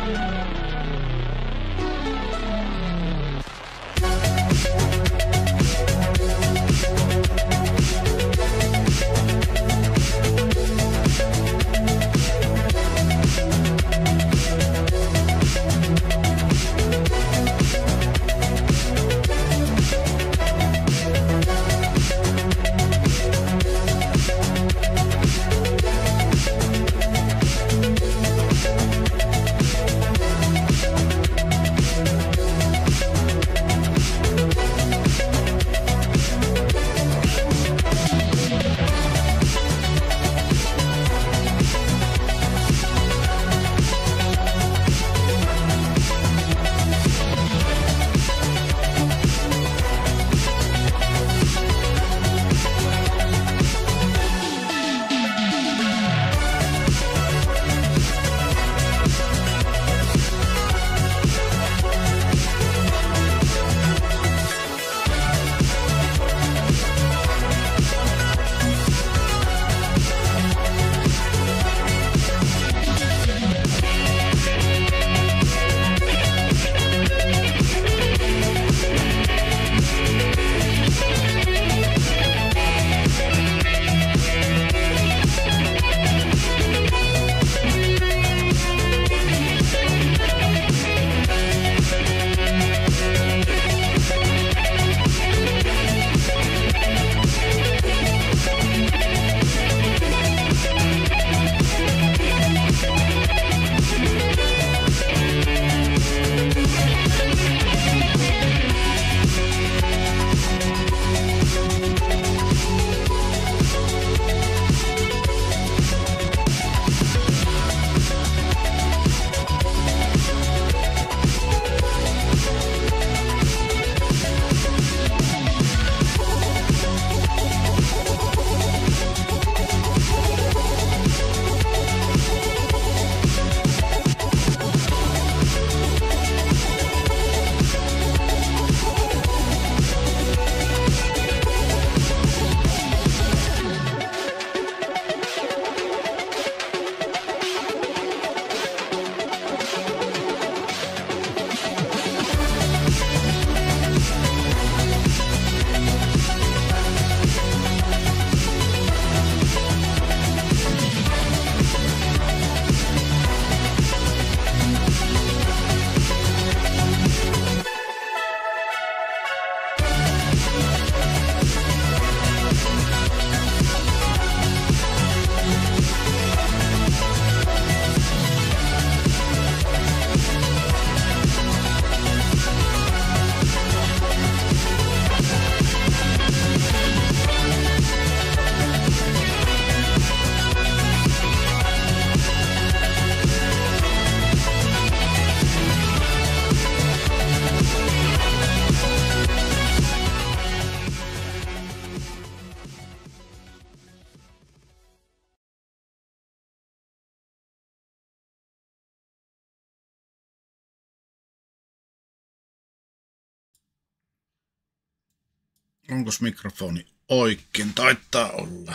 Onkos mikrofoni oikein? Taitaa olla.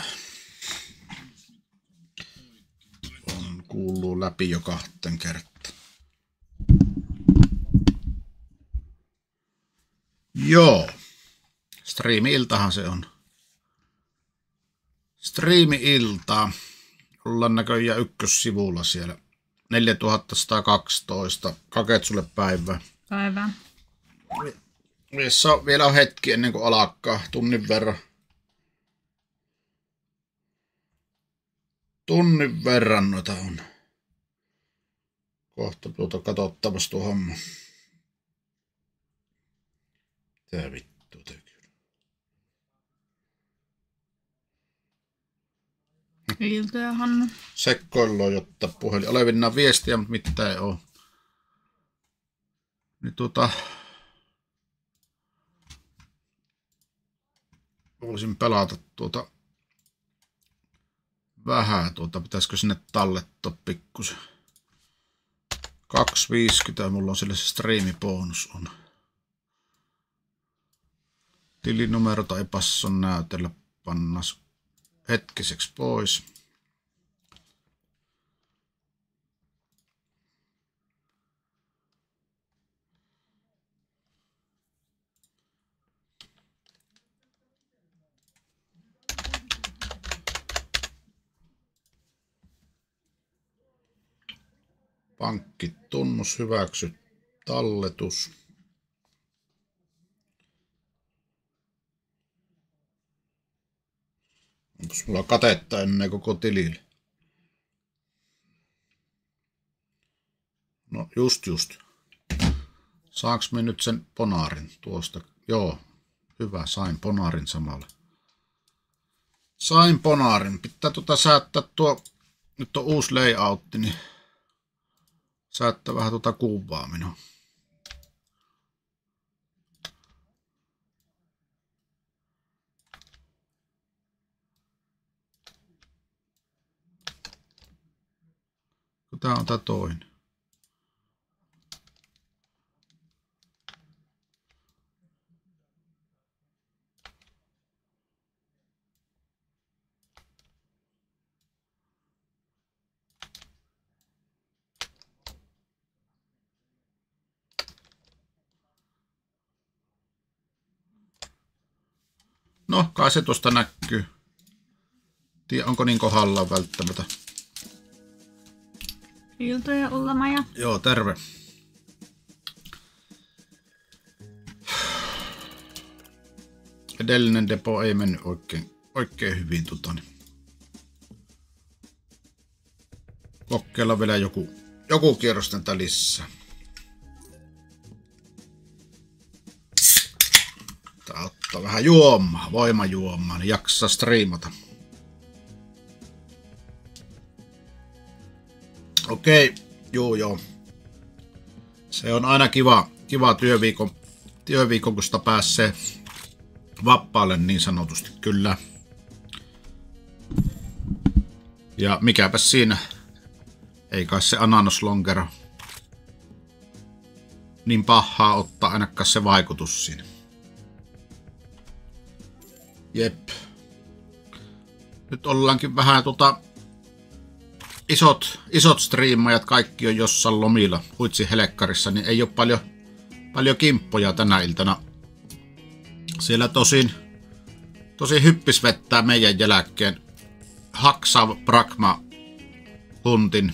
Kuuluu läpi jo 2 kertaa. Joo. Striimi-iltahan se on. Striimi-iltaa. Ollaan näköjään ykkössivulla siellä. 4112. Kaket sulle päivää. Päivää. Vielä on hetki ennen kuin alkaa. Tunnin verran. Tunnin verran noita on. Kohta katsottavasti tuo homma. Tää vittu tekee. Ilta ja Hanna. Sekkoillaan jotta puhelin. Olevinaan viestiä, mutta mitään ei oo. Niin voisin pelata vähän pitäisikö sinne tallettaa pikkusen. 2.50 mulla on sille se striimibonus on. Tilinumerota ei passa näytellä, pannas hetkiseksi pois. Pankkitunnus, hyväksy talletus. Onko mulla katetta ennen koko tilille? No just. Saanko me nyt sen ponaarin tuosta? Joo, hyvä, sain ponaarin samalla. Sain ponaarin. Pitää säättää tuo, nyt on uusi layoutti, niin säättää vähän kuvaa minua. Tää on tää toinen. No, kai se tuosta näkyy. Tiedä, onko niin kohdallaan välttämättä. Iltoja Ulla-Maja. Joo, terve. Edellinen depo ei mennyt oikein hyvin. Kokeilla vielä joku kierros tätä lisää. Tää ottaa vähän juomaa, voimajuomaa, niin jaksaa striimata. Okei, joo. Se on aina kiva työviikon, kun sitä pääsee vappaalle niin sanotusti, kyllä. Ja mikäpä siinä, ei kai se ananoslongero niin pahaa ottaa ainakaan se vaikutus siinä. Jep. Nyt ollaankin vähän isot striimajat, kaikki on jossain lomilla huitsi helekkarissa, niin ei ole paljon kimppoja tänä iltana. Siellä tosi hyppis vettää meidän jälkeen Haksav Pragma Huntin.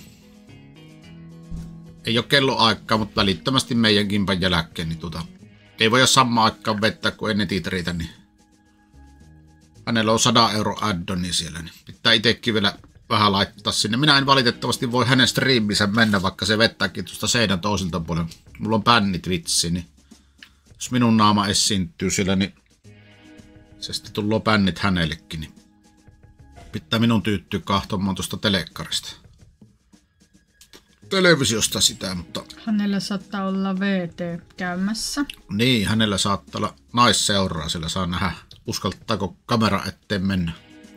Ei ole kelloaikaa, mutta välittömästi meidän kimpan jälkeen. Niin ei voi samaan aikaan vettää, kun ei netit riitä. Niin hänellä on 100 € addoni siellä, niin pitää itsekin vielä vähän laittaa sinne. Minä en valitettavasti voi hänen striiminsä mennä, vaikka se vettääkin tuosta seinän toisilta puolella. Mulla on bännit vitsi, niin jos minun naama esiintyy siellä, niin se sitten tullut bännit hänellekin. Niin pitää minun tyyttyä kahtomaan tuosta televisiosta sitä, mutta Hänellä saattaa olla VT käymässä. niin, hänellä saattaa olla naisseuraa, sillä saa nähdä, uskaltaako kamera eteen mennä.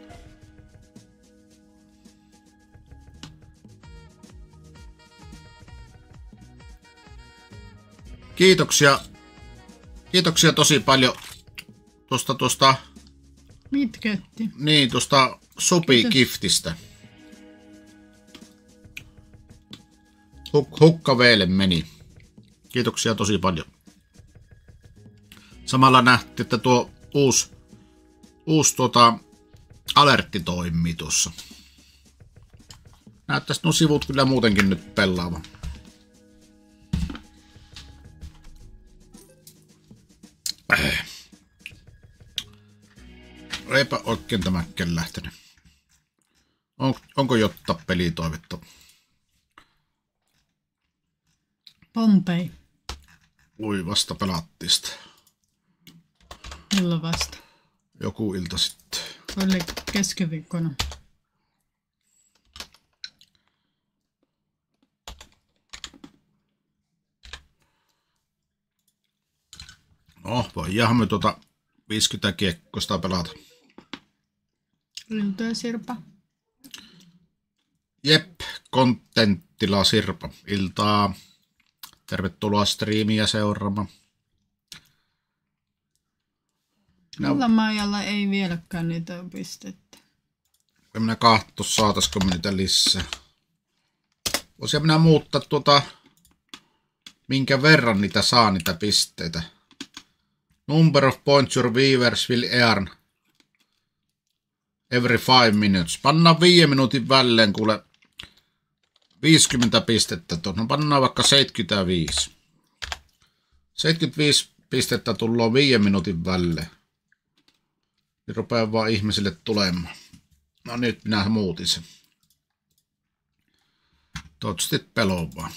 Kiitoksia tosi paljon tuosta Mitketti. niin, tuosta Supi-giftistä. Hukkaveelle meni. Kiitoksia tosi paljon. Samalla nähtiin, että tuo uusi alertti toimii tuossa. Näyttäisi nuo sivut kyllä muutenkin nyt pelaavan. Eipä oikein tämäkään lähtenyt. Onko jotta pelitoivetta? Pompei. Ui, vasta pelattiin sitä. Milloin vasta? Joku ilta sitten. Oli keskiviikkona. No, voidaan me 50 kiekkosta pelata. Iltoja Sirpa. Jep, kontenttila Sirpa. Iltaa. Tervetuloa striimiä seuraamaan. Ulla-Maijalla ei vieläkään niitä pistettä. Minä katso, saataisiko me niitä lisää. Voisin minä muuttaa minkä verran niitä saa niitä pisteitä. Number of points your viewers will earn every 5 minutes. Pannaan 5 minuutin välein kuule 50 pistettä tuonne. No pannaan vaikka 75. 75 pistettä tullaan 5 minuutin välle. Niin rupeaa vaan ihmisille tulemaan. No nyt minä muutin sen. Toivottavasti pelon vaan.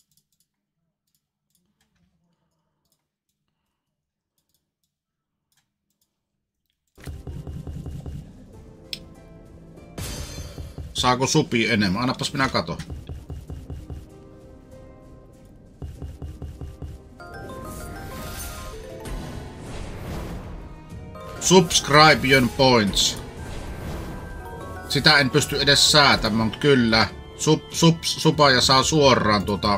Saako supi enemmän? Annapas minä katon. Subscription points. Sitä en pysty edes säätämään, mutta kyllä. Supaja saa suoraan tuota...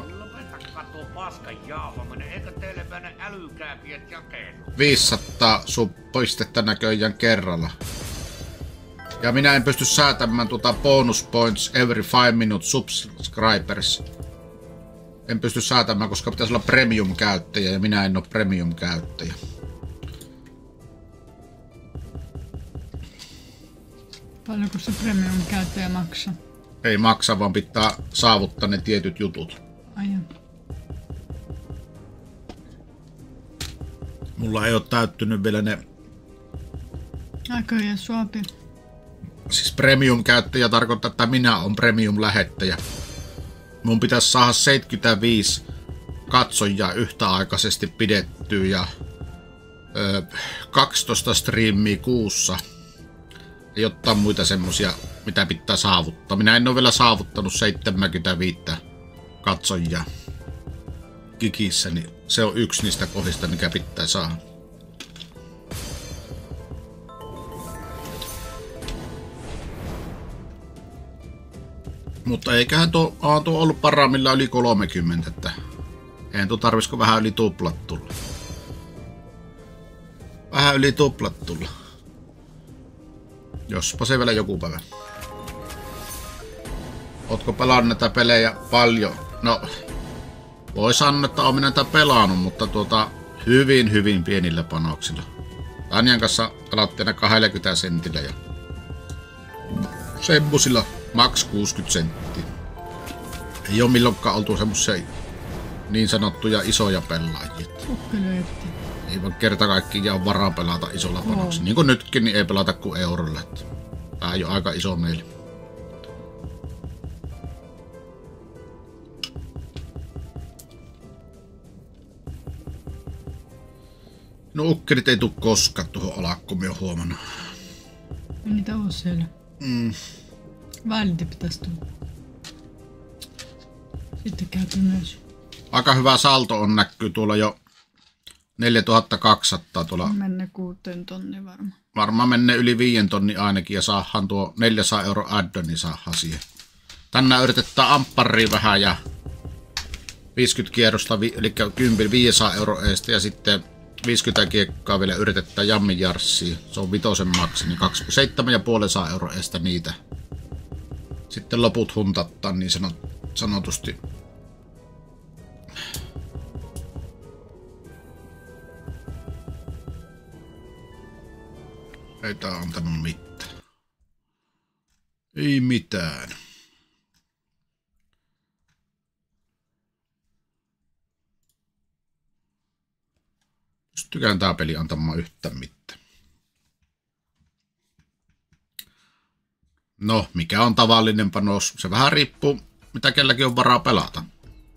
500 pistettä näköjään kerralla. Ja minä en pysty säätämään tuota bonus points every 5 minutes subscribers. En pysty säätämään, koska pitäisi olla premium käyttäjä ja minä en ole premium käyttäjä. Paljonko se premium käyttäjä maksaa? Ei maksa, vaan pitää saavuttaa ne tietyt jutut. Aivan. Mulla ei ole täyttynyt vielä ne... Näköjään suopi. Siis premium-käyttäjä tarkoittaa, että minä olen premium-lähettäjä. Mun pitäisi saada 75 katsojaa yhtäaikaisesti pidettyä ja 12 striimiä kuussa. Ja jotain muita semmosia, mitä pitää saavuttaa. Minä en ole vielä saavuttanut 75 katsojaa Kikissä, niin se on yksi niistä kohdista, mikä pitää saada. Mutta eiköhän tuo ollut parhaimmillaan yli 30, että eihän tuo tarvisiko vähän yli tuplat tulla. Vähän yli tuplat tulla. Jospa se vielä joku päivä. Ootko pelannut näitä pelejä paljon? No, voi sanoa, että olen näitä pelannut, mutta hyvin pienillä panoksilla. Anjan kanssa pelattiin aina 20 sentillä ja semmosilla maks 60 senttiä. Ei ole milloinkaan oltu semmosia niin sanottuja isoja pelaajia. Ei vaan kerta kaikkiaan ole varaa pelata isolla panoksilla. Niin kuin nytkin, niin ei pelata kuin eurolla. Tää ei ole aika iso meille. No ukkerit ei tuu koskaan tuohon alakkoon, minä oon huomannut. Ei niitä oo siellä. Välti pitäis tulla. Sitten käyty myös. Aika hyvä salto on näkyy tuolla jo 4200 tuolla. Menne 6 tonnia varmaan. Varmaan menee yli 5 tonnin ainakin ja saadaan tuo 400 € addoni saadaan siihen. Tänään yritetään ampparia vähän ja 50 kierrosta, eli 10 500 € eestä ja sitten 50 kiekkaa vielä yritetään jammin jarssiin. Se on 5 maksi, niin 7,5 € eestä niitä. Sitten loput huntattaa niin sanotusti. Ei tää antanut mitään. Ei mitään. Pystykään tää peli antamaan yhtään mitään. No, mikä on tavallinen panos? Se vähän riippuu, mitä kelläkin on varaa pelata.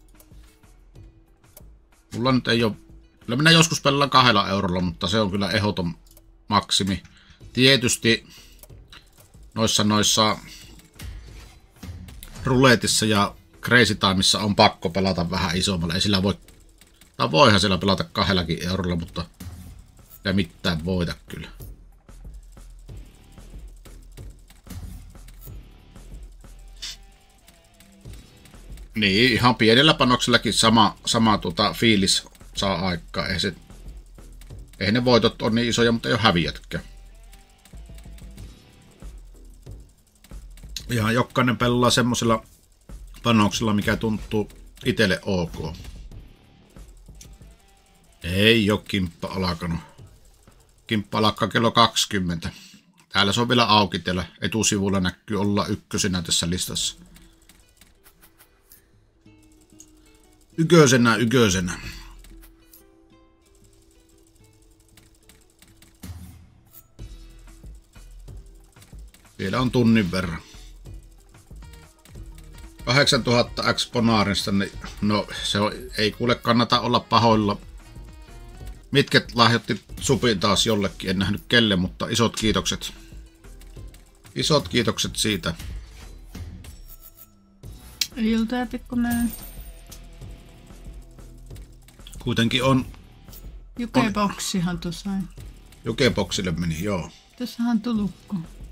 Mulla nyt ei ole... Kyllä minä joskus pelaan 2 €, mutta se on kyllä ehdoton maksimi. Tietysti noissa ruletissa ja Crazy Timeissa on pakko pelata vähän isommalla. Ei sillä voi... Tai voihan siellä pelata 2 €, mutta ei mitään voita kyllä. Niin, ihan pienellä panoksellakin sama fiilis saa aikaa. Ei ne voitot ole niin isoja, mutta ei ole häviätkään. Ihan jokainen pelaa semmosilla panoksilla, mikä tuntuu itselle ok. Ei oo kimppa alkanut. Kimppa alkaa kello 20. Täällä se on vielä auki, täällä etusivulla näkyy olla ykkösenä tässä listassa. Yköisenä. Vielä on tunnin verran. 8000 Exponaarista, niin no se on, ei kuule kannata olla pahoilla. Mitket lahjoitti supin taas jollekin, en nähnyt kelle, mutta isot kiitokset. Isot kiitokset siitä. Ilta ja pikkuinen. Kuitenkin on... Jukeboksihan tuossa sai. Jukeboksille meni, joo. Tässähän on tulukko.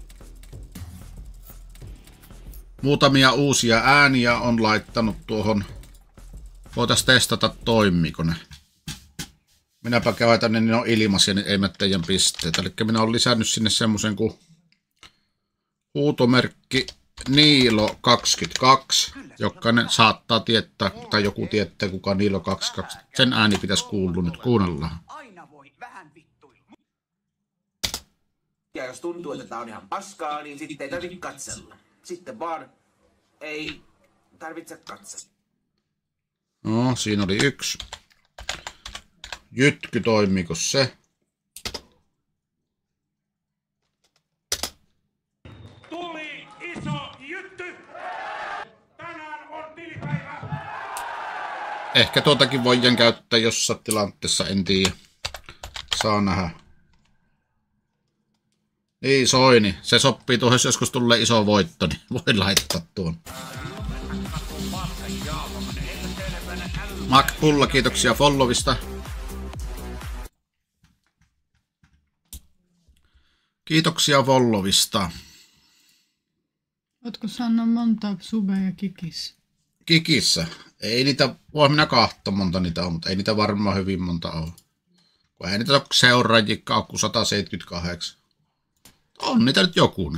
Muutamia uusia ääniä on laittanut tuohon. Voitaisiin testata, toimiiko ne. Minäpä käytän ne, niin on ilmaisia, niin ei mene teidän pisteitä. Eli minä olen lisännyt sinne semmoisen kuin huutomerkki Niilo 22. Jokainen saattaa tietää, tai joku tietää, kuka Niilo 22. Sen ääni pitäisi kuulua nyt. Kuunnellaan. Aina voi vähän vittuilla. Ja jos tuntuu, että tää on ihan paskaa, niin sitten ei tarvitse katsella. Sitten vaan ei tarvitse katsella. No, siinä oli yksi. Jytky, toimiiko se? Tuli iso jytty! Tänään on tilipäivä! Ehkä tuotakin voidaan käyttää jossain tilanteessa, en tiedä. Saa nähdä. Niin, Soini. Se sopii tuohon, jos joskus tulee iso voitto, niin voi laittaa tuon. Mac Pulla, kiitoksia followista. Kiitoksia followista. Ootko saanut monta subeja Kikissä? Kikissä. Ei niitä, voi minä kahta monta niitä on, mutta ei niitä varmaan hyvin monta ole. Kun ei niitä ole seuraajikka kuin 178. On niitä nyt jokunen.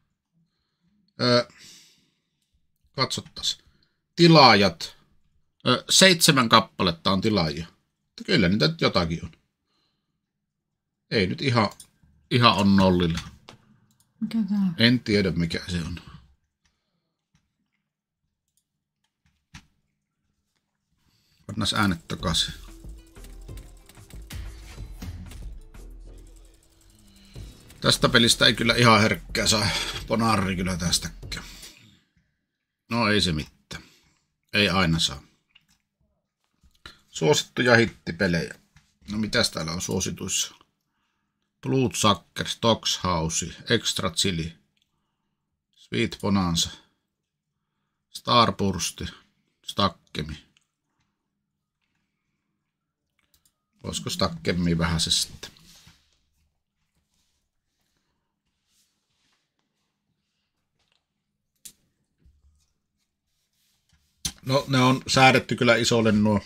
Katsottas. Tilaajat. 7 kappaletta on tilaajia. Kyllä niitä nyt jotakin on. Ei nyt ihan on nollilla. Mikä tää on? En tiedä mikä se on. Pannas äänet takaisin. Tästä pelistä ei kyllä ihan herkkää saa. Ponarri kyllä tästäkään. No ei se mitään. Ei aina saa. Suosittuja hittipelejä. No mitäs täällä on suosituissa? Bloodsucker, Stocks House, Extra Chili, Sweet Bonanza, Starburst, Stakkemi. Olisiko Stakkemi vähän se sitten? No ne on säädetty kyllä isolle nuo.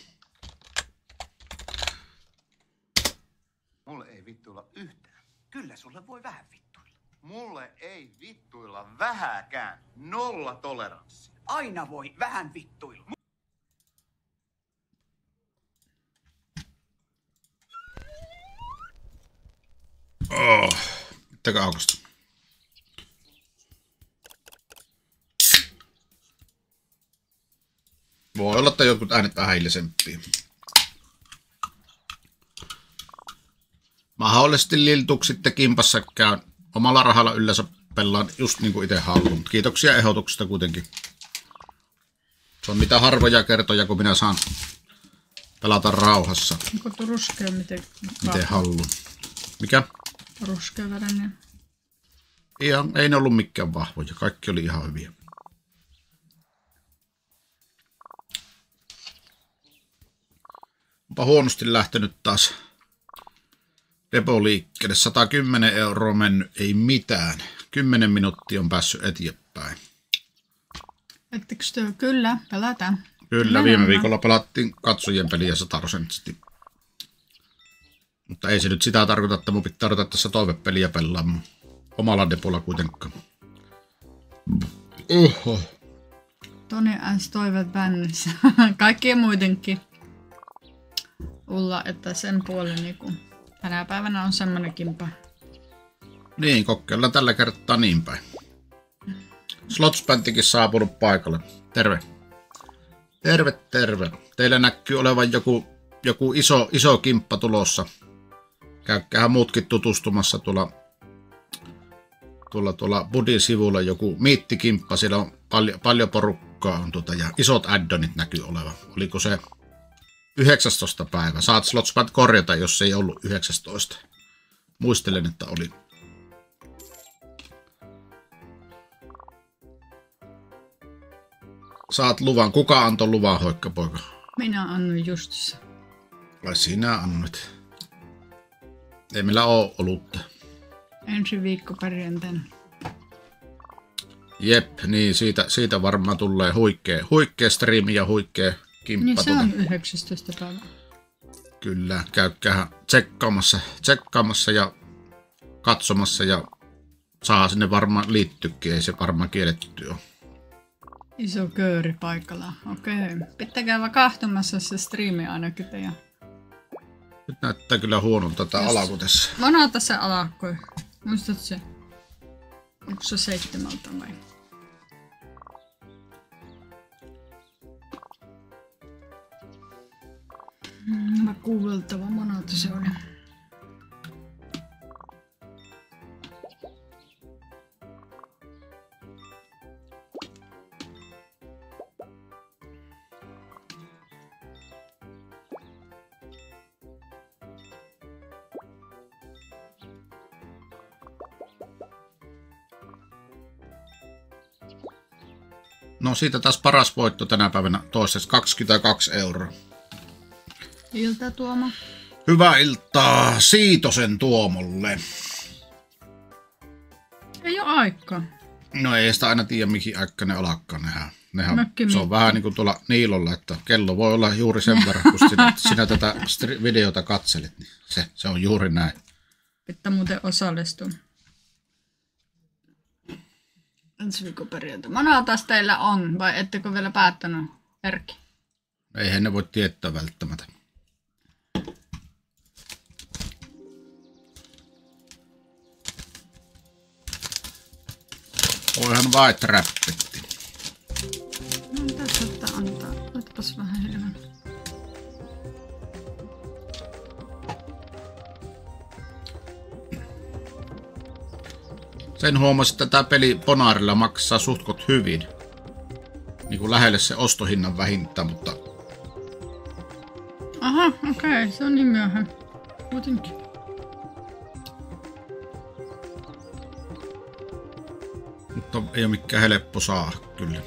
Mulle ei vittuilla yhtään. Kyllä sulle voi vähän vittuilla. Mulle ei vittuilla vähäkään. Nolla toleranssi. Aina voi vähän vittuilla. Mittäkö aukosta? Voi olla, että jotkut äänet vähän hiljaisempia. Mahdollisesti Liltuk sitten kimpassa käyn. Omalla rahalla yleensä pelaan just niin kuin itse haluan. Kiitoksia ehdotuksesta kuitenkin. Se on niitä harvoja kertoja, kun minä saan pelata rauhassa. Onko tuo ruskea miten haluan. Mikä? Ruskea värinen. Ei ne ollut mikään vahvoja. Kaikki oli ihan hyviä. Onpa huonosti lähtenyt taas depo liikkeelle. 110 € mennyt, ei mitään. 10 minuuttia on päässyt eteenpäin. Ettekö työ? Kyllä, pelataan. Kyllä, viime viikolla pelattiin katsojien peliä 100%. Mutta ei se nyt sitä tarkoita, että mun pitää ruveta tässä toivepeliä pelaamaan. Omalla depolla kuitenkaan. Toni S. toiveet bännissä. Kaikkien muidenkin. Ulla, että sen puolen niinku tänä päivänä on semmonenkin päin. Niin, kokeillaan tällä kertaa niin päin. Slotsbäntikin saapunut paikalle. Terve. Terve, terve. teillä näkyy olevan joku iso kimppa tulossa. Käykäähän muutkin tutustumassa tuolla Budin sivulla joku miittikimppa. Siellä on paljon porukkaa on ja isot addonit näkyy olevan. Oliko se 19. päivä? Saat Slotspat korjata, jos se ei ollut 19. Muistelen, että oli. Saat luvan. Kuka antoi luvan, hoikkapoika? Minä annoin justissa. Vai sinä annoit? Ei meillä oo olutta. Ensi viikko perjantaina. Jep, niin siitä varmaan tulee huikea striimi ja huikea kimppa. Niin se on 19. päivä. Kyllä, käykää tsekkaamassa ja katsomassa ja saa sinne varmaan liittykin, ei se varmaan kielletty ole. Iso kööri paikalla. Okei. Pitää käydä kahtomassa se striimi ainakin teidän. Nyt näyttää kyllä huonolta tää alaku tässä. Monelta se alkoi. Muistat se? Onko se 7 vai? Mä kuultava monelta se oli. No siitä taas paras voitto tänä päivänä toisessa 22 €. Ilta Tuomo. Hyvää iltaa Siitosen Tuomolle. Ei oo aikaa. No ei sitä aina tiedä mihin aikaan ne alkaa. Nehän Mökki se on vähän niin kuin tuolla Niilolla, että kello voi olla juuri sen verran, kun sinä tätä videota katselit. Niin se on juuri näin. Pitää muuten osallistua. Ensi viikon perjantai. Moneltas teillä on, vai ettekö vielä päättänyt, Erkki? Eihän ne voi tietää välttämättä. Voihan vaan, että räppetti. No tässä ottaa antaa. Otapas vähän enemmän. Sen huomasin, että tämä peli Bonaarilla maksaa suhtkot hyvin. Niin kuin lähelle se ostohinnan vähintään, mutta... Aha, okei. Se on niin myöhään. Kuitenkin. Mutta ei ole mikään helppo saada, kyllä.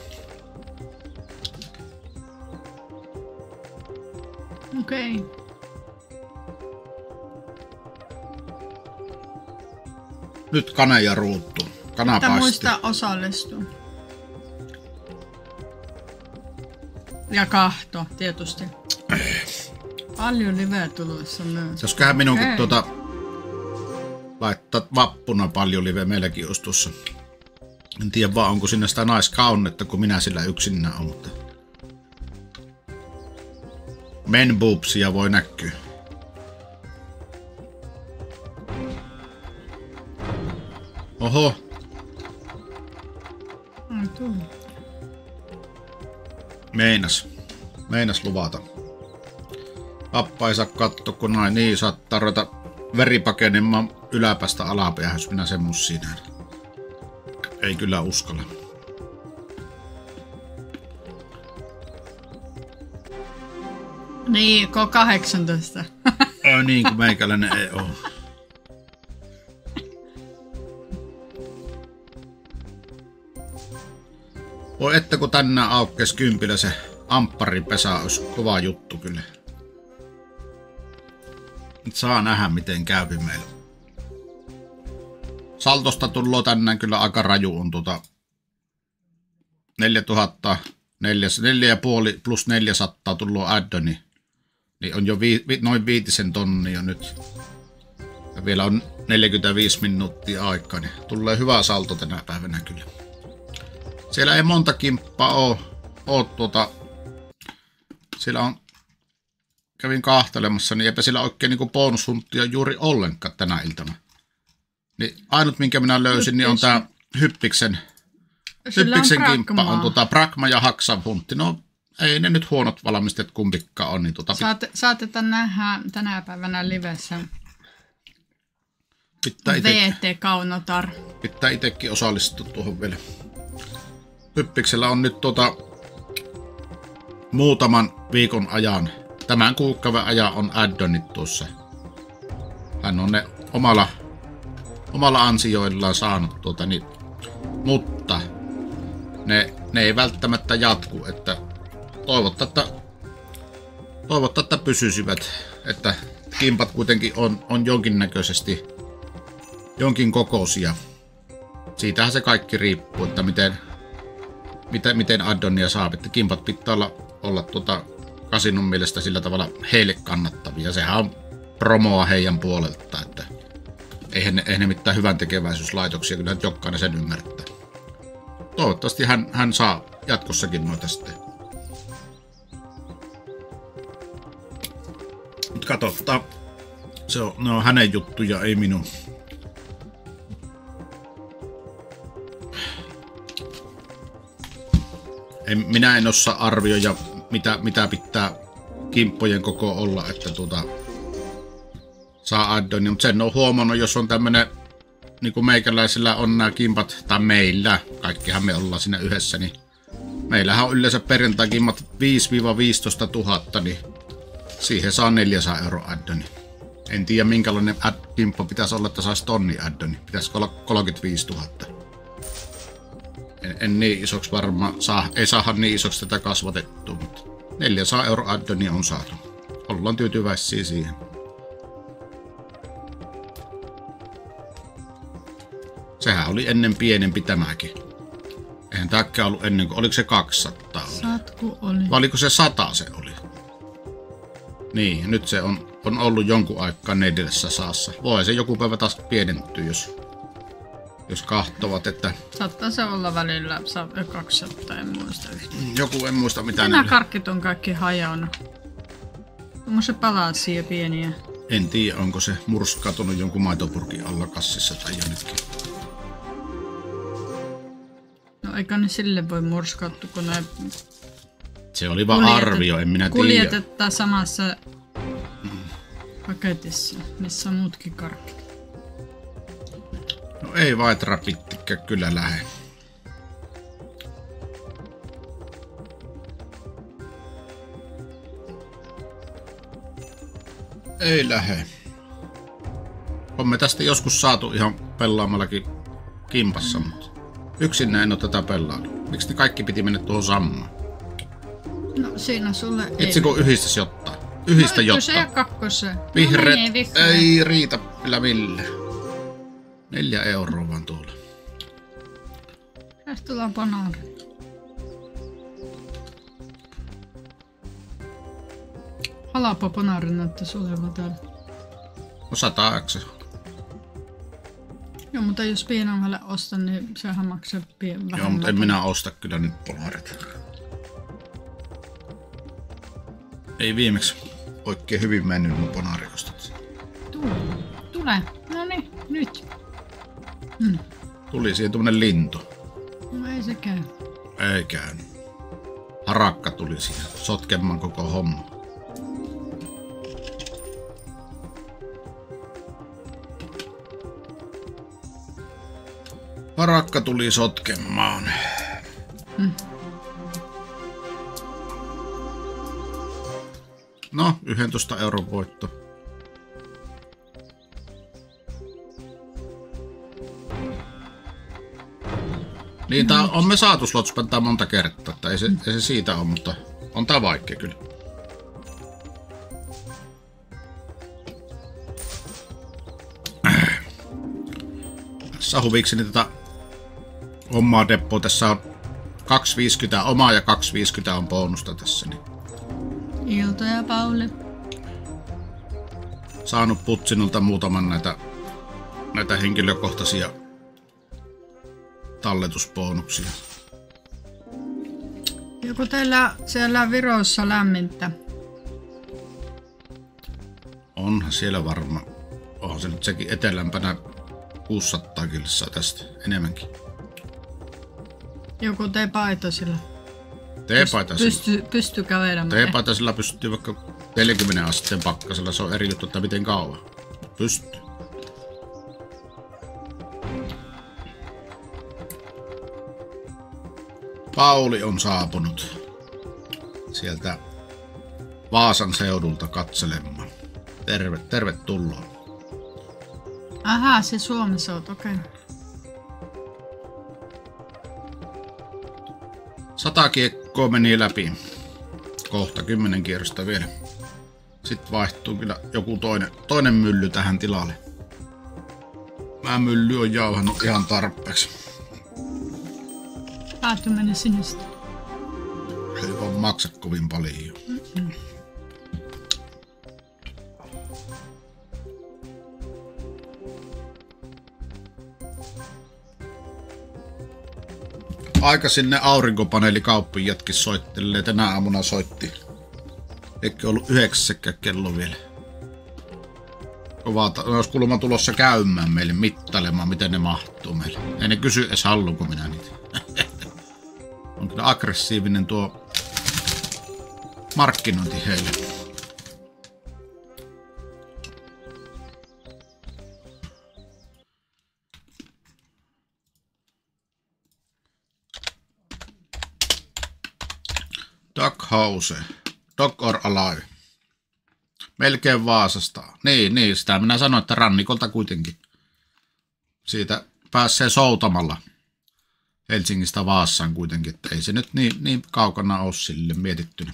Okei. Nyt kane ja ruuttu. Kana Pitää paisti. muistaa osallistua. Ja kahto, tietysti. Paljon liveä tulossa myös. Josköhän minunkin laittaa vappuna paljon live, meilläkin olisi tuossa. En tiedä vaan, onko sinne sitä naiskaunetta, kun minä sillä yksinään on, mutta... Men boobsia voi näkyä. Oho. Ai tuli. Meinas luvata. Pappa ei saa katsoa, kun noin niin saattaa ruveta veripakenemaan yläpäästä alapäähän, jos minä semmosia näen. Ei kyllä uskalla. Niin, K18. Niin kuin meikäläinen ei oo. Voi että kun tänään aukkes kympillä se ampparipesä, olisi kova juttu kyllä. Nyt saa nähdä miten käypi meillä. Saltosta tullut tänään kyllä aika raju on 4000, 4,5 plus 400 tullut addoni. Niin on jo noin 5 tonnia nyt. Ja vielä on 45 minuuttia aikaa, niin tulee hyvä salto tänä päivänä kyllä. Siellä ei monta kimppaa oo siellä on, kävin kahtelemassa, niin eipä siellä oikein niinku bonushunttia juuri ollenkaan tänä iltana. Niin ainut minkä minä löysin, niin on tää Hyppiksen kimppa, on Pragma ja Haksan huntti. No ei ne nyt huonot valmistajat kumpikaan on. Niin Saatetaan nähdä tänä päivänä livessä VT Kaunotar. Pitää itsekin osallistua tuohon vielä. Hyppiksellä on nyt muutaman viikon ajan, tämän kuukauden ajan on addonit tuossa. Hän on ne omalla ansioillaan saanut mutta ne ei välttämättä jatku, että toivottaa, että pysyisivät, että kimpat kuitenkin on jonkinnäköisesti jonkin kokoisia. Siitähän se kaikki riippuu, että miten addonia saa, että kimpat pitää olla kasinon mielestä sillä tavalla heille kannattavia. Sehän on promoa heidän puolelta, että eihän ne mitään hyvän tekeväisyyslaitoksia, kyllä jokainen sen ymmärtää. Toivottavasti hän saa jatkossakin noita sitten. Mutta katsotaan, ne on hänen juttuja, ei minun. Minä en osaa arvioida, mitä pitää kimppojen koko olla, että saa addonia, mutta sen on huomannut, jos on tämmönen, niin kuin meikäläisillä on nämä kimpat, tai meillä, kaikkihan me ollaan siinä yhdessä, niin meillähän on yleensä perjantai-kimmat 5-15 000, niin siihen saa 400 € addoni. En tiedä, minkälainen kimppo pitäisi olla, että saisi tonni addoni. Pitäisikö olla 35 000? En niin isoksi varmaan ei saada niin isoksi tätä kasvatettua, mutta 400 € addonia on saatu. Ollaan tyytyväisiä siihen. Sehän oli ennen pienempi tämäkin. Eihän tämäkään ollut ennen kuin, oliko se 200? Satku oli. Vai oliko se 100 se oli? Niin, nyt se on ollut jonkun aikaa 400. Voi se joku päivä taas pienentyy, jos kahtovat, että... Saattaa se olla välillä 200, en muista yhtään. Joku en muista mitä nämä karkkit on kaikki hajauna. Tuommoiset palasia pieniä. En tiedä, onko se murskautunut jonkun maitopurkin alla kassissa tai jonnekin. No eikä ne sille voi murskauttua, kun ne... Se oli vaan arvio, en minä tiedä. Kuljetetaan samassa paketissa, missä on muutkin karkkit. No ei Vaitra pittikkä kyllä lähde. Ei lähde. On me tästä joskus saatu ihan pelaamallakin kimpassa, mutta yksin en ole tätä pelailu. Miksi ne kaikki piti mennä tuohon sammaan? No siinä sulle ei... Itse kun yhdistäisi jotain. Yhdistä jotain. Ykkösen ja kakkosen. Vihreät ei riitä kyllä millään. 4 € vaan tuolla. Tästä tulee panaari. Halapa panaari näyttää olevan täällä. No 100 X. Joo, mutta jos pienemmälle ostan, niin sehän maksaa vähemmän. Joo, mutta en minä osta kyllä nyt ponaarit. Ei viimeksi oikein hyvin mennyt mun ponaariostot. Tule. No niin, nyt. Tuli siihen tuommoinen lintu. No ei se käy. Ei käynyt. Harakka tuli siihen sotkemaan koko homma. Harakka tuli sotkemaan. No, 11 € voitto. Niin, on me saatu slotspentaa monta kertaa, että ei se siitä ole, mutta on tää vaikea kyllä. Tässä huvikseni tätä omaa depoa. Tässä on 2,50 omaa ja 2,50 on bonusta tässä. Niin. Ilta ja Pauli. Saanut Putsinulta muutaman näitä henkilökohtaisia talletusbonuksia. Joku teillä siellä Virossa lämmintä? Onhan siellä varmaan. Onhan se nyt sekin etelämpänä 600 kilsaa tästä enemmänkin. Joku tee paito sillä. Pysty kävelemään. Teepaitasilla pystyy vaikka 40 asteen pakkasella, se on eri juttu, että miten kauan. Pystyy. Pauli on saapunut sieltä Vaasan seudulta katselemaan. Tervetuloa. Aha, se Suomessa oot, okei. 100 kiekkoa meni läpi. Kohta 10 kierrosta vielä. Sitten vaihtuu kyllä joku toinen mylly tähän tilalle. Mä mylly on jauhannut ihan tarpeeksi. Pääty meni sinistä. Ei vaan maksa kovin paljon. Aika sinne aurinkopaneelikauppiatkin soittelee. Tänä aamuna soitti. Eikä ollut 9 kello vielä. Olisi kuulemma tulossa käymään meille mittailemaan, miten ne mahtuu meille. Ei ne kysy edes haluunko minä niitä. On kyllä aggressiivinen tuo markkinointi heille. Duck House. Dog or Alive. Melkein Vaasasta. Niin, sitä minä sanoin, että rannikolta kuitenkin. Siitä pääsee soutamalla Helsingistä Vaasaan kuitenkin, että ei se nyt niin kaukana ole sille mietittynä.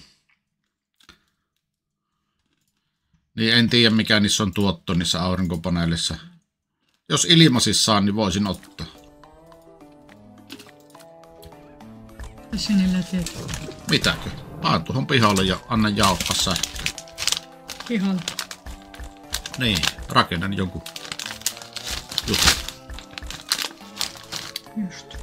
Niin en tiedä mikä niissä on tuotto niissä aurinkopaneelissa. Jos ilmaisissaan, niin voisin ottaa. Mitä niillä teet? Mitäkö? Paan tuohon pihalle ja annan jauhaa sähköä. Pihalle? Niin, rakennan jonkun jutun. Just.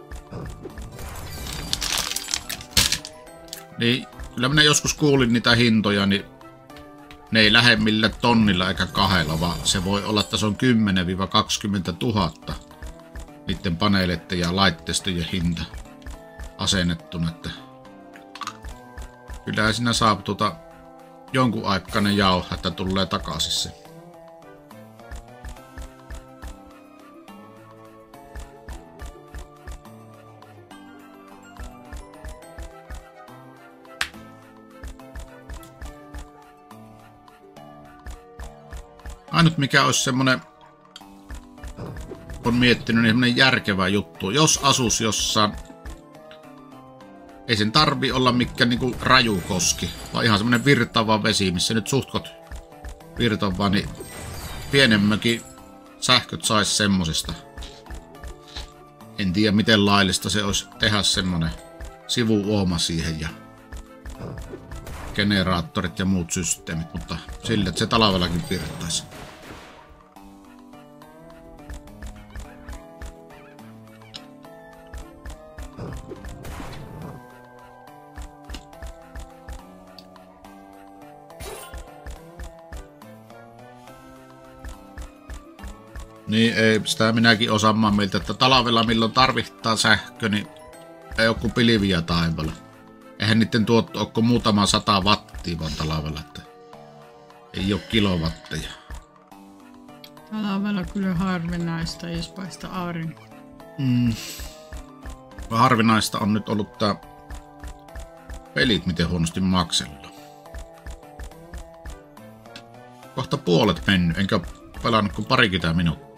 Niin, kyllä minä joskus kuulin niitä hintoja, niin ne ei lähde millään tonnilla eikä 2, vaan se voi olla, että se on 10 000–20 000 niiden paneeleiden ja laitteistojen hinta asennettuna. Että kyllä siinä saa jonkun aikainen jauha, että tulee takaisin se. Ainut mikä olisi semmonen, on miettinyt, niin semmonen järkevä juttu. Jos asus jossain, ei sen tarvi olla mikään niinku rajukoski, vaan ihan semmonen virtaava vesi, missä nyt suhtkot virtaavaa, niin pienen mökin sähköt sais semmosesta. En tiedä miten laillista se olisi tehdä semmonen sivuuoma siihen ja generaattorit ja muut systeemit, mutta sille, että se talvellakin virtaisi. Niin, ei sitä minäkin osaamaan meiltä, että talvella milloin tarvittaa sähkö, niin ei ole kuin pilviä taivaalla. Eihän niiden tuotto ole kuin muutama 100 wattia vaan talvella, että ei ole kilowatteja. Talvella kyllä harvinaista, jos paista aurinko. Harvinaista on nyt ollut tää pelit, miten huonosti maksellaan. Kohta puolet mennyt, enkä ole pelannut kuin 20 minuuttia.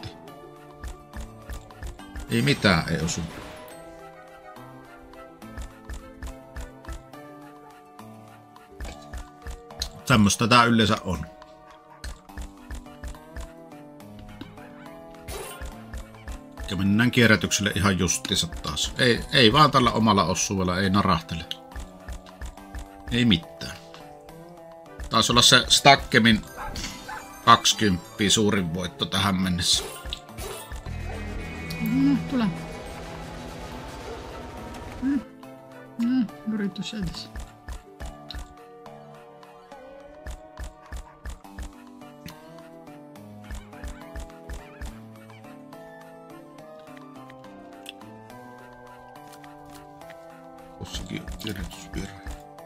Ei mitään, ei osu. Semmosta tää yleensä on. Ja mennään kierrätykselle ihan justiinsa taas. Ei vaan tällä omalla osuudella, ei narahtele. Ei mitään. Taisi olla se Stakkemin 20 suurin voitto tähän mennessä. Tule. Yritys edes. Tossakin on kirjoitusvirhe.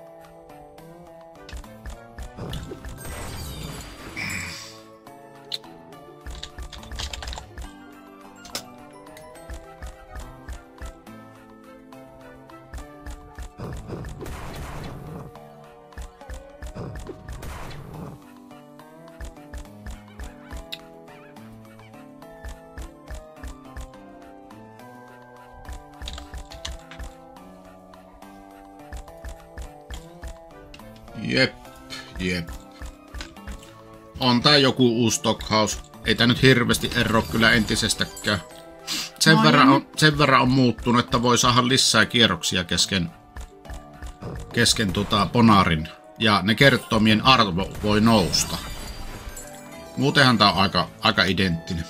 Jep. On tää joku uusi Stockhouse. Ei tää nyt hirveästi ero kyllä entisestäkään. Sen verran on muuttunut, että voi saada lisää kierroksia kesken Bonarin. Ja ne kerttomien arvo voi nousta. Muutenhan tää on aika identtinen.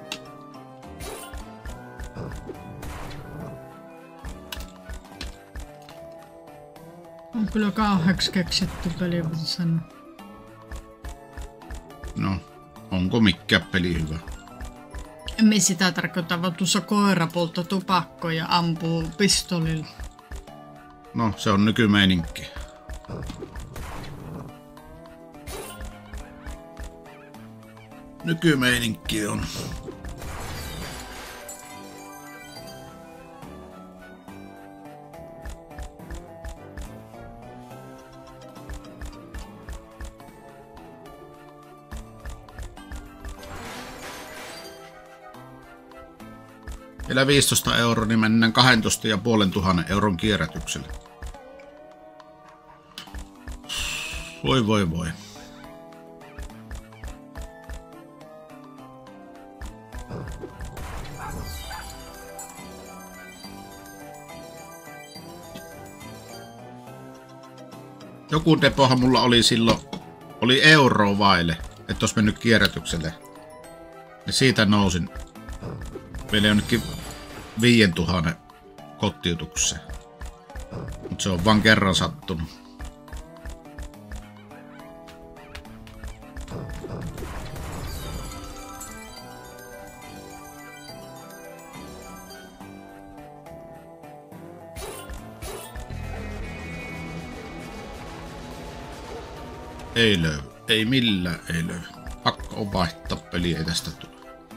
On kyllä kauheaksi keksitty peli, voisi sanoa. No, onko mikään peli hyvä? Emme sitä tarkoita, vaan tuossa koira polttaa tupakkoja ja ampuu pistolilla. No, se on nykymeininki. Nykymeininki on. Vielä 15 €, niin mennään 12 500 euron kierrätykselle. Voi. Joku depohan mulla oli silloin, oli euro vaille, että olisi mennyt kierrätykselle. Ja siitä nousin vielä jonnekin 5000 kotiutukseen. Mutta se on vaan kerran sattunut. Ei löydy. Ei millään ei löydy. Pakko on vaihtaa peliä, ei tästä tule.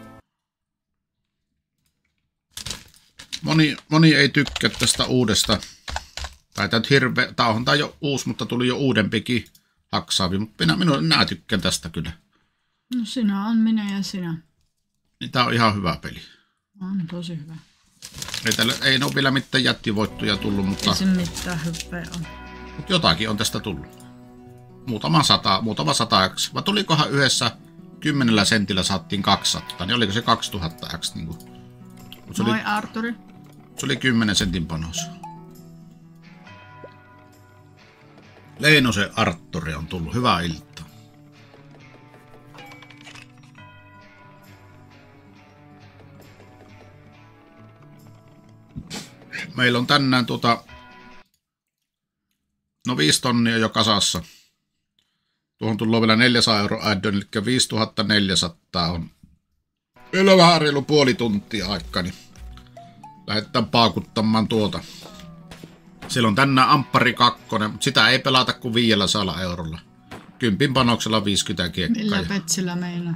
Moni ei tykkää tästä uudesta. Tää on tää jo uusi, mutta tuli jo uudempikin haksaavi. Mutta minä tykkään tästä kyllä. No sinä on minä ja sinä. Niin tää on ihan hyvä peli. On tosi hyvä. Ei ole vielä mitään jättivoittoja tullut, mutta... Ei se mitään hyppää on. Mutta jotakin on tästä tullut. Muutama 100x. Vai tulikohan yhdessä 10 sentillä saattiin 200, niin oliko se 2000x? Niin Moi Arturi. Se oli 10 sentin panos. Leinosen Arturi on tullut. Hyvää iltaa. Meillä on tänään 5 tonnia jo kasassa. Tuohon tullut vielä 400 € addon, eli 5400 on. Vielä vähän reilu puoli tuntia aikaa, niin lähdetään paakuttamaan tuota. Siellä on tänään Amppari 2, mutta sitä ei pelata kuin 500 €. 10 panoksella 50 kiekkaa. Millä petsillä meinaa?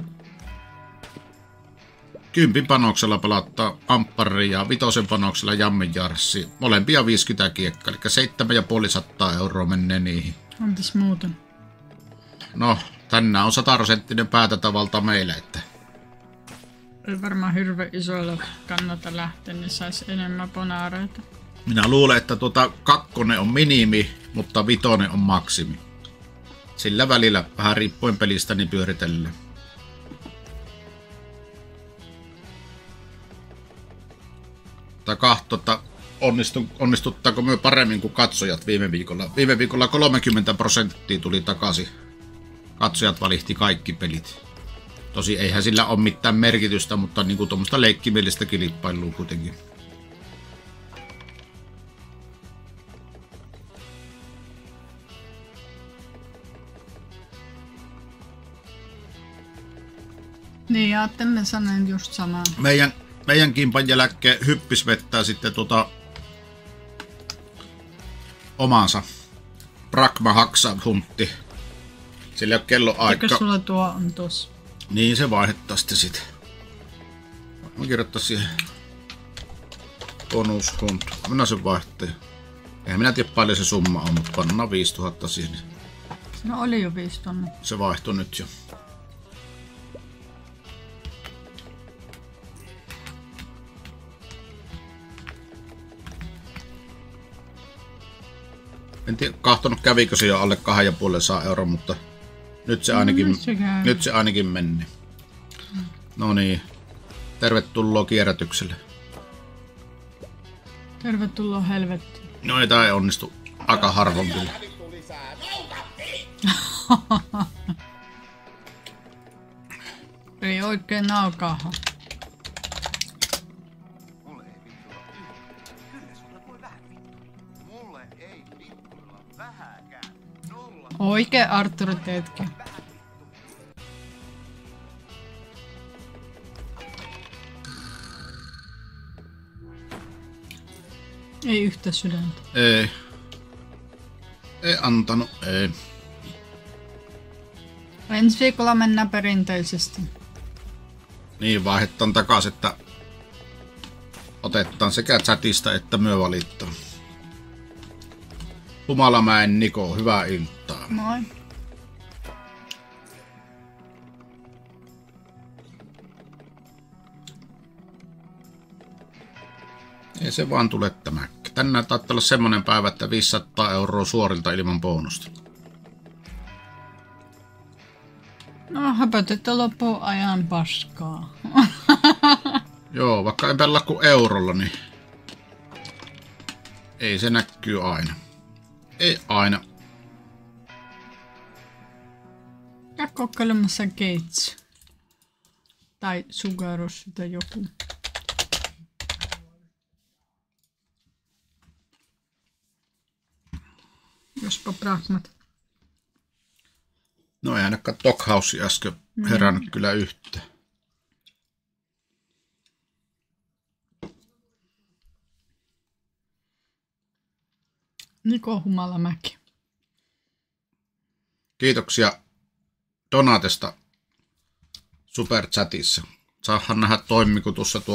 10 panoksella pelattaa Amppari ja 5 panoksella Jammen Jarssi. Molempia 50 kiekkaa, eli 750 € menee niihin. Onpas muuten? No, tänään on 100% päätäntävalta meille, että... Ei varmaan hirveän isoilla kannata lähteä, niin saisi enemmän bonaareita. Minä luulen, että 2 on minimi, mutta 5 on maksimi. Sillä välillä vähän riippuen pelistä niin pyöritellään. Tai kahtotta, onnistuttaako me paremmin kuin katsojat viime viikolla. Viime viikolla 30% tuli takaisin. Katsojat valihti kaikki pelit. Tosi eihän sillä ole mitään merkitystä, mutta niinku tuommoista leikkimielistä kilpailua kuitenkin. Niin, ajattelin sanoin just samaa. Meidän kimpan jälkeen hyppis vettää sitten omansa. Pragma Haksahuntti. Sillä ei ole kelloaika. Eikö sulla tuo on tossa? Niin se vaihdetaan sitten siitä. Mä kirjoittaa siihen bonushunt. Minä sen vaihtaja. Eihän minä tiedä paljon se summa on, mutta pannaan 5000 siihen. No oli jo 5 000. Se vaihtui nyt jo. En tiedä, kahtonut kävikö se jo alle 2,5 euroa, mutta nyt se ainakin meni. No niin. Tervetuloa kierrätykselle. Tervetuloa helvettiin. No ei tää ei onnistu aika harvoin kyllä. Ei oikein naukaahan. Mulle ei vittuilla yhtään. Kyllä sulle voi vähän vittuilla. Mulle ei vittuilla vähäkään. Nolla. Oikein Arturi teetkin. Ei yhtä sydäntä. Ei. Ei antanut, ei. Ensi viikolla mennään perinteisesti. Niin, vaihdetaan takas, että otetaan sekä chatista että myö valittaa. Humalamäen Niko, hyvää iltaa. Moi. Ei se vaan tule tämäkään. Tänään taitaa olla semmonen päivä, että 500 euroa suorilta ilman bonusta. No höpötette loppuun ajan paskaa. Joo, vaikka en pelaa kuin eurolla, niin ei se näkyy aina. Ei aina. Ja kokeilemassa Gates. Tai Sugarus tai joku. Jospa Pragmat. No ei ainakaan Doghouse äsken herännyt kyllä yhtään. Niko Humalamäki. Kiitoksia Donatesta superchatissa. Saahan nähdä toimiko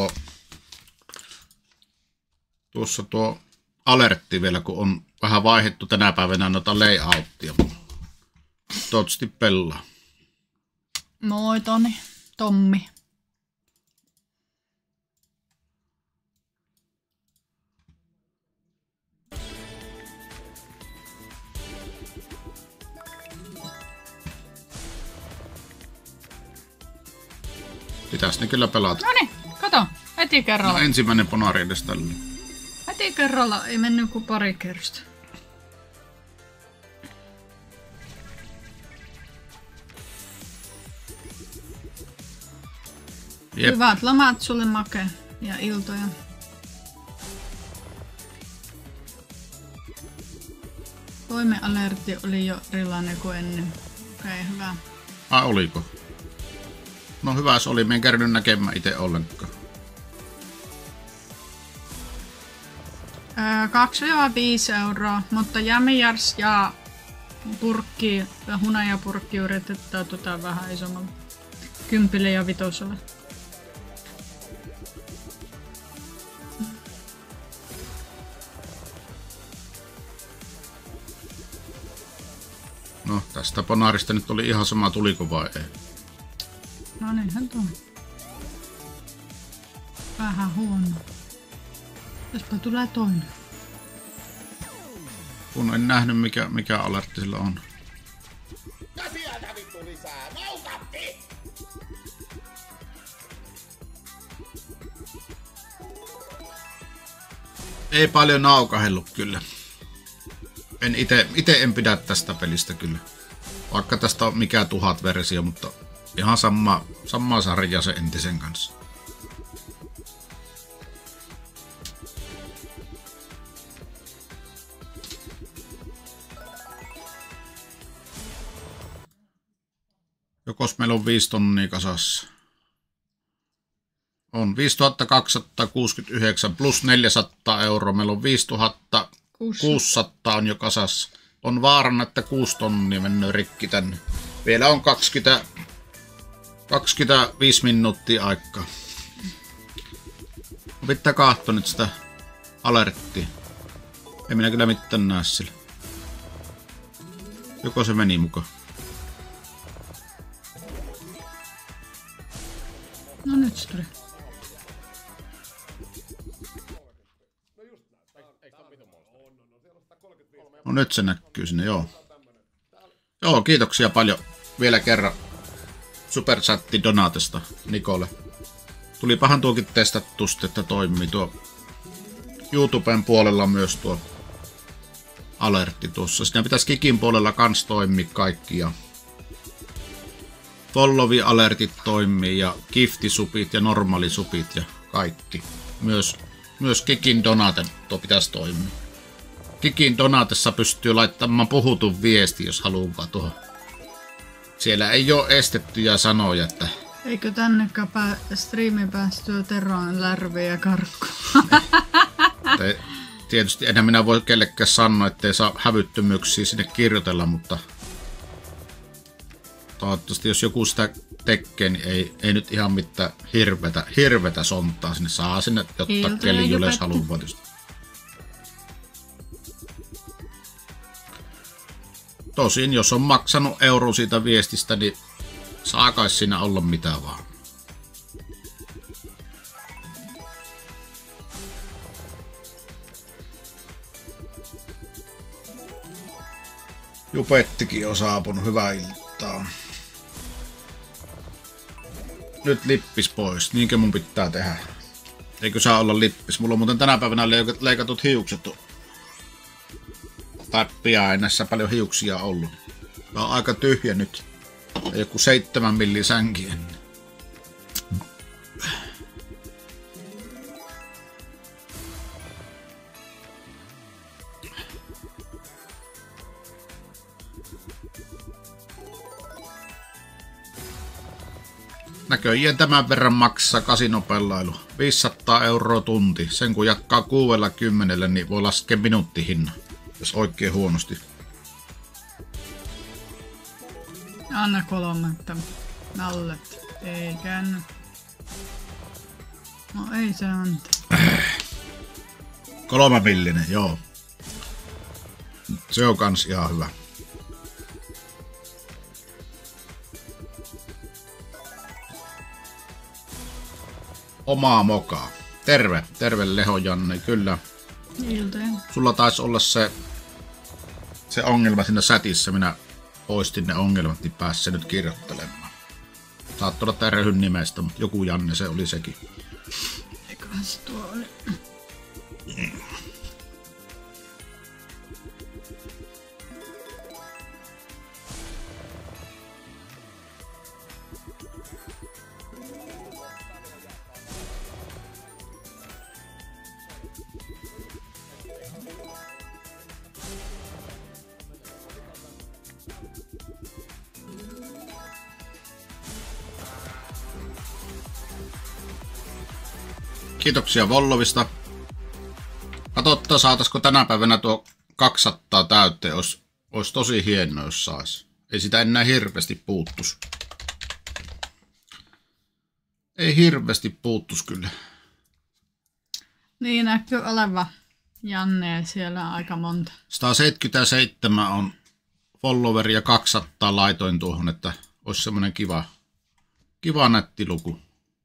tuossa tuo alertti vielä, kun on vähän vaihdettu tänä päivänä noita layouttia. Toivottavasti pelaa. Moi Toni. Tommi. Pitäis ne kyllä pelata. Noniin, kato. Heti kerralla. No, ensimmäinen ponari edes tälle. Heti kerralla. Ei mennyt kuin pari kerrosta. Jep. Hyvät lomat sulle Make ja iltoja. Toimealertti oli jo erilainen kuin ennen. Okei, hyvä. Oliko? No hyvä se oli, me en kerännyt näkemään itse ollenkaan. 2-5 euroa, mutta Jämijärs ja purkki, hunajapurkki yritetään vähän isommalla. 10 ja 5. No tästä ponarista nyt oli ihan sama, tuliko vai ei. No niinhän tuo. Vähän huono. Jospa tulee toinen. Kun en nähnyt mikä alertti sillä on. Ja sieltä vittu lisää, naukatti! Ei paljon naukahellut kyllä. En ite en pidä tästä pelistä kyllä. Vaikka tästä on mikä 1000 versio, mutta ihan sama sarja se entisen kanssa. Jokos meillä on 5 tonnia kasassa. On 5269 plus 400 euroa. Meillä on 5000 600 on jo kasassa. On vaarana, että 6 tonnia menee rikki tänne. Vielä on 25 minuuttia aikaa. Pitää katsoa nyt sitä alerttia. Ei minä kyllä mitään näe sillä. Joko se meni mukaan? No nyt se tuli. No nyt se näkyy sinne, joo. Joo, kiitoksia paljon vielä kerran Superchatti Donatesta Nikolle. Tulipahan tuokin testattu, että toimii tuo YouTuben puolella myös tuo alertti tuossa. Siinä pitäisi Kikin puolella kans toimia kaikki ja followi-alertit toimii ja giftisupit ja normaalisupit ja kaikki. Myös Kikin Donaten tuo pitäisi toimia. Kikin Donatessa pystyy laittamaan puhutun viesti, jos haluaa tuohon. Siellä ei ole estettyjä sanoja, että... Eikö tännekaan striimi päästyä Teroon lärviä ja karkkuun? Tietysti enhän minä voi kellekään sanoa, ettei saa hävyttömyyksiä sinne kirjoitella, mutta... Toivottavasti jos joku sitä tekee, niin ei nyt ihan mitään hirvetä sontaa sinne. Saa sinne ottaa kelijulle, jos haluaa. Tosin, jos on maksanut euro siitä viestistä, niin saakais siinä olla mitä vaan. Jupettikin on saapunut. Hyvää iltaa. Nyt lippis pois. Niinkö mun pitää tehdä? Eikö saa olla lippis? Mulla on muuten tänä päivänä leikatut hiukset. Tai pian ei näissä paljon hiuksia ollut. Mä oon aika tyhjä nyt. Joku 7 milli sänki ennen. Näköjään tämän verran maksaa kasinopelailu. 500 € tunti. Sen kun jakkaa 60, niin voi laskea minuuttihinnan. Jos oikein huonosti. Anna 3 nallet. Ei käänny. No ei se anta. 3 millinen, joo. Se on kans ihan hyvä. Omaa mokaa. Terve Leho Janne, kyllä. Iltoja. Sulla taisi olla se ongelma siinä chatissa. Minä poistin ne ongelmat, niin pääsi nyt kirjoittelemaan. Saattaa olla Rehyn nimestä, mutta joku Janne se oli sekin. Eiköhän se tuo oli. Kiitoksia Vollovista. Katsotaan, saataisiko tänä päivänä tuo 200 täytteen. Olisi tosi hienoa, jos saisi. Ei sitä enää hirveästi puuttus. Ei hirveästi puuttus kyllä. Niin näkyy oleva Janne ja siellä on aika monta. 177 on followeria, 200 laitoin tuohon, että olisi semmoinen kiva nätti luku.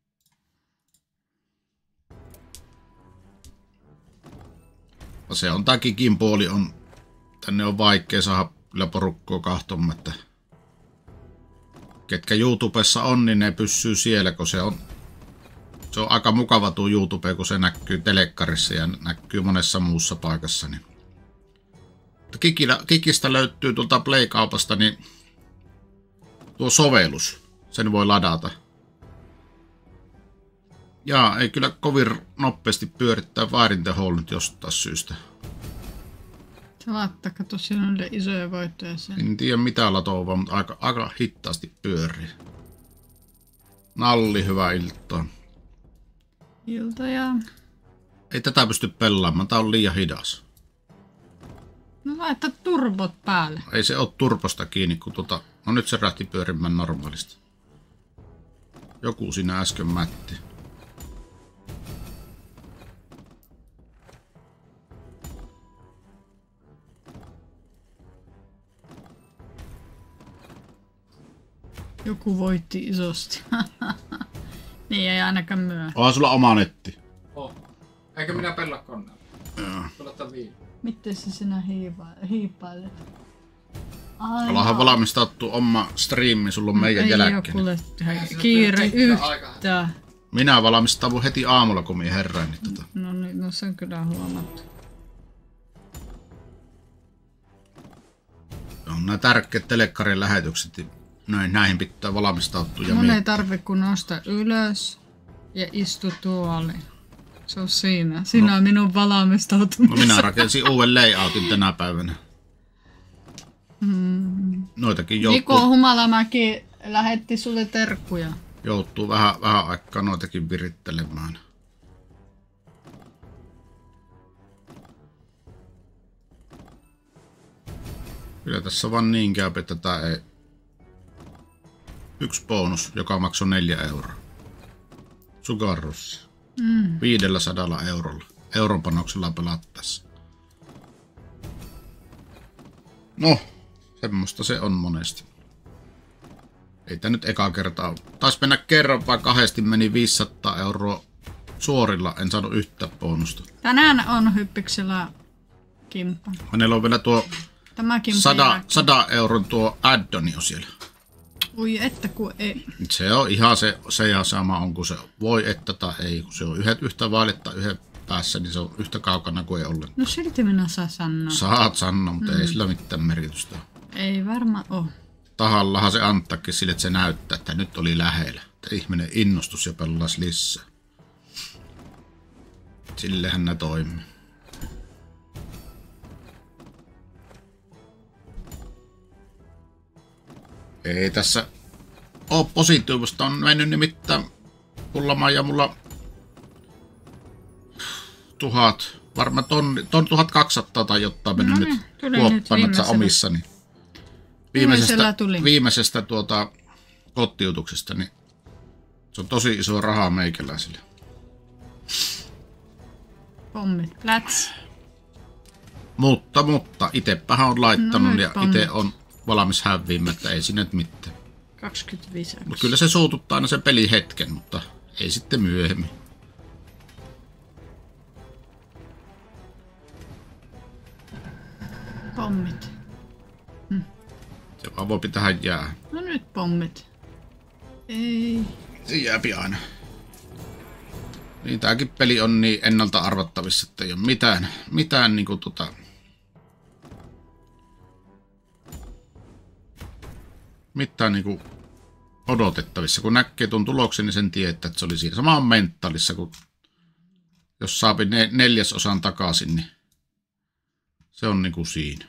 Se on tää Kikin puoli on, tänne on vaikea saada kyllä porukkoa kahtomaan, että ketkä YouTubessa on, niin ne pysyy siellä, kun se on aika mukava tuo YouTube, kun se näkyy telekkarissa ja näkyy monessa muussa paikassa. Niin. Kikistä löytyy tuolta Play-kaupasta niin tuo sovellus, sen voi ladata. Jaa, ei kyllä kovin nopeasti pyörittää väärinteholla nyt jostain syystä. Se laittaa tosiaan niille isoja voittoja sen. En tiedä mitä latoa vaan, mutta aika hitaasti pyörii. Nalli, hyvää iltaa. Iltoja. Ei tätä pysty pelaamaan, tää on liian hidas. No laita turbot päälle. Ei se oo turposta kiinni, kun no nyt se rähti pyörimään normaalisti. Joku siinä äsken mätti. Joku voitti isosti. Niin ei ainakaan myö. Onhan sulla oma netti. Eikö minä pelaa koneella? Joo. Pelata viime. Miten se sinä hiipailet? Ai Ollaanhan valmistautu oma striimi, sulla on meidän jälkeen. Ei oo kuule kiire yhtään. Minä valmistaudun heti aamulla, kun minä herään. Niin No niin, no se on kyllä huomattu. On nämä tärkeät telekkarin lähetykset. Näihin pitää valmistautua. Ja Mun ei tarvi kun nousta ylös ja istu tuoliin. Se on siinä. Siinä on minun valmistautumista. No minä rakensin uuden layoutin tänä päivänä. Noitakin Niko Humalamäki lähetti sulle terkkuja. Joutuu vähän aikaa noitakin virittelemään. Kyllä tässä vaan niin käy, että tää ei... Yksi bonus, joka maksoi 4 euroa. Sugarrussi. 500 eurolla. Euron panoksella pelattaessa. No, semmoista se on monesti. Ei tää nyt eka kertaa ole. Taisi mennä kerran, vai kahdesti meni 500 euroa suorilla. En saanut yhtään bonusta. Tänään on hyppiksellä kimppa. Hänellä on vielä tuo Tämä kimppa 100 euron tuo addoni on siellä. Ui että kun ei. Se on ihan se ja sama on, kun se voi että tai ei. Kun se on yhtä vailetta yhden päässä, niin se on yhtä kaukana kuin ei ollenkaan. No silti minä saa sanoa. Saat sanoa, mutta ei sillä mitään merkitystä. Ei varmaan oo. Tahallahan se antaakin sille, että se näyttää, että nyt oli lähellä. Että ihminen innostus ja pelaisi lisää. Sillehän ne toimii. Ei tässä ole positiivista. On mennyt nimittäin pullamaan ja mulla 1000, varmaan ton 1200 tai jotain mennyt No niin, nyt tuli kuoppanat omissani. Viimeisestä kotiutuksesta, niin se on tosi iso raha meikäläisille. Pommit. Läts. Mutta itsepähän on laittanut No, ja pommit. itse on valmis häviämään, että ei sinne nyt mitään. 25. Mutta kyllä se suututtaa aina se peli hetken, mutta ei sitten myöhemmin. Pommit. Se vaan voi tähän jää. No nyt pommit. Ei. Se jääpi aina. Niin tääkin peli on niin ennalta arvattavissa, että ei ole mitään niinku mitään niinku odotettavissa. Kun näkee tuon tuloksen, niin sen tietää, että se oli siinä. Sama on mentaalissa, kun jos saapi 4/4 takaisin, niin se on niinku siinä.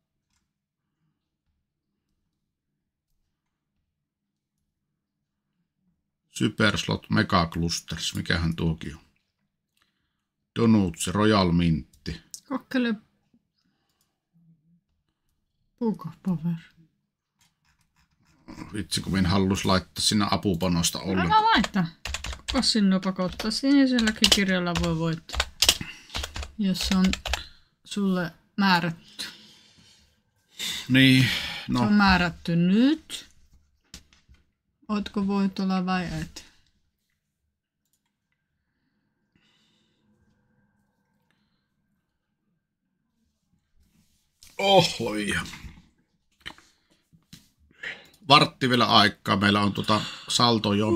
Superslot Mega Clusters, mikähän tuokin on. Donuts, Royal Mintti. Kokkele. Book of Power. Vitsi, kun minä hallus laittaa sinne apupanosta ollenkaan. Älä laita. Kas sinua pakottaa. Siniselläkin kirjalla voi voittaa. Jos se on sulle määrätty. Niin, Se no on määrätty nyt. Ootko voitolla vai et? ohoi. Vartti vielä aikaa. Meillä on salto jo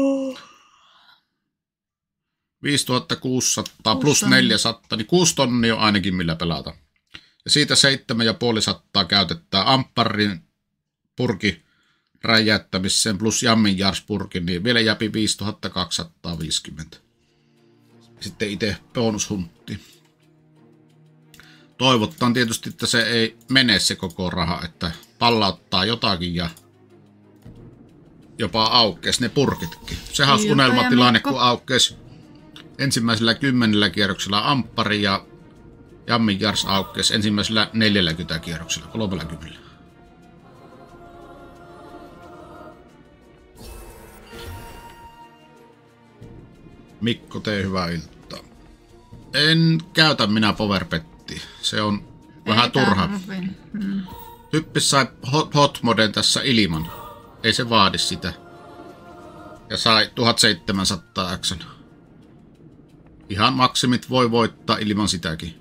5600 plus 400, niin 6 tonnia on ainakin millä pelata. Ja siitä 7500 käytetään ampparin purki räjäyttämiseen plus jammin jars purkin, niin vielä jäpi 5250. Sitten itse bonushuntti. Toivotaan tietysti, että se ei mene se koko raha, että pallauttaa jotakin ja jopa aukeisi ne purkitkin. Sehän olisi unelmatilanne, kun aukeisi ensimmäisellä 10 kierroksella amppari ja Jammin Jars aukkesi ensimmäisellä 40 kierroksella, 30. Mikko, tee hyvää iltaa. En käytä minä powerpettiä. Se on vähän turha. Hyppis sai hotmoden tässä ilman. Ei se vaadi sitä. Ja sai 1700 X. Ihan maksimit voi voittaa ilman sitäkin.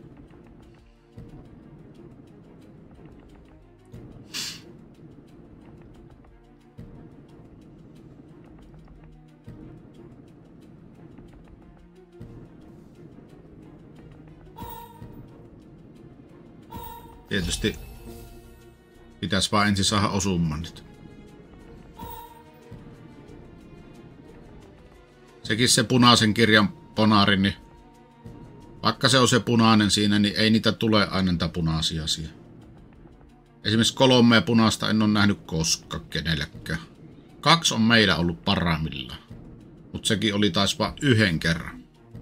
Tietysti pitäisi vaan ensin saada osumaan nyt. Sekin se punaisen kirjan ponari, niin vaikka se on se punainen siinä, niin ei niitä tule aina niitä punaisia siihen. Esimerkiksi 3 punaista en ole nähnyt koskaan kenellekään. 2 on meillä ollut parhaimmillaan. Mutta sekin oli taas vain yhden kerran.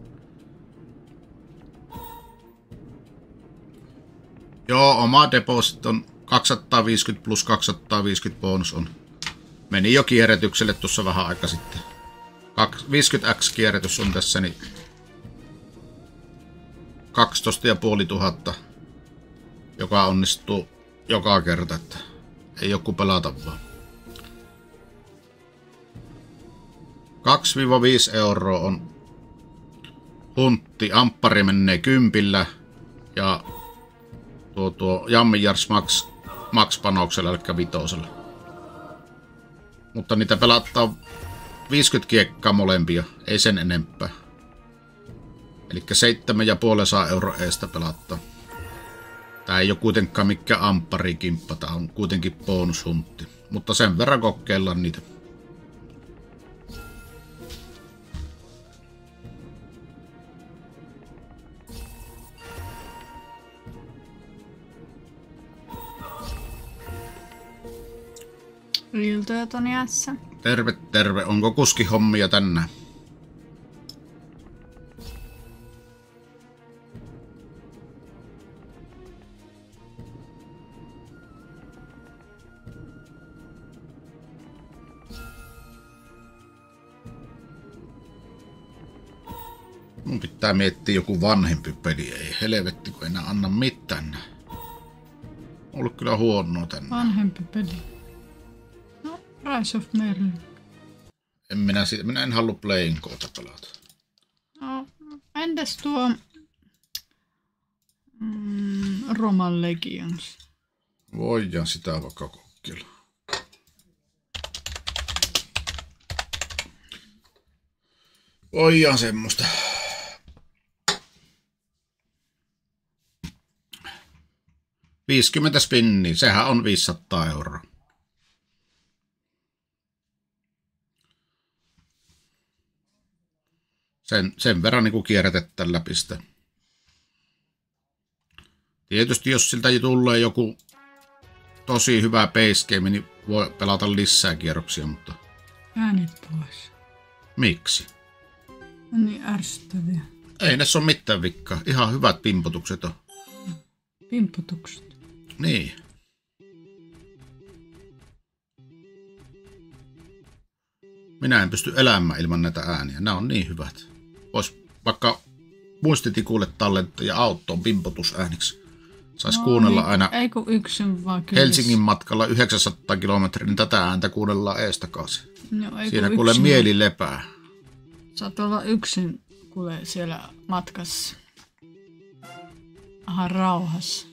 Joo, oma deposit on 250 plus 250 bonus on. Meni jo kierrätykselle tuossa vähän aika sitten. 50x kierrätys on tässä, niin 12 500, joka onnistuu joka kerta, että ei joku pelata vaan. 2-5 euroa on huntti, amppari menee 10 ja tuo Jammin Jars max panoksella, eli 5. Mutta niitä pelattaa 50 kiekkaa molempia, ei sen enempää. Eli 7,5 € eestä pelattaa. Tää ei ole kuitenkaan mikään ampparikimppa, tää on kuitenkin bonushuntti. Mutta sen verran kokeillaan niitä. Iltoja Toni S. Terve, terve. Onko kuskihommia tänään? Mun pitää miettiä joku vanhempi peli. Ei helvetti, kun enää anna mitään. On ollut kyllä huonoa tänään. Vanhempi peli. No, Rise of Merlin. Minä en halua Playing Coota pelata. No, entäs tuo Roman Legions? Voidaan sitä vaikka kokeilla. Voidaan semmoista. $50 spinniä, sehän on 500 €. Sen verran niin kierrätetään läpi sitä. Tietysti jos siltä tulee joku tosi hyvä base game, niin voi pelata lisää kierroksia, mutta... Äänet pois. Miksi? On niin ärsyttäviä. Ei näissä ole mitään vikkaa. Ihan hyvät pimpotukset on. Pimputukset. Niin. Minä en pysty elämään ilman näitä ääniä. Nämä on niin hyvät. Vois vaikka muistitikulle tallentaa ja autoon pimpotusääniksi. Saisi kuunnella aina ei kun yksin vaan kyllä. Helsingin matkalla 900 kilometriä, niin tätä ääntä kuunnellaan eestakaisin. No, ei siinä kuule mieli lepää. Saat olla yksin kuule siellä matkassa. Aha, rauhassa.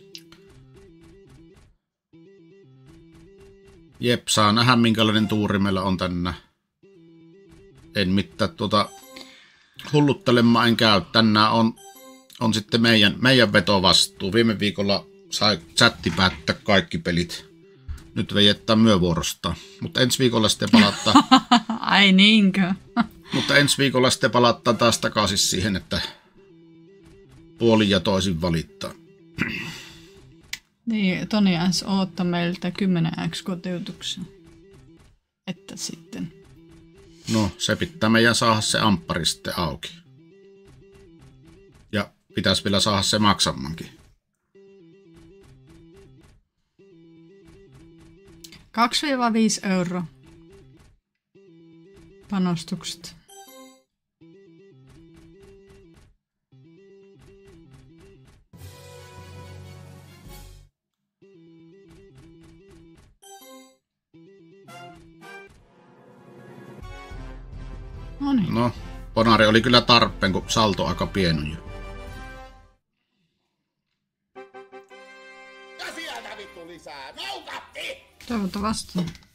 Jep, saa nähdä minkälainen tuuri meillä on tänään. En mitään hulluttelemaan en käy. Tänään on sitten meidän vetovastuu. Viime viikolla sai chatti päättää kaikki pelit. Nyt vejettää myövuorostaan. Mutta ensi viikolla sitten palattaa. Ai niinkö? Mutta ensi viikolla sitten palattaa taas takaisin siihen, että puolin ja toisin valittaa. Niin, Toni S. oottaa meiltä 10x kotiutuksen. Että sitten. No, se pitää meidän saada se amppari sitten auki. Ja pitäisi vielä saada se maksamankin. 2-5 € panostukset. Noniin. No, Ponari oli kyllä tarpeen, kun salto aika pieni jo. Ja sieltä vittu lisää. Noukatti! Toivottavasti.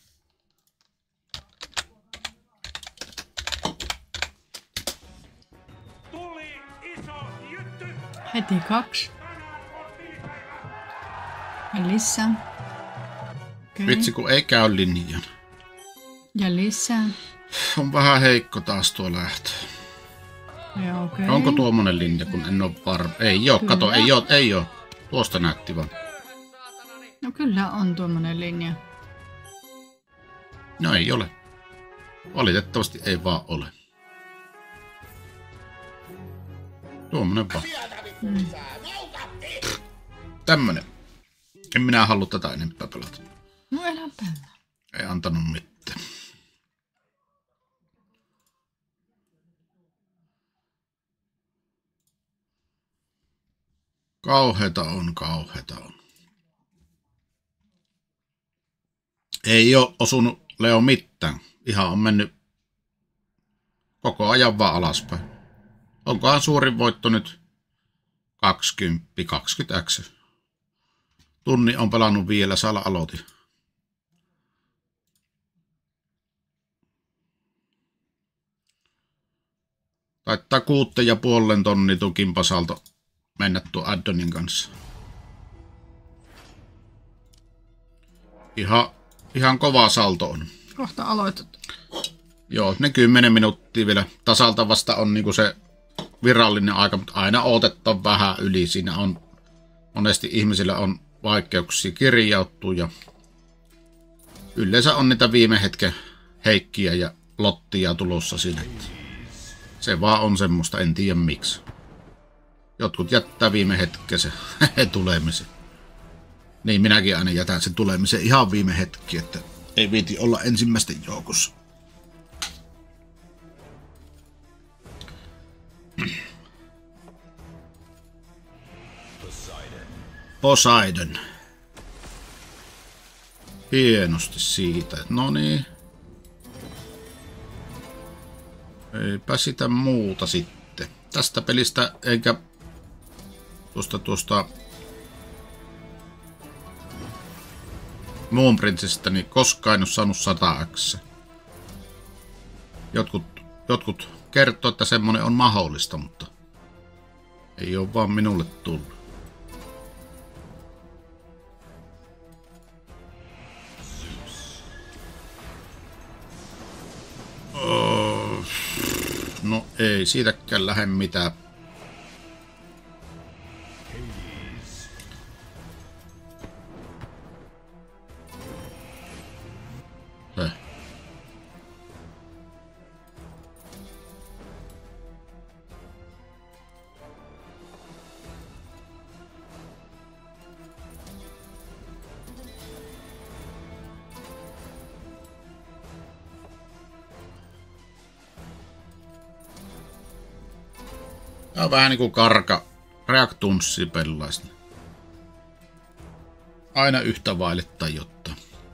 Tuli iso jytty! Heti 2. Ja lisää. Okay. Vitsi, kun ei käy linjan. Ja lisää. On vähän heikko taas tuo lähtö. Ja okei. Onko tuommoinen linja, kun en ole varma? Ei oo, kato, ei oo. Tuosta näytti vaan. No kyllä on tuommoinen linja. No ei ole. Valitettavasti ei vaan ole. Tuommoinen vaan. Sieltä vittu lisää. Noukatti! Tämmönen. En minä halua tätä enempää pelata. No elä päällä. Ei antanut mitään. Kauheeta on. Ei oo osunut Leo mitään. Ihan on mennyt koko ajan vaan alaspäin. Onkohan suurin voitto nyt 20x. Tunni on pelannut vielä, Sala aloitin. Taittaa 6,5 tonnia tukin pasalto mennä tuon addonin kanssa. Ihan kova salto on. Kohta aloitat. Joo, ne 10 minuuttia vielä. Tasalta vasta on niinku se virallinen aika, mutta aina odotetaan vähän yli. Siinä on monesti ihmisillä on vaikeuksia kirjautua ja yleensä on niitä viime hetken heikkiä ja lottia tulossa siinä. Se vaan on semmoista, en tiedä miksi. Jotkut jättää viime hetken se tulemisen. Niin minäkin aina jätän sen tulemisen ihan viime hetki, että ei viiti olla ensimmäisten joukossa. Poseidon. Hienosti siitä. No niin. Eipä sitä muuta sitten. Tästä pelistä eikä tuosta Moon Princesista niin koskaan en ole saanut 100x. Jotkut kertoo, että semmonen on mahdollista, mutta ei ole vaan minulle tullut. No ei siitäkään lähde mitään. Tämä on vähän niinku karka reaktunssi pellaista. Aina yhtä vaille tajottaa.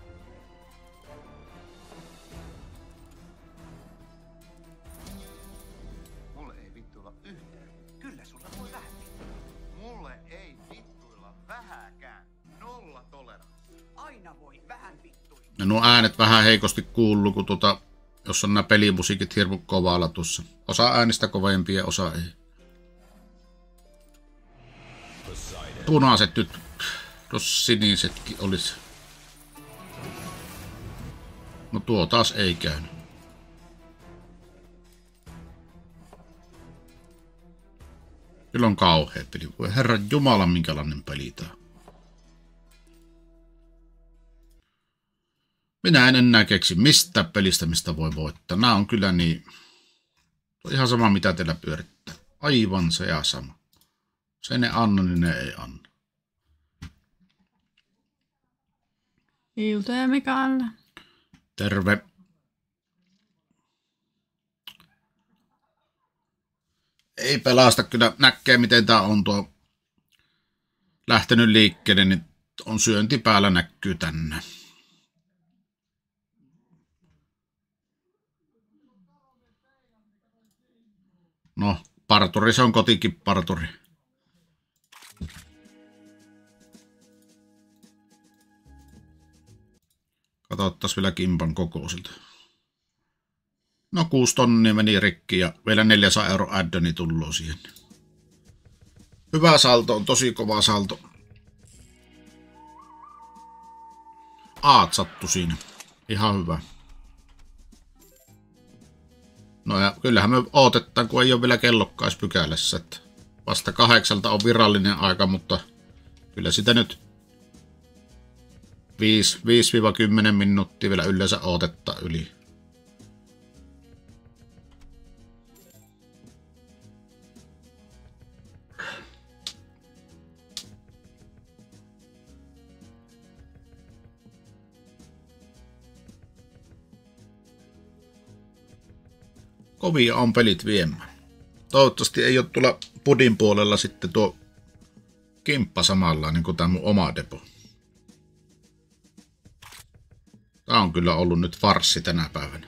Mulle ei vittuilla yhtään. Kyllä sulla voi vähän vittuilla. Mulle ei vittuilla vähäkään. Nolla toleranssi. Aina voi vähän vittuilla. Ja nuo äänet vähän heikosti kuuluu, kun jos on nämä pelimusiikit hirmu kovalla tuossa. Osa äänistä kovempia, osa ei. Punaiset nyt, jos sinisetkin olisi. No tuo taas ei käynyt. Kyllä on kauhea peli. Voi herran jumala, minkälainen peli tää. Minä en enää keksi mistä pelistä, mistä voi voittaa. Nämä on kyllä niin... On ihan sama mitä teillä pyörittää. Aivan se ja sama. Se ne anna, niin ne ei anna. Iltoja Mikaelle. Terve. Ei pelasta, kyllä näkee miten tää on tuo lähtenyt liikkeelle, niin on syönti päällä näkyy tänne. No, parturi se on kotikin parturi. Katsottaisiin vielä kimpan kokoisilta. No 6 tonnia meni rikki ja vielä 400 € addoni tulloo siihen. Hyvä salto, on tosi kova salto. Aat sattu siinä. Ihan hyvä. No ja kyllähän me odotetaan, kun ei ole vielä kellokkais pykälässä. Että vasta 8 on virallinen aika, mutta kyllä sitä nyt 5-10 minuuttia vielä yleensä odotetta yli. Kovia on pelit viemään. Toivottavasti ei ole tuolla pudin puolella sitten tuo kimppa samalla niin kuin tämä mun oma depo. Tää on kyllä ollut nyt farssi tänä päivänä.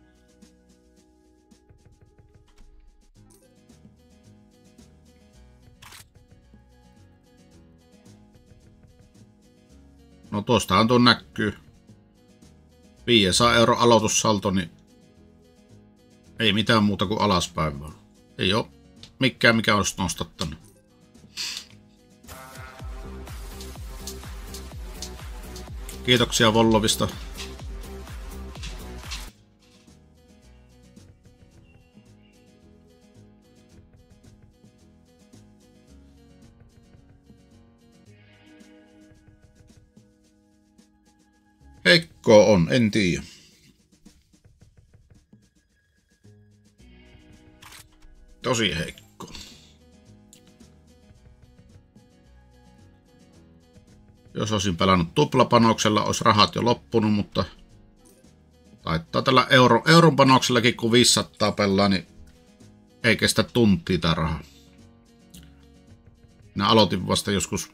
No tuostahan tuo näkyy. 500 € aloitussalto, niin ei mitään muuta kuin alaspäin vaan. Ei oo mikään mikä olisi nostattanut. Kiitoksia Vollovista. Heikko on, en tiedä. Tosi heikko. Jos olisin pelannut tuplapanoksella, olisi rahat jo loppunut, mutta taittaa tällä euron panoksellakin, kun 500 pelaa, niin ei kestä tuntia tää raha. Minä aloitin vasta joskus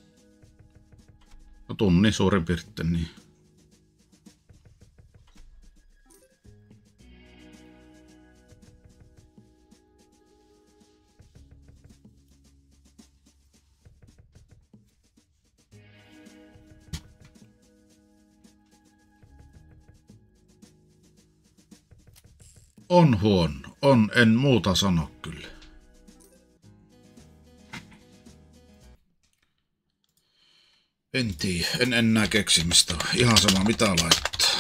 tunnin suurin piirtein, niin on huono. On, en muuta sano kyllä. En tiedä, en enää keksimistä. Ihan sama mitä laittaa.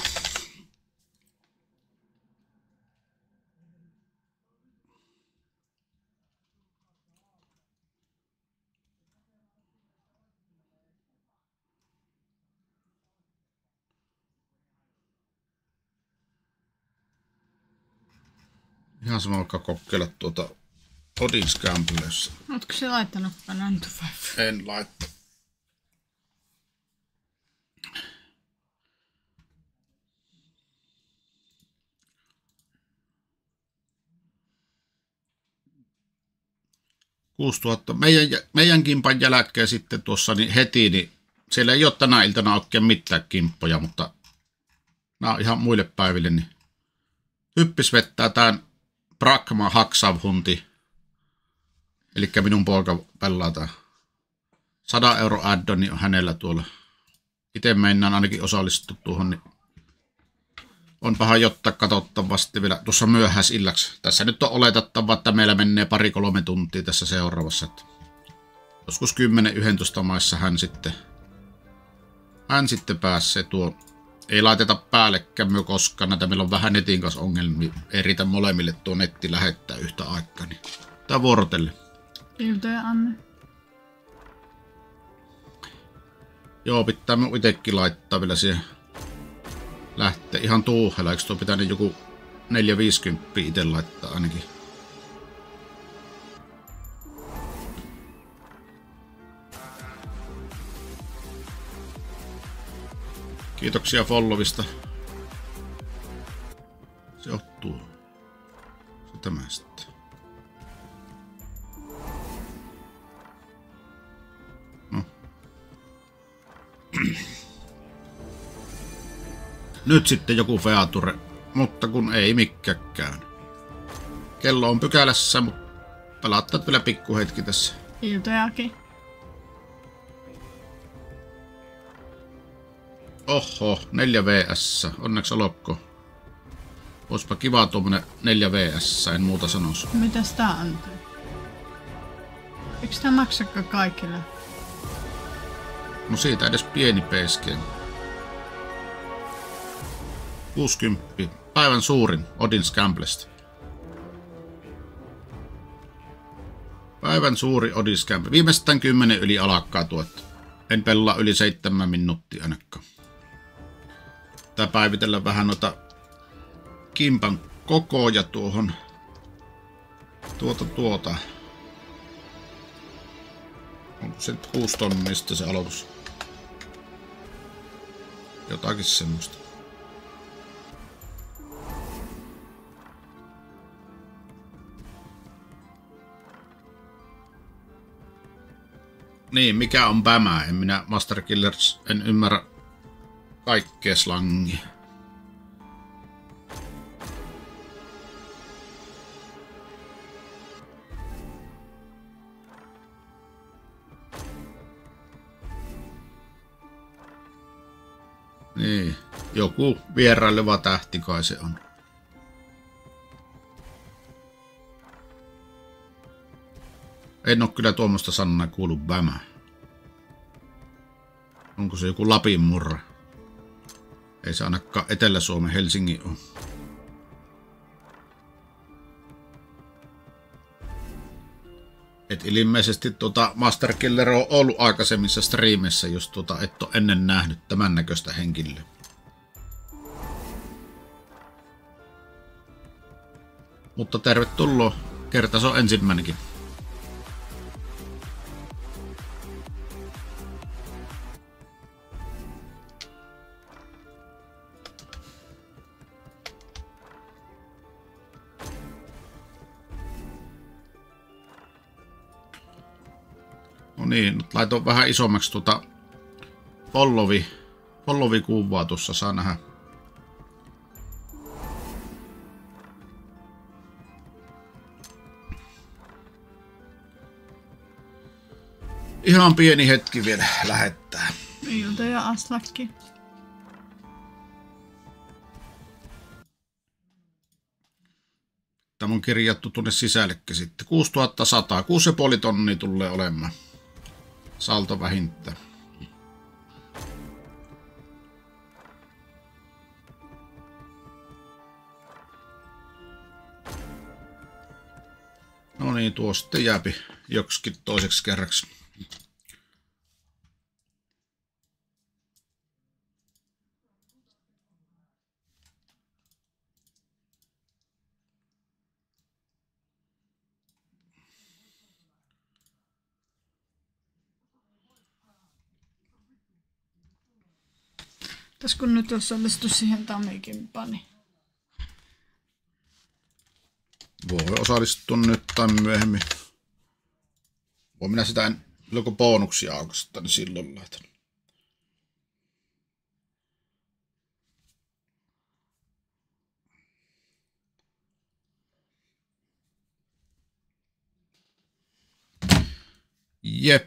Ihan sama vaikka kokeilla tuota Odin Scamblessa. Ootko se laittanut Banana to Five? En laittaa. Meidän kimpan jälkeen sitten tuossa niin heti, niin siellä ei ole tänä iltana oikein mitään kimppoja, mutta nämä on ihan muille päiville, niin hyppis vettää tämän Pragma Haksavhunti. Eli minun poika pelaa tää. 100 € addoni on hänellä tuolla. Itse mennään ainakin osallistu tuohon, niin onpahan jotta katsottavasti vielä tuossa myöhäisillaksi. Tässä nyt on oletettava, että meillä menee 2-3 tuntia tässä seuraavassa. Että joskus 10-11 maissa hän sitten pääsee tuo. Ei laiteta päällekään myö koskaan näitä. Meillä on vähän netin kanssa ongelmia. Ei riitä molemmille tuo netti lähettää yhtä aikaa. Niin tää vuorotelle. Iltoja Anne. Joo, pitää minun itekin laittaa vielä siihen. Lähtee ihan tuuhella. Eikö tuo pitänyt joku 450 itse laittaa ainakin? Kiitoksia followista. Se ottuu. Se tämä sitten. No. Nyt sitten joku feature, mutta kun ei mikään. Kello on pykälässä, mutta pelattaat vielä pikkuhetki tässä. Iltojakin. Oho, 4 vs. Onneksi olokko. Oispa kiva tuommoinen 4 vs. En muuta sanoisi. Mitäs tää antaa? Eikö tää maksakaan kaikille? No siitä edes pieni peiskeen. 60. Päivän suurin Odin Scamblesta. Päivän suuri Odin Scamble. Viimeistään 10 yli alakkaa tuotto. En pelaa yli 7 minuuttia ainakaan. Tää päivitellä vähän noita kimpan kokoja tuohon. Onko se nyt 6 tonnista se aloitus? Jotakin semmoista. Niin, mikä on pämää? En minä Master Killers, en ymmärrä kaikkea slangia. Niin, joku vieraileva tähti kai se on. En oo kyllä tuommoista sanaa kuullut bämää. Onko se joku Lapin murre? Ei se ainakaan Etelä-Suomen Helsingin ole. Et ilmeisesti Master Killer on ollut aikaisemmissa striimeissä, jos et ole ennen nähnyt tämän näköistä henkilöä. Mutta tervetuloa. Kerta se on ensimmäinenkin. No niin, nyt laitoin vähän isommaksi followi-kuvaa tuossa, saa nähdä. Ihan pieni hetki vielä lähettää. Ilta ja Aslakki. Tämä on kirjattu tuonne sisällekin sitten. 6100, 6,5 tonnia tulee olemaan. Salto vähintään. No niin, tuo sitten jääpi joksikin toiseksi kerraksi. Tässä kun nyt osallistu siihen Tamikimpaan, niin voi osallistua nyt tai myöhemmin. Voi minä sitä kun bonuksia aukasta, niin silloin laitan. Jep.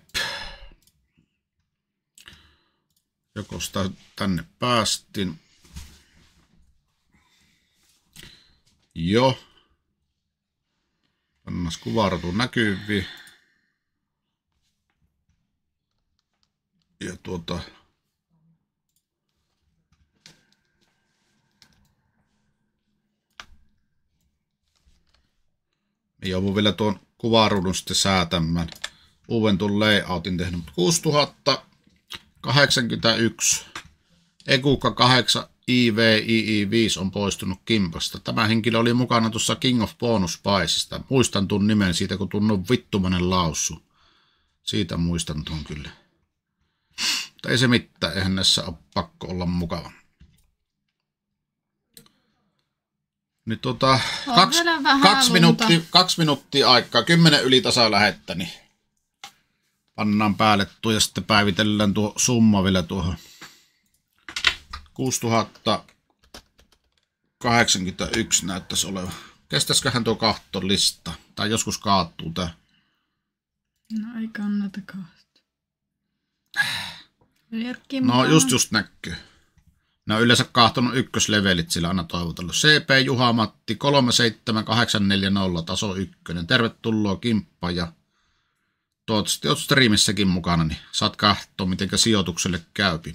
Joko sitä tänne päästiin. Jo. Pannas kuvarutu näkyviin. Ja me joudun vielä tuon kuvaruudun sitten säätämään. Uuden tuon layoutin tehnyt, mutta 6081 Ekuka 8 IV-II5 on poistunut kimpasta. Tämä henkilö oli mukana tuossa King of Bonus Spiceista. Muistan tuon nimen siitä, kun tunnon vittumainen laussu. Siitä muistan tuon kyllä. Mutta ei se mitään, eihän näissä ole pakko olla mukava. Nyt kaksi minuuttia aikaa, 10 yli tasa lähettä, niin pannaan päälle tuo ja sitten päivitellään tuo summa vielä tuohon 6081 näyttäisi olevan. Kestäisiköhän tuo kahtolista? Tai joskus kaattuu tää. No ei kannata kahta. No just näkyy. Ne on yleensä kahtonut ykköslevelit sillä aina toivotellut. CP Juha-Matti 37840 taso 1. Tervetuloa kimppa ja toivottavasti olet striimissäkin mukana, niin saat katsoa mitenkä sijoitukselle käypi.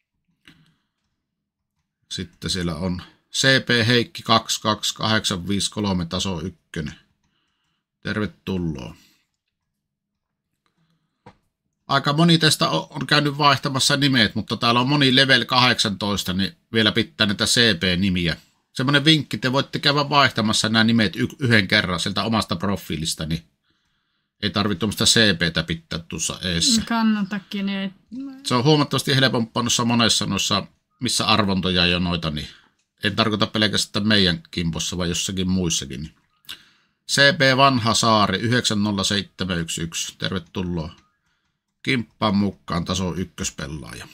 Sitten siellä on CP Heikki 22853 taso 1. Tervetuloa. Aika moni teistä on käynyt vaihtamassa nimet, mutta täällä on moni level 18, niin vielä pitää näitä CP-nimiä. Semmoinen vinkki, te voitte käydä vaihtamassa nämä nimet yhden kerran sieltä omasta profiilista, niin ei tarvitse tuommoista CPtä pitää tuossa eessä. Kannatakin. Ei. Se on huomattavasti helpompaa monessa noissa, missä arvontoja jo noita, niin en tarkoita pelkästään meidän kimpossa, vaan jossakin muissakin. Niin. CP Vanha Saari 90711, tervetuloa. Kimppaan mukaan taso 1 pelaaja.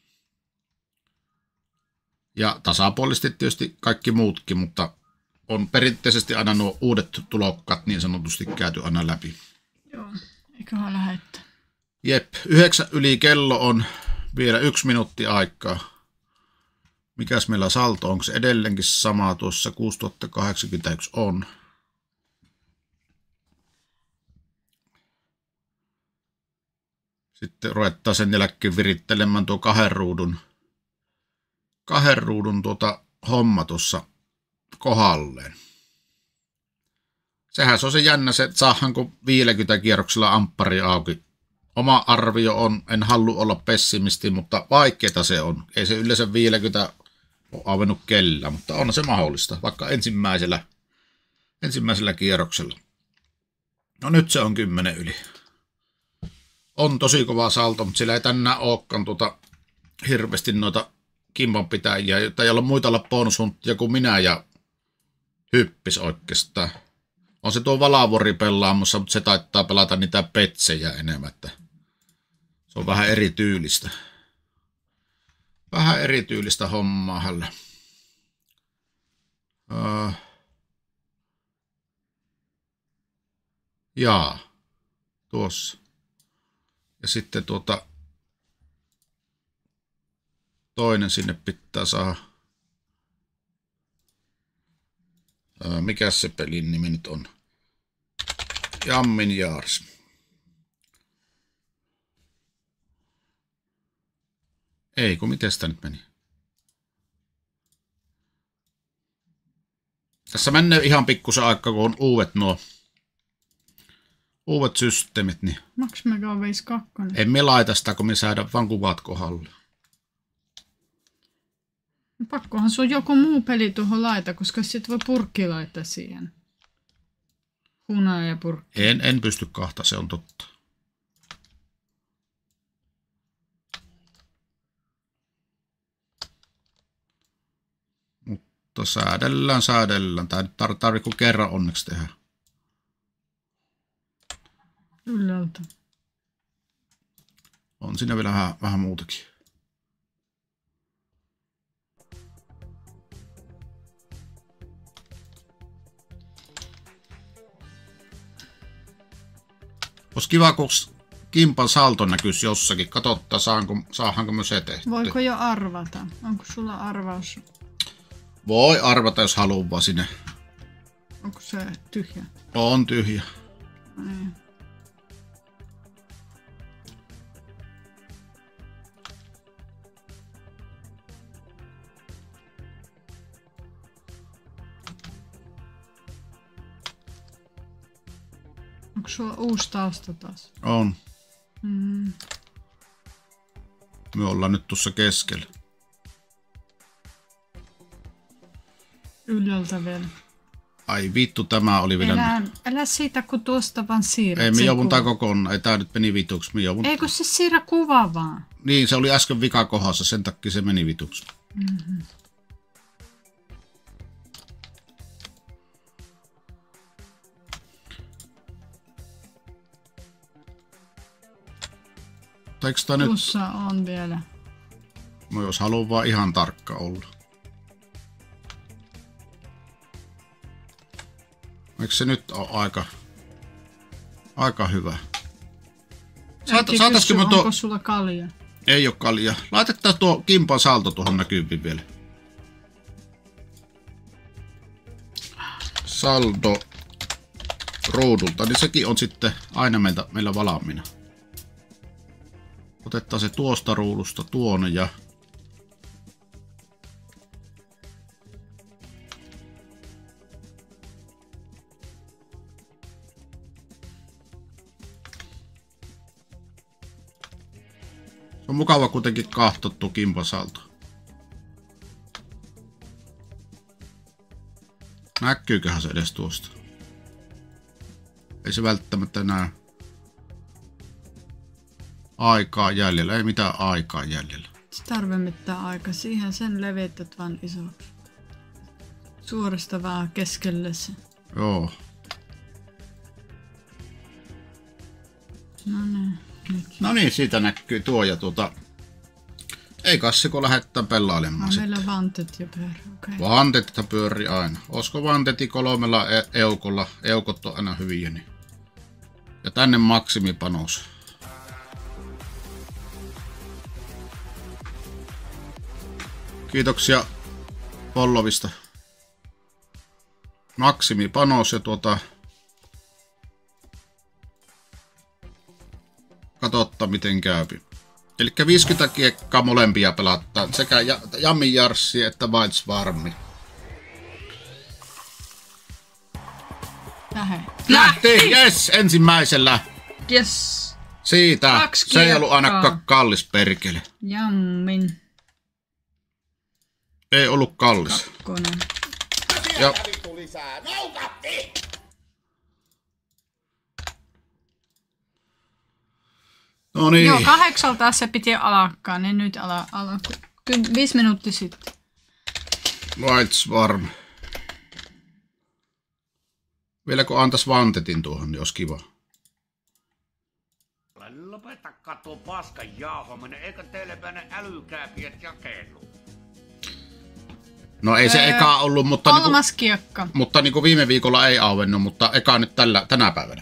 Ja tasapuolisesti tietysti kaikki muutkin, mutta on perinteisesti aina nuo uudet tulokkaat niin sanotusti käyty aina läpi. Joo, eiköhän lähettää. Jep, 9 yli kello on vielä 1 minuutti aikaa. Mikäs meillä salto? Onko se edelleenkin sama tuossa 6081 on? Sitten ruvetaan sen jälkeen virittelemään tuo kahden ruudun homma tuossa kohdalleen. Sehän se on se jännä, se, että saadaanko 50 kierroksella amppari auki. Oma arvio on, en halua olla pessimisti, mutta vaikeeta se on. Ei se yleensä 50 ole avennut kellään, mutta on se mahdollista, vaikka ensimmäisellä kierroksella. No nyt se on 10 yli. On tosi kova salto, mutta sillä ei tänään olekaan hirveästi noita kimpanpitäjiä, joilla on muita olla bonushuntia kuin minä ja hyppis oikeastaan. On se tuo Valavuori pelaamassa, mutta se taittaa pelata niitä petsejä enemmän. Että se on vähän erityylistä. Vähän erityylistä hommaa hänellä. Jaa, tuossa. Ja sitten toinen sinne pitää saada. Mikä se pelin nimi nyt on? Jammin Jaars. Ei, kun miten sitä nyt meni? Tässä menee ihan pikkusen aikaa, kun on uudet systeemit. Niin Max Megaways 2. emme laita sitä, kun me saadaan vaan kuvat kohdalle. Pakkohan sun joku muu peli tuohon laita, koska sit voi purkki laittaa siihen. Hunaa ja purkki. En pysty kahta, se on totta. Mutta säädellään. Tää nyt tarvii kuin kerran onneksi tehdä. Ylältä. On siinä vielä vähän muutakin. Olisi kiva, kun kimpan salto näkyisi jossakin. Katsotaan, saadaanko me se tehty. Voiko jo arvata? Onko sulla arvaus? Voi arvata, jos haluaa sinne. Onko se tyhjä? On tyhjä. Niin. Onko sulla uusi tausta taas? On. Me ollaan nyt tuossa keskellä. Ylältä vielä. Ai vittu, tämä oli vielä... Älä siitä, kun tuosta vaan siirrät. Ei, me joudun tää kokonaan. Ei, tää nyt meni vituksi. Ei, kun se siirrä kuva vaan. Niin, se oli äsken vikakohdassa, sen takia se meni vituksi. Mm-hmm. Tuossa on vielä. No jos haluan vaan ihan tarkka olla. Eikö se nyt ole aika hyvä? Saataisiko me tuo... Onko sulla kalja? Ei ole kalja. Laitetaan tuo kimpan salto tuohon näkyviin vielä. Saldo ruudulta, niin sekin on sitten aina meillä valmiina. Otetaan se tuosta ruudusta tuonne ja... Se on mukava kuitenkin kahtottu kimpasalto. Näkyyköhän se edes tuosta? Ei se välttämättä näe. Aikaa jäljellä, ei mitään aikaa jäljellä. Se tarvitse mitään aikaa, siihen sen levittät vaan isoksi. Suorasta vaan keskelle se. Joo. No niin, siitä näkyy tuo ja ei kassiko lähettää pelailemaan sitten. Meillä vantet jo pyörii. Okay. Vantetita pyörii aina. Olisiko vanteti 3 eukolla? Eukot on aina hyviä. Niin. Ja tänne maksimipanos. Kiitoksia follovista. Maksimipanos ja katsotaan miten käypi. Eli 50 kiekkaa molempia pelataan. Sekä Jammi Jarssi että Vaitsvarmi. Lähti! Yes! Ensimmäisellä! Yes! Siitä! Se ei ollut ainakaan kallis perkele. Jammin. Ei ollut kallis. Sieltä vittu lisää. Noukatti! No niin. Joo, 8 se piti alkaa, niin nyt alkaa. 5 minuuttia sitten. Vaitsvarm. Vieläkö antais vantetin tuohon, niin olisi kiva. Lopeta katsoa paskan jauhaminen, eikö teille mene älykääpiet jakellu? No ei se eka ollut, mutta... Kolmas kiekka. Mutta niin kuin viime viikolla ei auennut, mutta eka nyt tänä päivänä.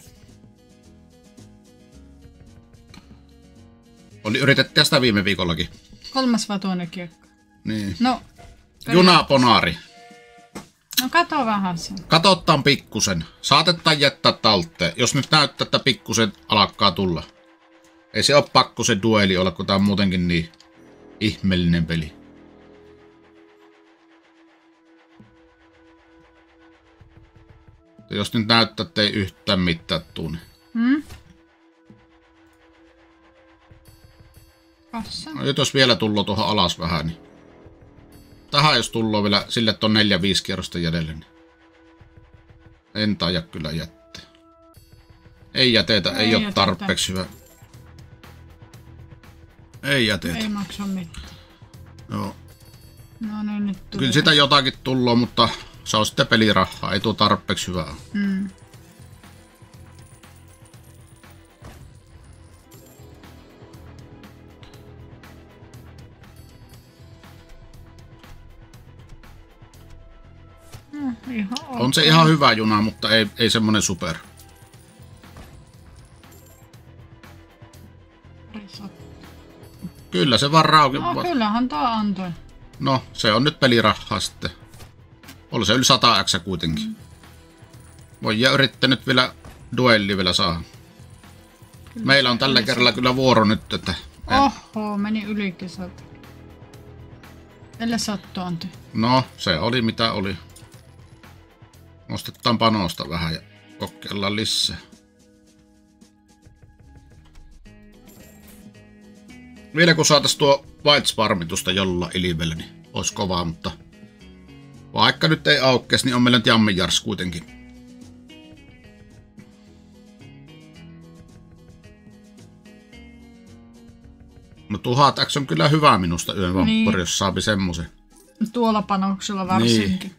Yritettiin sitä viime viikollakin. 3 vai toinen kiekka? Niin. No. Junaponaari. No kato vähän sen. Katottaan pikkusen. Saatetaan jättää talteen. Jos nyt näyttää, että pikkusen alkaa tulla. Ei se ole pakko se dueli olla, kun tää on muutenkin niin ihmeellinen peli. Jos nyt näyttää, että ei yhtään mitään tunne. No, jos vielä tullo tuohon alas vähän, niin... Tähän jos tulloo vielä sille, että on 4-5 kierrosta jäljellä, niin... En taida kyllä jättää. Ei jätetä, ei ole tarpeeksi hyvä. Ei jätetä. Ei maksa mitään. Joo. No niin, nyt tulee. Kyllä sitä jotakin tulloo, mutta se on sitten pelirahaa, ei tuo tarpeeksi hyvää. No, on se ihan hyvä juna, mutta ei semmonen super. Kyllä se vaan rauki. No kyllähän tää antoi. No se on nyt pelirahaa sitten. Oli se yli 100 X kuitenkin. Voi yrittää nyt vielä duelli vielä saa. Kyllä meillä on tällä kerralla kyllä vuoro nyt, että... Oho, meni ylikin 100. Tällä sattuu antoi. No se oli mitä oli. Nostetaan panosta vähän ja kokeillaan lisää. Vielä kun saatais tuo Vaitsvarmitusta jollain ilivellä, niin olisi kovaa, mutta Vaikka nyt ei aukkees, niin on meillä nyt Jammin Jars kuitenkin. No 1000X on kyllä hyvä minusta yön vamppari, jos saapi semmosen. Tuolla panoksella varsinkin. Niin.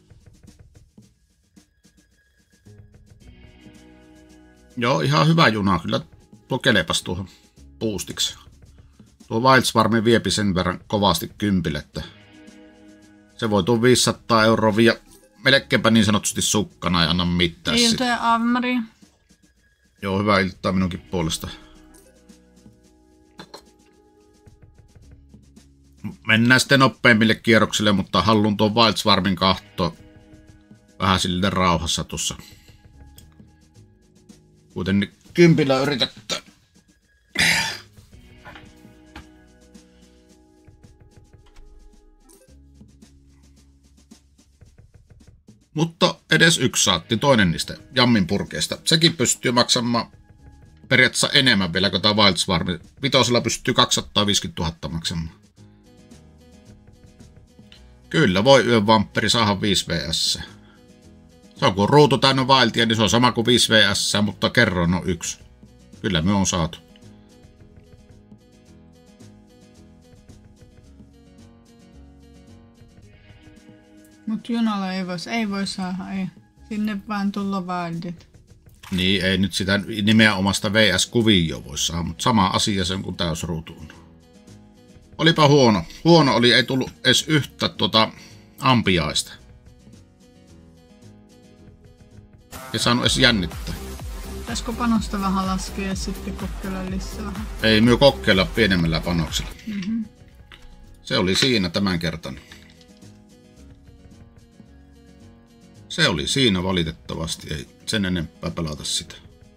Joo, ihan hyvä juna. Kyllä tuo kelepas tuohon boostiksi. Tuo Wildswarmi viepi sen verran kovasti kympille, että se voi tuon 500 € viedä melkeinpä niin sanotusti sukkana ja anna mitään. Ilta ja Ave Maria. Joo, hyvää iltaa minunkin puolesta. Mennään sitten nopeimmille kierroksille, mutta haluan tuon Wildswarmin kahtoa vähän sille rauhassa tuossa. Kuten kympillä yritetään. Mutta edes yksi saatti, toinen niistä Jammin purkeista. Sekin pystyy maksamaan periaatteessa enemmän vielä kuin tämä Wildswarmi. Vitosella pystyy 250 000 maksamaan. Kyllä voi yön vampperi saada 5 vs. Se on kun ruutu täynnä vailtia, niin se on sama kuin 5 vs, mutta kerroin on 1. Kyllä me on saatu. Mut junalla ei voi saada, ei. Sinne vaan tulla vaildit. Niin, ei nyt sitä nimenomaista VS-kuvioa voi saada, mutta sama asia se on kuin täysruutu on. Olipa huono. Huono oli, ei tullut edes yhtä ampiaista. Ei saanut edes jännittää. Pitäisikö panosta vähän laskea ja sitten kokeilla lisää vähän? Ei myö kokeilla pienemmällä panoksella. Se oli siinä tämänkertainen. Se oli siinä valitettavasti. Ei sen enempää pelata sitä.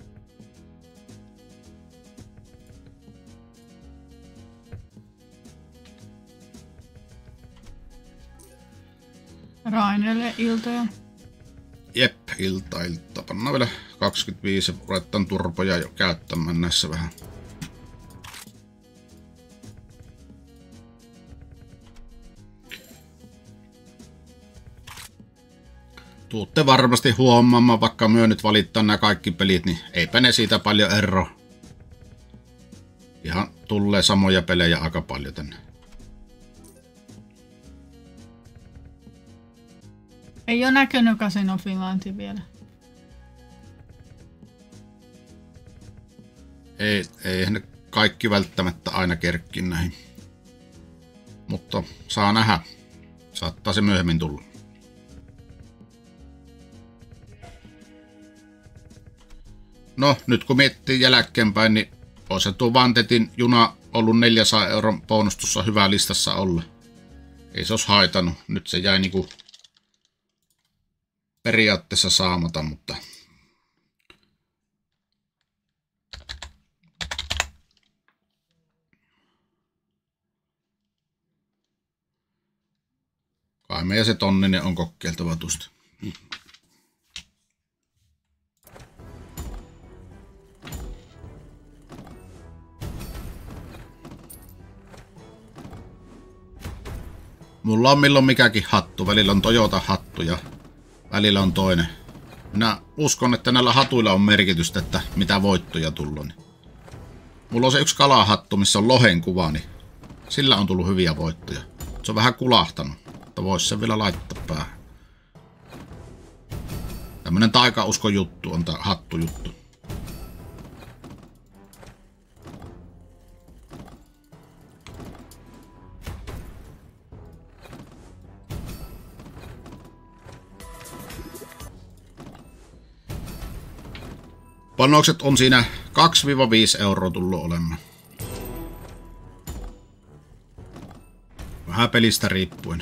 Rainelle iltoja. Jep, ilta. Pannaan vielä 25 ja ruvetaan turpoja jo käyttämään näissä vähän. Tuutte varmasti huomaamaan, vaikka myö nyt valittaa nämä kaikki pelit, niin eipä ne siitä paljon ero. Ihan tulee samoja pelejä aika paljon tänne. Ei ole näkynyt Casino Finlandi vielä. Ei ne kaikki välttämättä aina kerkki näihin. Mutta saa nähdä. Saattaa se myöhemmin tulla. No, nyt kun miettii jälkeenpäin, niin olisi tuo Vantetin juna ollut 400 € bonustussa hyvä listassa olla. Ei se olisi haitannut. Nyt se jäi niinku periaatteessa saamata, mutta kai meidän se tonninen on kokeiltava tuosta. Mulla on milloin mikäkin hattu. Välillä on Toyota hattu ja välillä on toinen. Minä uskon, että näillä hatuilla on merkitystä, että mitä voittoja tullut. Mulla on se yksi kalahattu, missä on lohen kuva, niin sillä on tullut hyviä voittoja. Se on vähän kulahtanut, mutta vois sen vielä laittaa päähän. Tämmönen taikausko juttu on tää hattujuttu. Panokset on siinä 2-5 € tullut olemaan. Vähän pelistä riippuen.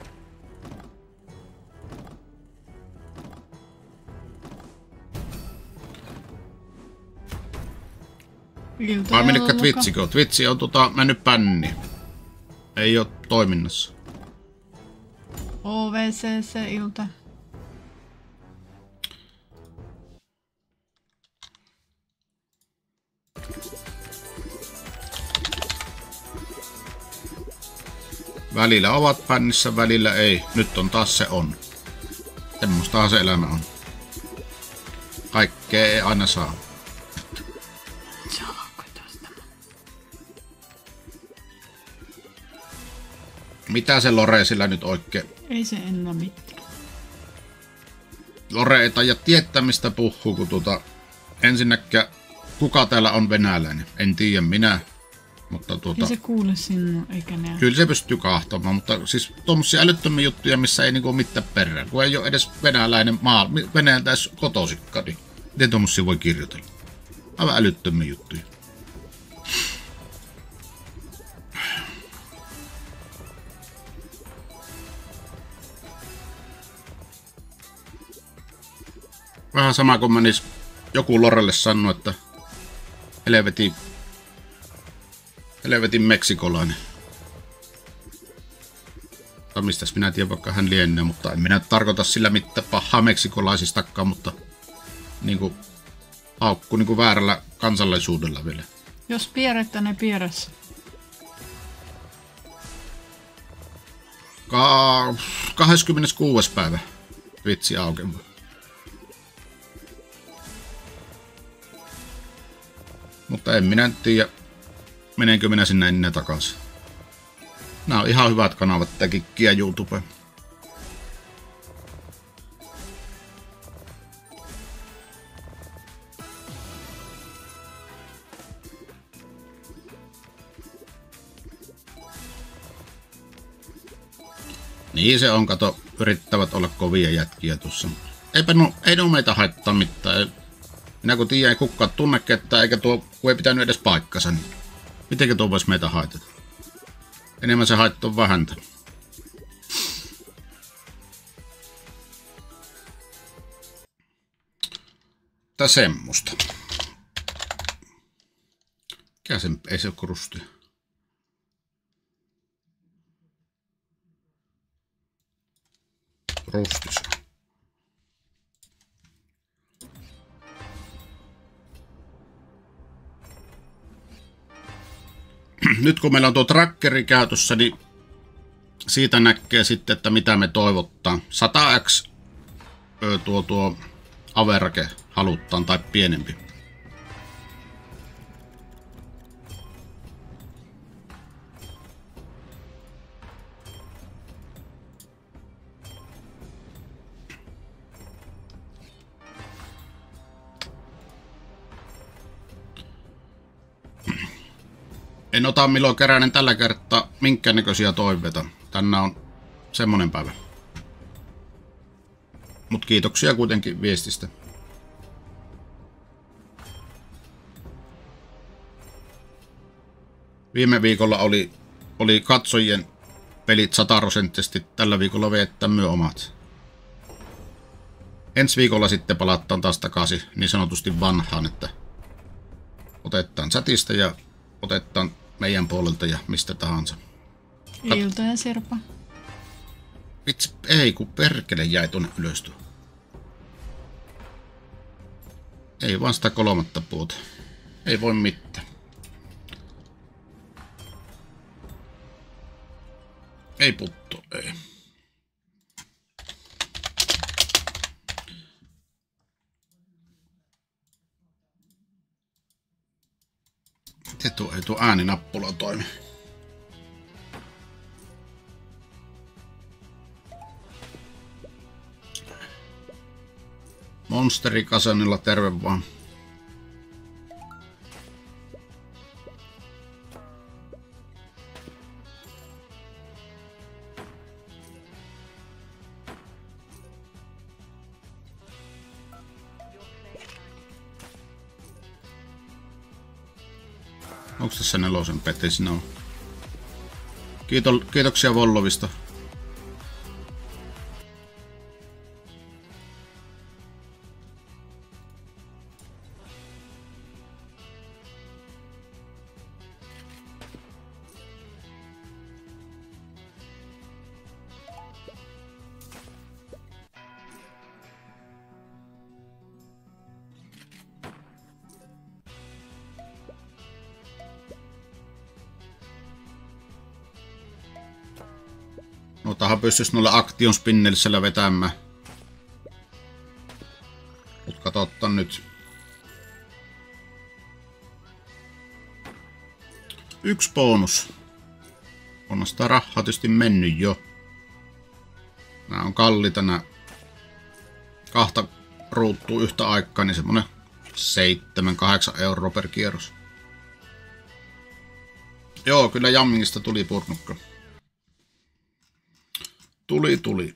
Vai menikö Twitchikö? Twitch on mennyt pänniin. Ei oo toiminnassa. OVCC-ilta. Välillä ovat pännissä, välillä ei. Nyt on taas se on. Semmoistahan se elämä on. Kaikkea ei aina saa. Mitä se Lore sillä nyt oikein? Ei se enää mitään. Lore ei taida tietää mistä puhuu, kun ensinnäkään kuka täällä on venäläinen. En tiedä minä. Mutta Ei se kuule sinua eikä näe. Kyllä se pystyy kahtomaan, mutta siis tuommoisia älyttömiä juttuja, missä ei niinku ole mitään perään. Kun ei ole edes venäläinen Venäjältä edes kotoisikka, niin miten tuommoisia voi kirjoitella? Aivan älyttömiä juttuja. Vähän sama kuin menis joku Lorelle sanoi, että helvetin meksikolainen. Tai mistäs minä tiedän, vaikka hän lienee, mutta en minä tarkoita sillä mitään pahaa meksikolaisistakaan, mutta niinku haukku niinku väärällä kansallisuudella vielä. Jos pierettä, ne pieressä. 26. päivä vitsi aukeaa. Mutta en minä tiedä, menenkö minä sinne ennen takaisin. Nämä on ihan hyvät kanavat, tää Kikki ja YouTube. Niin se on, kato, yrittävät olla kovia jätkiä tuossa. Ei ne meitä haittaa mitään. Minä kun tiedän, ei kukaan tunne ketään, eikä tuo, kun ei pitänyt edes paikkansa, niin mitenkä tuo voisi meitä haitata? Enemmän se haittaa vähäntä. Tää semmoista. Mikä sen, ei se ole krustia. Rustis. Nyt kun meillä on tuo trackeri käytössä, niin siitä näkee sitten, että mitä me toivottaa. 100x tuo average haluttaan tai pienempi. En ota Milo Keränen tällä kertaa minkäännäköisiä toiveita. Tänään on semmonen päivä. Mut kiitoksia kuitenkin viestistä. Viime viikolla oli katsojien pelit 100%. Tällä viikolla viettää myö omat. Ensi viikolla sitten palataan taas takaisin niin sanotusti vanhaan, että otetaan chatista ja otetaan meidän puolelta ja mistä tahansa. Ilta ja Sirpa. Vitsi, ei kun perkele jäi tuonne ylös tuo. Ei vaan sitä kolmatta puuta. Ei voi mitään. Ei putto, ei. Miten tuo ääninappula toimi? Monsteri Kasonilla, terve vaan. Onko tässä nelosen peti? Siinä on. Kiitoksia Vollovista. Noitahan pystyisi noilla Action Spinnelsillä vetämään. Mut katsotaan nyt. Yksi bonus. On sitä rahaa tietysti mennyt jo. Nää on kalliita nää. Kahta ruuttuu yhtä aikaa, niin semmonen 7-8 € per kierros. Joo, kyllä Jammingista tuli purnukka. Tuli.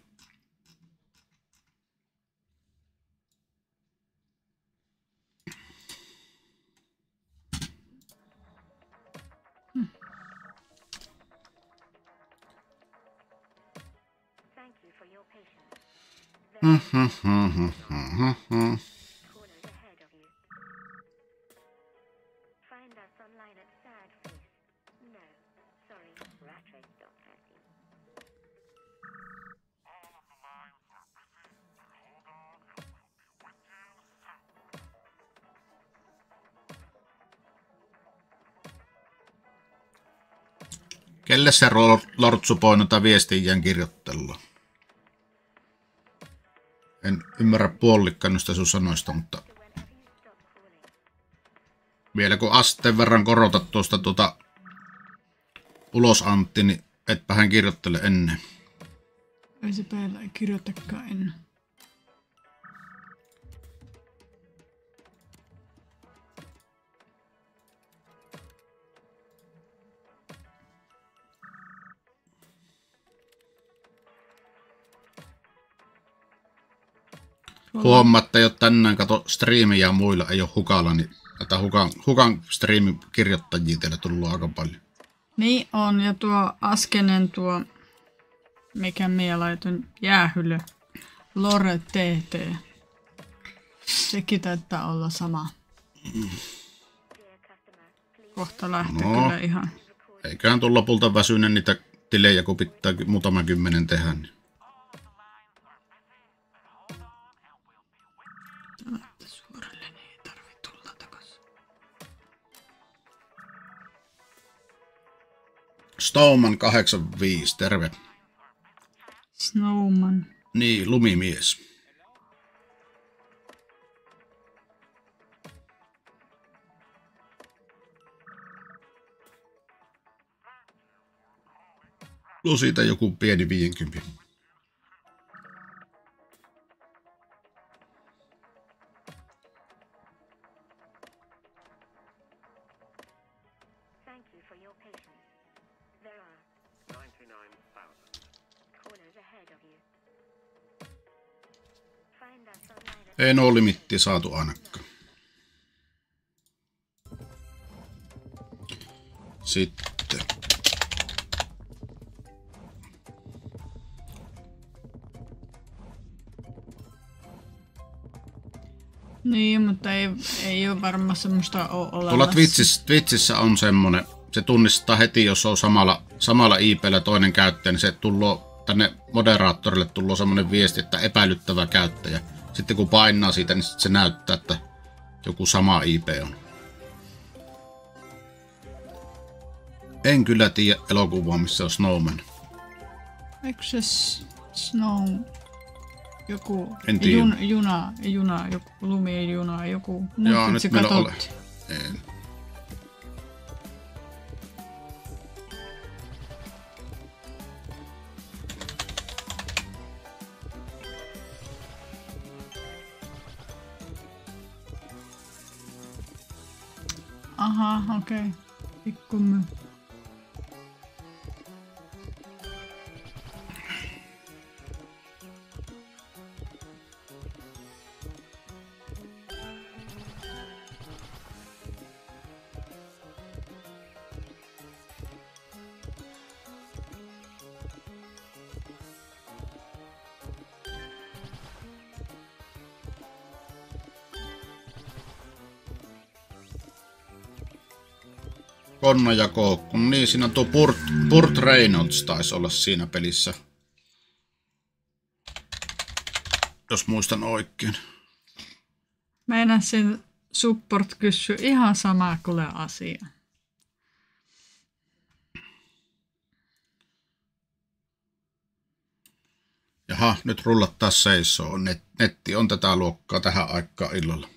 Kelle se lortsupoi noita viestiään kirjoittelua? En ymmärrä puolikkaan noista sun sanoista, mutta vielä kun asteen verran korotat tuosta ulos Antti, niin etpä hän kirjoittele ennen. Ei se päällä ei kirjoitakaan ennen. Huomaa, että ei ole tänään kato striimiä ja muilla ei ole hukalla, niin näitä hukan striimin kirjoittajia teille tullut aika paljon. Niin on, ja tuo äskeinen mikä minä laitoin jäähylle, Lore TT. Sekin taitaa olla sama. Kohta lähtee kyllä ihan. Eiköhän tulla lopulta väsyinen niitä tilejä, kun pitää muutama 10 tehdä. Niin. Snowman 85, terve. Snowman. Niin, lumimies. Plus siitä joku pieni 50. Ei no limittiä saatu ainakaan. Sitten. Niin, mutta ei ole varmaan semmoista olemassa. Tuolla Twitchissä on semmonen, se tunnistaa heti, jos on samalla IP:llä toinen käyttäjä, niin se tulloo tänne moderaattorille tulloo semmonen viesti, että epäilyttävä käyttäjä. Sitten kun painaa siitä, niin se näyttää, että joku sama IP on. En kyllä tiedä elokuvaa, missä on Snowman. Eikö se Snow... Joku juna, joku lumijuna, joku... Joo, nyt meillä ole. En. Aha, okei. Okay. Pikkumy. Konna ja Koukku. Niin, siinä on tuo Burt Reynolds taisi olla siinä pelissä. Jos muistan oikein. Meinasin support kysyä ihan samaa kuin asia. Jaha, nyt rullattaa seisoo. Netti on tätä luokkaa tähän aikaan illalla.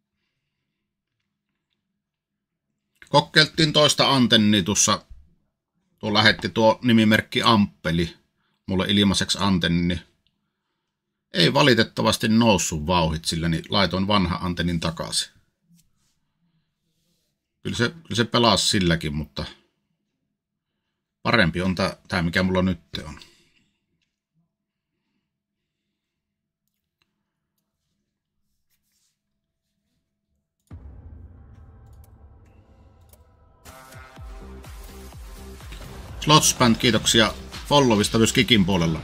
Kokeiltiin toista antennia tuossa. Tuo lähetti tuo nimimerkki Amppeli mulle ilmaiseksi antenni. Niin ei valitettavasti noussut vauhit sillä, niin laitoin vanha antennin takaisin. Kyllä se pelasi silläkin, mutta parempi on tämä mikä mulla nyt on. Slotsband, kiitoksia followista myös Kikin puolella.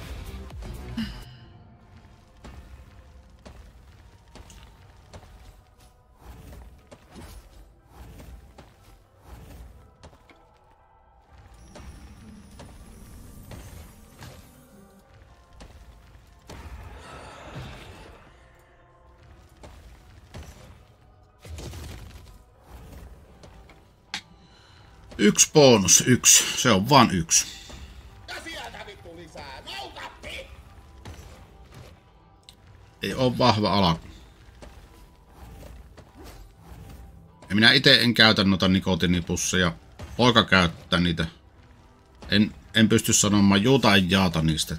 Yksi bonus, yksi. Se on vaan yksi. Ja sieltä vittu lisää. Noukatti! Ei oo vahva alku. Ja minä itse en käytä noita nikotiinipusseja. Poika käyttää niitä. En pysty sanomaan jotain jaata niistä.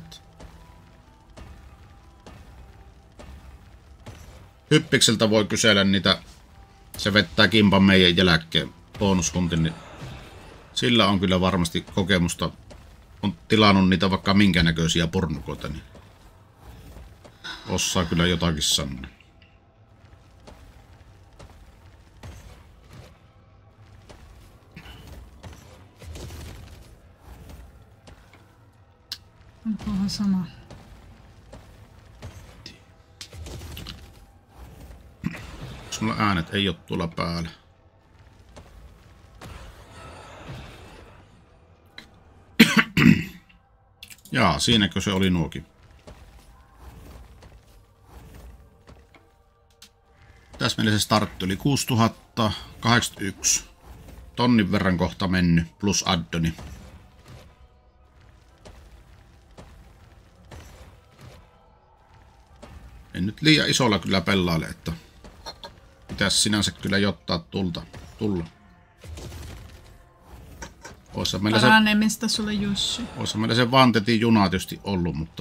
Hyppikseltä voi kysellä niitä. Se vettää kimpan meidän jälkeen. Bonushuntin, niin sillä on kyllä varmasti kokemusta. On tilannut niitä vaikka minkä näköisiä pornukoita, niin osaa kyllä jotakin sanoa. Onkohan sama? Mulla äänet ei ole tuolla päällä. Jaa, siinäkö se oli nuokin. Tässä meillä se startti oli 6081. Tonnin verran kohta mennyt, plus addoni. En nyt liian isolla kyllä pelaile, että pitäisi sinänsä kyllä jottaa tulla. Paranemista sulle, Jussi. Olisi meillä se Vantetin juna tietysti ollut, mutta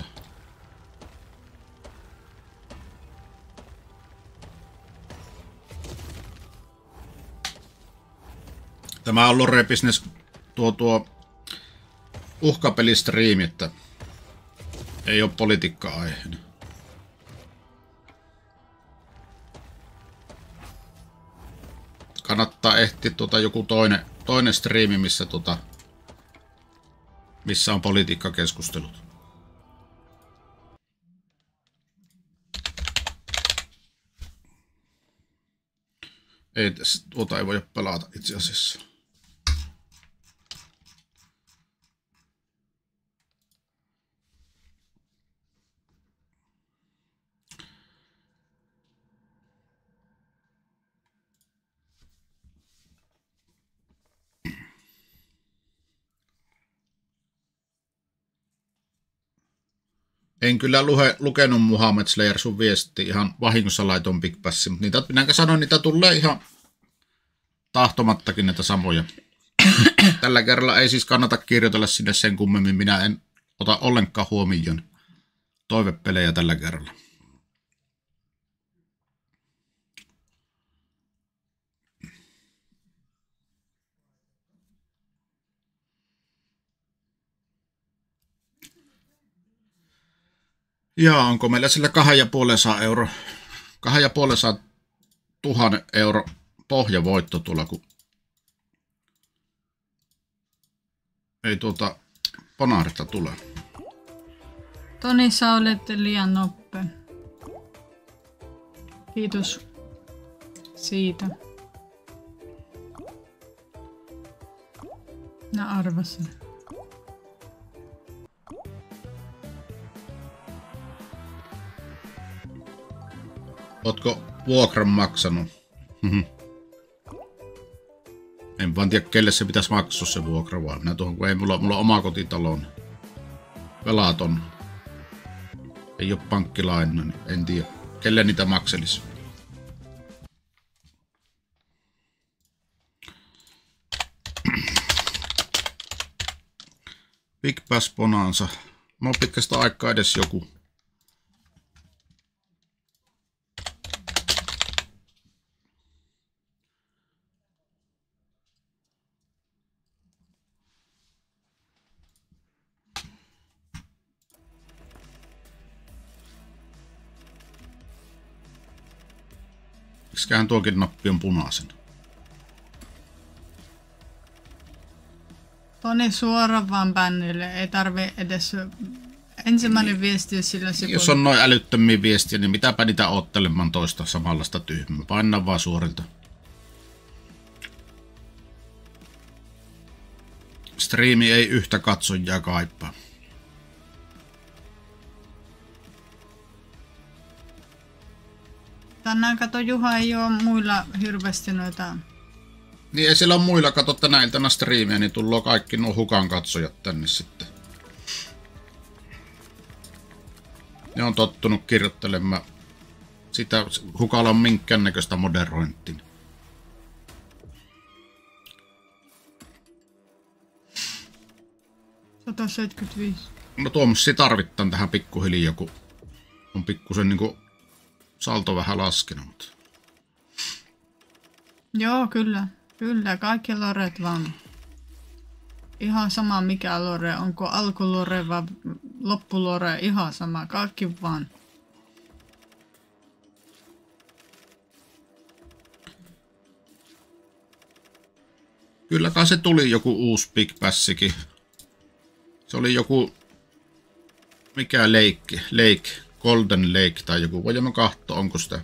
tämä on Lore Business tuo uhkapelistriimi, että ei ole politiikka-aiheena. Kannattaa ehtiä joku toinen striimi, missä on politiikkakeskustelut. Ei ei voi pelata itse asiassa. En kyllä lukenut Muhammed Slayer sun viesti, ihan vahingossa laitoin Big Passin, mutta niitä, minä sanoin, niitä tulee ihan tahtomattakin näitä samoja. Tällä kerralla ei siis kannata kirjoitella sinne sen kummemmin, minä en ota ollenkaan huomioon toivepelejä tällä kerralla. Ja onko meillä sillä 2,5 tuhannen euro pohjavoitto tuolla, kun ei Ponaarista tule. Toni, sä olet liian nopea. Kiitos siitä. Mä arvasin. Ootko vuokran maksanut? En vaan tiedä, kelle se pitäisi maksaa se vuokra, vaan minä tuohon, kun ei mulla oma kotitalo, niin velaton. Ei oo pankkilaina, niin en tiedä, kelle niitä makselisi. Big Bass Bonanza. No pitkästä aikaa edes joku. Miksiköhän tuokin nappi on punaisen? Toni suoraan vaan bännille, ei tarvi edes ensimmäinen viesti sillä sivulla. Jos on noin älyttömiä viestiä, niin mitäpä niitä oottelemaan toista samanlaista tyhmää. Painaa vaan suorilta. Striimi ei yhtä katsojaa kaipaa. Tänään kato, Juha ei oo muilla hirveästi noita. Niin ei siellä ole muilla, kato tänä iltana striimiä, niin tullaan kaikki nuo Hukan katsojat tänne sitten. Ne on tottunut kirjoittelemaan sitä, Hukalla on minkäännäköistä moderointia. No tuommoisia tarvittaan tähän pikkuhiljaa, kun on pikkusen niinku salto vähän laskenut. Joo, kyllä. Kyllä, kaikki loret vaan. Ihan sama mikä lore, onko alkulore vai loppulore, ihan sama, kaikki vaan. Kyllä kai se tuli joku uusi Big Bassikin. Se oli joku, mikä Lake, Golden Lake tai joku, voimme katsoa onko sitä.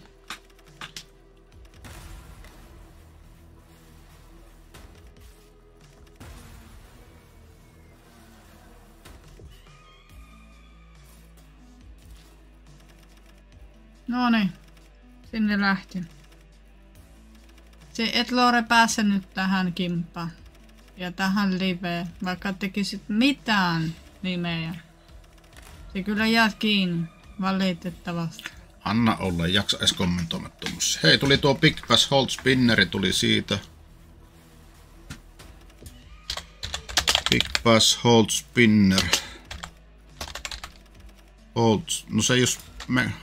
Noniin, sinne lähti. Se et Lore pääse nyt tähän kimpaan ja tähän liveen, vaikka tekisit mitään nimeä. Se kyllä jää kiinni, valitettavasti. Anna olla, ei jaksa edes kommentoimattomuus. Hei, tuli tuo Big Bass Hold Spinneri, tuli siitä. Big Bass Hold Spinner. Hold, no se jos me...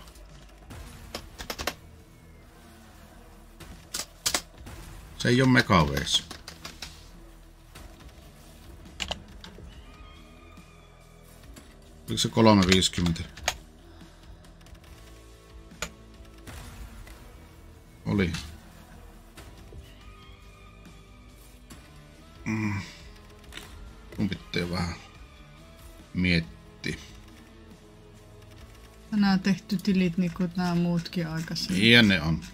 Se ei oo Megaways. Oliko se 350? Oli. Mun pitää vähän miettiä. Tänään on tehty tilit niin kuin nämä muutkin aikaisemmin. Ja ne on.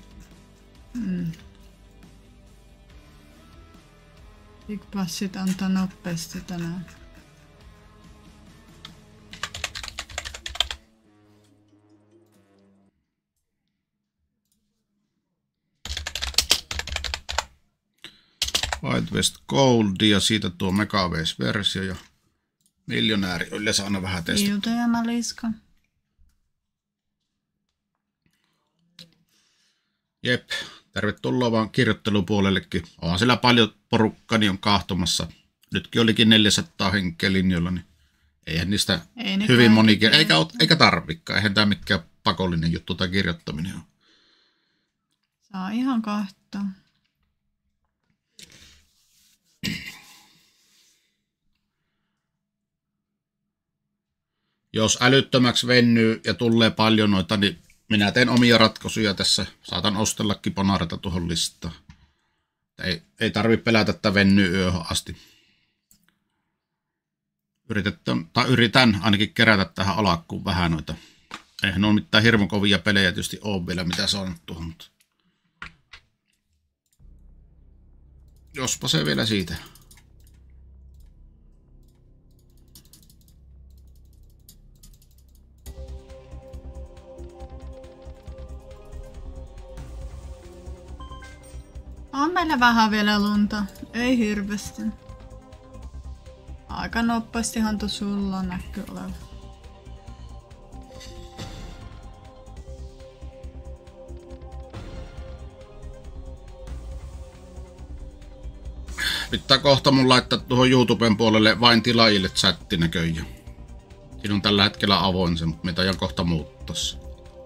Big Bassit antaa nopeasti tänään. Wild West Gold ja siitä tuo Megaways-versio ja miljonääri yleensä aina vähän testata. Ilta ja Maliska. Jep, tervetuloa vaan kirjoittelupuolellekin. Onhan siellä paljon porukkaa, niin on kahtomassa. Nytkin olikin 400 henkeä linjoilla, niin eihän niistä hyvin monikin, eikä tarvikaan. Eihän tämä mikään pakollinen juttu tai kirjoittaminen ole. Saa ihan kahtaa. Jos älyttömäksi vennyy ja tulee paljon noita, niin minä teen omia ratkaisuja tässä. Saatan ostellakin Bonareta tuohon listaan. Ei tarvitse pelätä, että vennyy yöhön asti. Yritän ainakin kerätä tähän alakkuun vähän noita. Eihän ole mitään hirveän kovia pelejä tietysti ole vielä, mitä saanut tuohon. Mutta jospa se vielä siitä. On meillä vähän vielä lunta, ei hirveästi. Aika nopeastihan tuossa sulla näkyy olevan. Pitää kohta mun laittaa tuohon YouTuben puolelle vain tilaajille chatti näköjään. Siinä on tällä hetkellä avoin se, mutta mitä ajan kohta muuttaa se.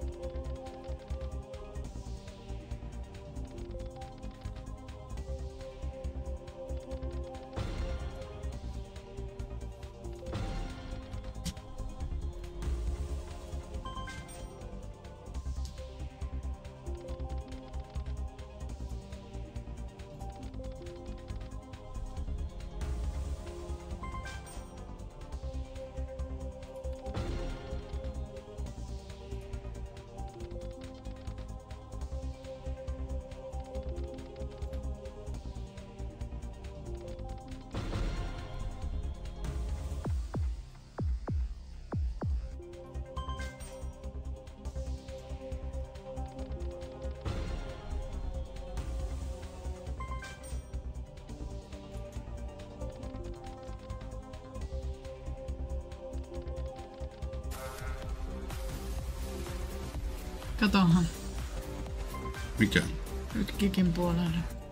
Katohan. Mikä? Nyt Kikin puolella.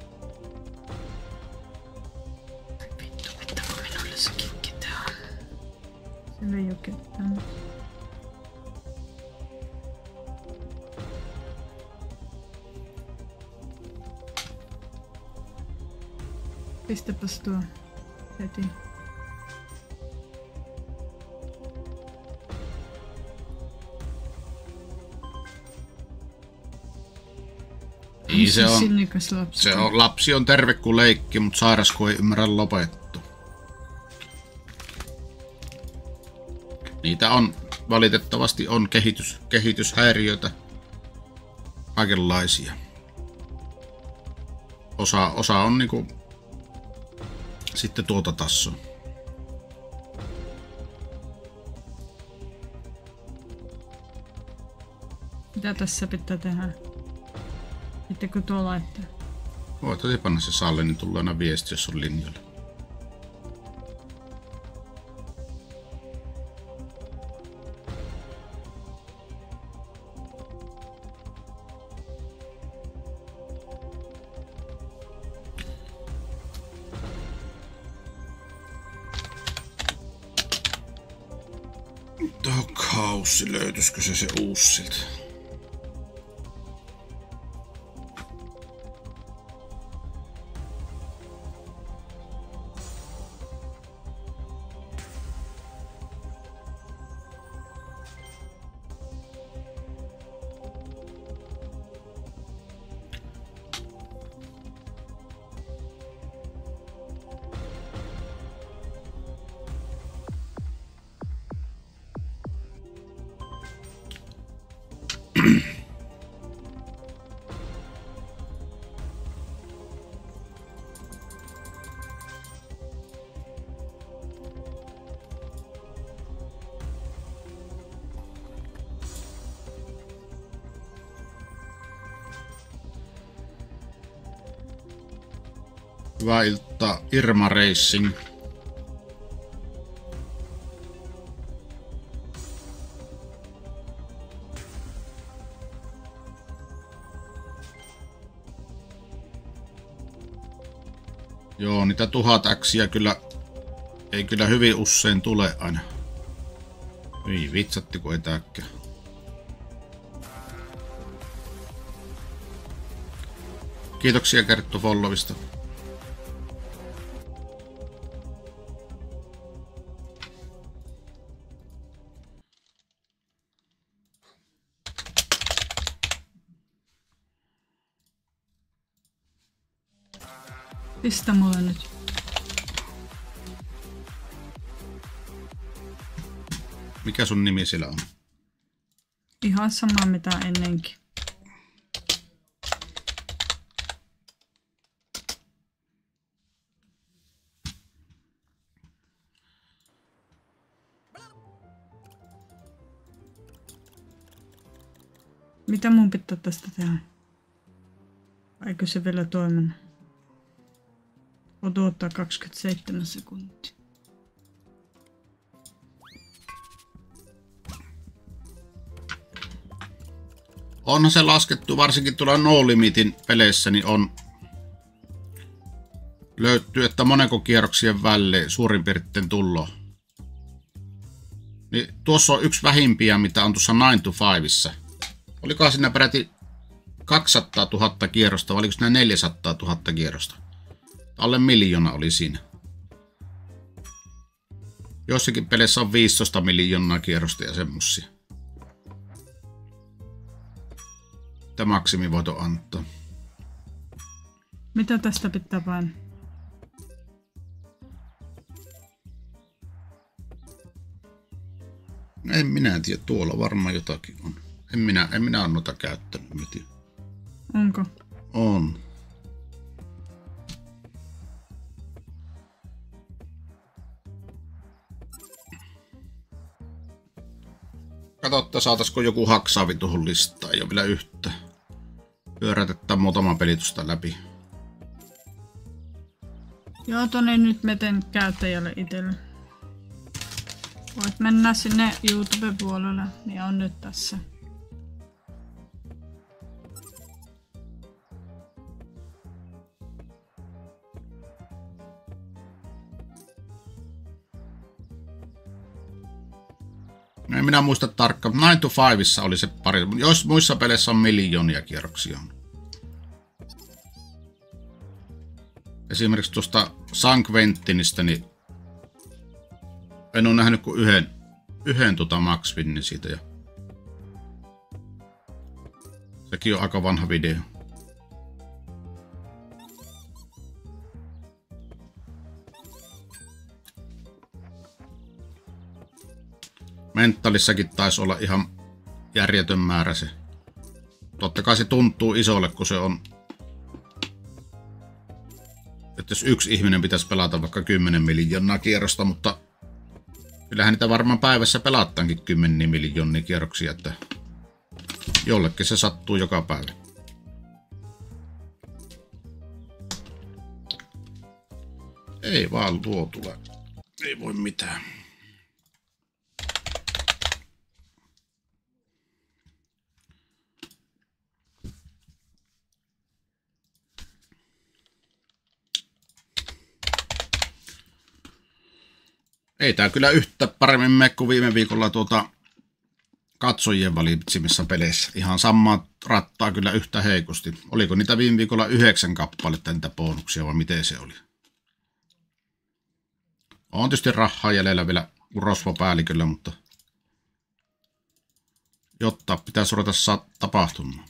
Vittu, mittako minulle se Kikki tää on? Siellä ei oo ketään. Pistäpäs tuo heti. Niin se on. Sinnikäs lapsi. Se on, lapsi on terve kuin leikki, mutta sairas kun ei ymmärrä lopettu. Niitä on valitettavasti on kehityshäiriöitä. Kaikenlaisia. Osa on niinku sitten tuota tasoa. Mitä tässä pitää tehdä? Pitääkö tuo laittaa? Voit panna se Salle, niin tulee aina viesti, jos on linjoilla. Kaussi, löytyisikö se uusi siltä? Hyvää iltaa, Irma Racing. Joo, niitä 1000 X:iä kyllä ei kyllä hyvin usein tule aina. Ei vitsatti kun ei tääkään. Kiitoksia Kerttu followista. Pistä mulle nyt. Mikä sun nimi siellä on? Ihan sama mitä ennenkin. Mitä mun pitää tästä tehdä? Eikö se vielä toiminut? Odottaa 27 sekuntia. Onhan se laskettu, varsinkin tuolla No Limitin peleissä, niin löytyy, että monenko kierroksien välein suurin piirtein tullo. Niin tuossa on yksi vähimpiä, mitä on tuossa 9 to 5:ssä. Olikohan siinä peräti 200 000 kierrosta, vai oliko siinä 400 000 kierrosta? Alle 1 miljoona oli siinä. Joissakin peleissä on 15 miljoonaa kierrosta ja semmosia. Tämä maksimi voito antaa. Mitä tästä pitää painaa? En minä tiedä, tuolla varmaan jotakin on. En minä ole noita käyttänyt. Onko? On. Katsotaan, saataisiko joku haksaavi tuohon listaan. Ei ole vielä yhtä. Pyörätetään muutama pelitusta läpi. Joo, Toni, nyt meten käyttäjälle itselle. Voit mennä sinne YouTube-puolelle, niin on nyt tässä. En minä muista tarkkaan, mutta 9 to 5:ssa oli se pari. Jos muissa peleissä on miljoonia kierroksia. Esimerkiksi tuosta San Quentinistä, niin en ole nähnyt kuin yhden Max Winnin siitä. Ja sekin on aika vanha video. Mentalissakin taisi olla ihan järjetön määrä se. Totta kai se tuntuu isolle, kun se on. Että jos yksi ihminen pitäisi pelata vaikka 10 miljoonaa kierrosta, mutta kyllähän niitä varmaan päivässä pelattaankin 10 miljoonia kierroksia, että jollekin se sattuu joka päivä. Ei vaan tuo tule. Ei voi mitään. Ei tää kyllä yhtä paremmin mene kuin viime viikolla katsojien valitsemissä peleissä. Ihan samaa rattaa kyllä yhtä heikosti. Oliko niitä viime viikolla 9 kappaletta niitä bonuksia vai miten se oli? On tietysti rahaa jäljellä vielä rosvopäälliköllä, mutta jotta pitäisi ruveta tapahtumaan.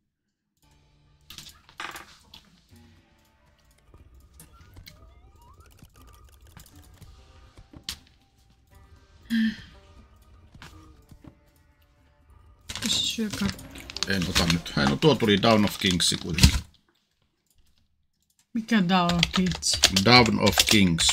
En ota nyt. No tuo tuli Down of Kings kuitenkin. Mikä Down of Kings? Down of Kings.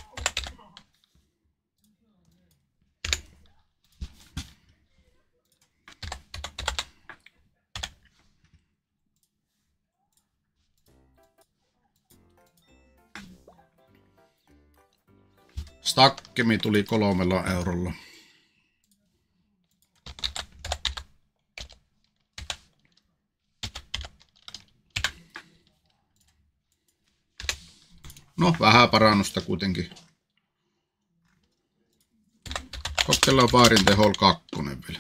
Stakkemi tuli 3 eurolla. No, vähän parannusta kuitenkin. Kokeillaan Fire the Hole 2 vielä.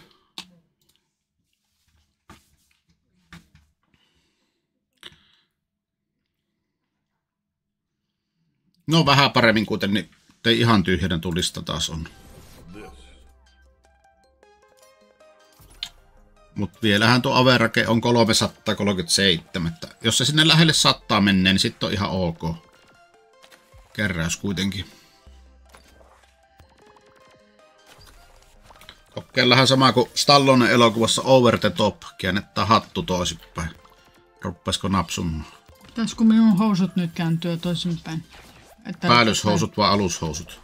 No, vähän paremmin kuten niin ei ihan tyhjänä tulista taas on. Mutta vielähän tuo average on 337. Jos se sinne lähelle 100 menee, niin sitten on ihan ok. Keräys kuitenkin. Kokeillahan sama kuin Stallonen elokuvassa Over the Top. Käännetään hattu toisinpäin. Ruppaisiko napsumaan? Pitäisikö minun housut nyt kääntyä toisinpäin? Päällyshousut vai alushousut?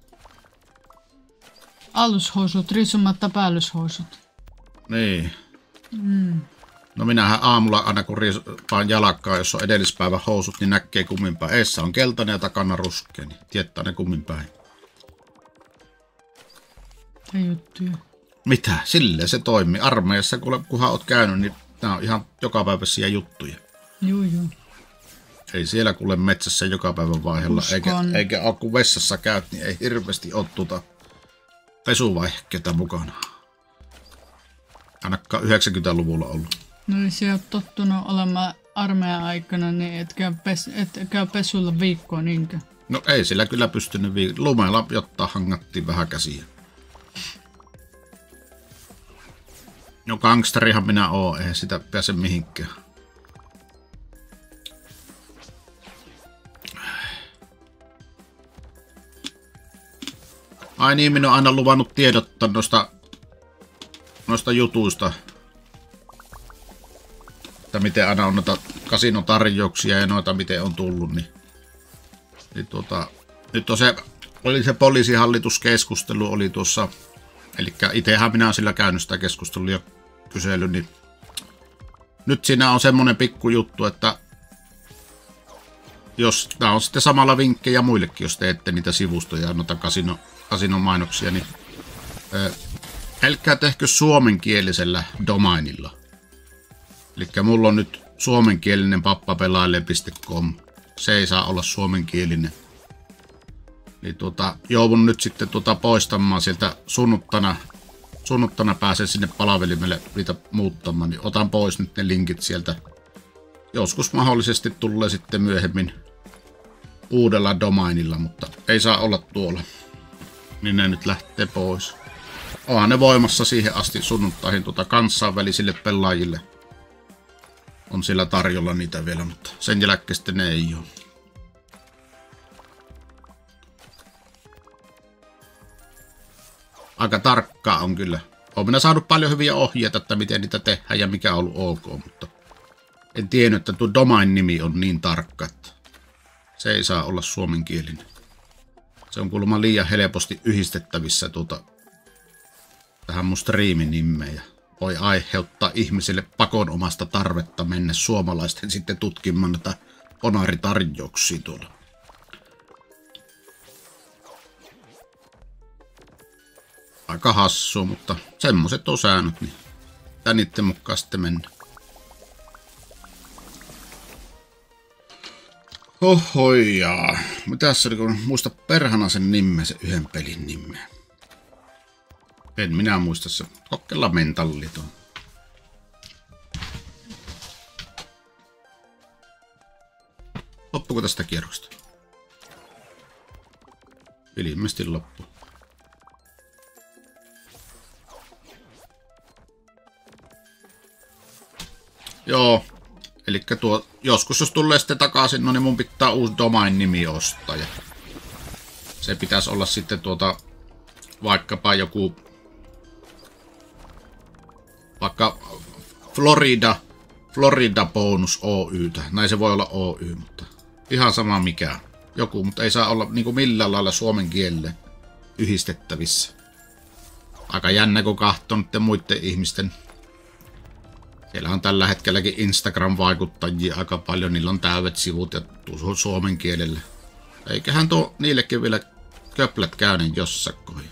Alushousut, risumatta päällyshousut. Niin. No minähän aamulla aina kun riipaan jalakkaa, jos on edellispäivän housut, niin näkee kummin päin. Eessä on keltainen ja takana ruskea, niin tietää ne kummin päin. Ei juttuja. Mitä? Silleen se toimii. Armeijassa, kunhan oot käynyt, niin nämä on ihan jokapäiväisiä juttuja. Juu. Ei siellä kuule metsässä joka päivän vaihella, eikä ole kun vessassa käyt, niin ei hirveästi ole pesuvaihkeita mukana. Ainakaan 90-luvulla ollut. No niin, sä oot tottunut olemaan armeijan aikana, niin et käy pesulla viikkoa niinkö? No ei sillä kyllä pystynyt lumella, jotta hangattiin vähän käsiä. No gangsterihan minä oon, eihän sitä pääse mihinkään. Ai niin, minä olen aina luvannut tiedottaa noista jutuista. Että miten aina on noita kasinotarjouksia ja noita miten on tullut. Niin nyt oli se poliisihallituskeskustelu oli tuossa. Eli itsehän minä olen sillä käynyt sitä keskustelua ja kysely. Niin nyt siinä on semmonen pikku juttu, että jos tämä on sitten samalla vinkkejä muillekin, jos teette niitä sivustoja ja noita kasinomainoksia, niin älkää tehkö suomenkielisellä domainilla. Eli mulla on nyt suomenkielinen pappapelaille.com. Se ei saa olla suomenkielinen. Niin joudun nyt sitten poistamaan sieltä sunnuttana pääsen sinne palvelimelle niitä muuttamaan, niin otan pois nyt ne linkit sieltä. Joskus mahdollisesti tulee sitten myöhemmin uudella domainilla, mutta ei saa olla tuolla. Niin ne nyt lähtee pois. Onhan ne voimassa siihen asti sunnuntaihin kansainvälisille pelaajille. On siellä tarjolla niitä vielä, mutta sen jälkeen sitten ne ei ole. Aika tarkkaa on kyllä. Olen minä saanut paljon hyviä ohjeita, että miten niitä tehdään ja mikä on ollut ok, mutta en tiennyt, että tuo domain-nimi on niin tarkka, että se ei saa olla suomenkielinen. Se on kuulemma liian helposti yhdistettävissä tähän mun striimin nimeen ja voi aiheuttaa ihmisille pakonomasta tarvetta mennä suomalaisten sitten tutkimaan näitä onaritarjouksia tuolla. Aika hassua, mutta semmoset on säännöt, niin tää niitten mukaan sitten mennä. Ohoijaa. Mitäs se oli, kun muista perhana sen nimen, sen yhden pelin nimeä. En minä muista se. Kokkella mentalli tuo. Loppuko tästä kierrosta? Ilmeisesti loppu. Joo. Elikkä joskus jos tulee sitten takaisin, no niin mun pitää uusi domain-nimi ostaa. Ja se pitäisi olla sitten vaikkapa joku vaikka Florida Bonus Oy:tä. Näin se voi olla Oy, mutta ihan sama mikä. Joku, mutta ei saa olla niinku millään lailla suomen kielelle yhdistettävissä. Aika jännä, kun katsoo nyt muiden ihmisten. Siellä on tällä hetkelläkin Instagram-vaikuttajia aika paljon. Niillä on täydet sivut ja suomen kielellä. Eiköhän niillekin vielä köplät käynyt jossakin.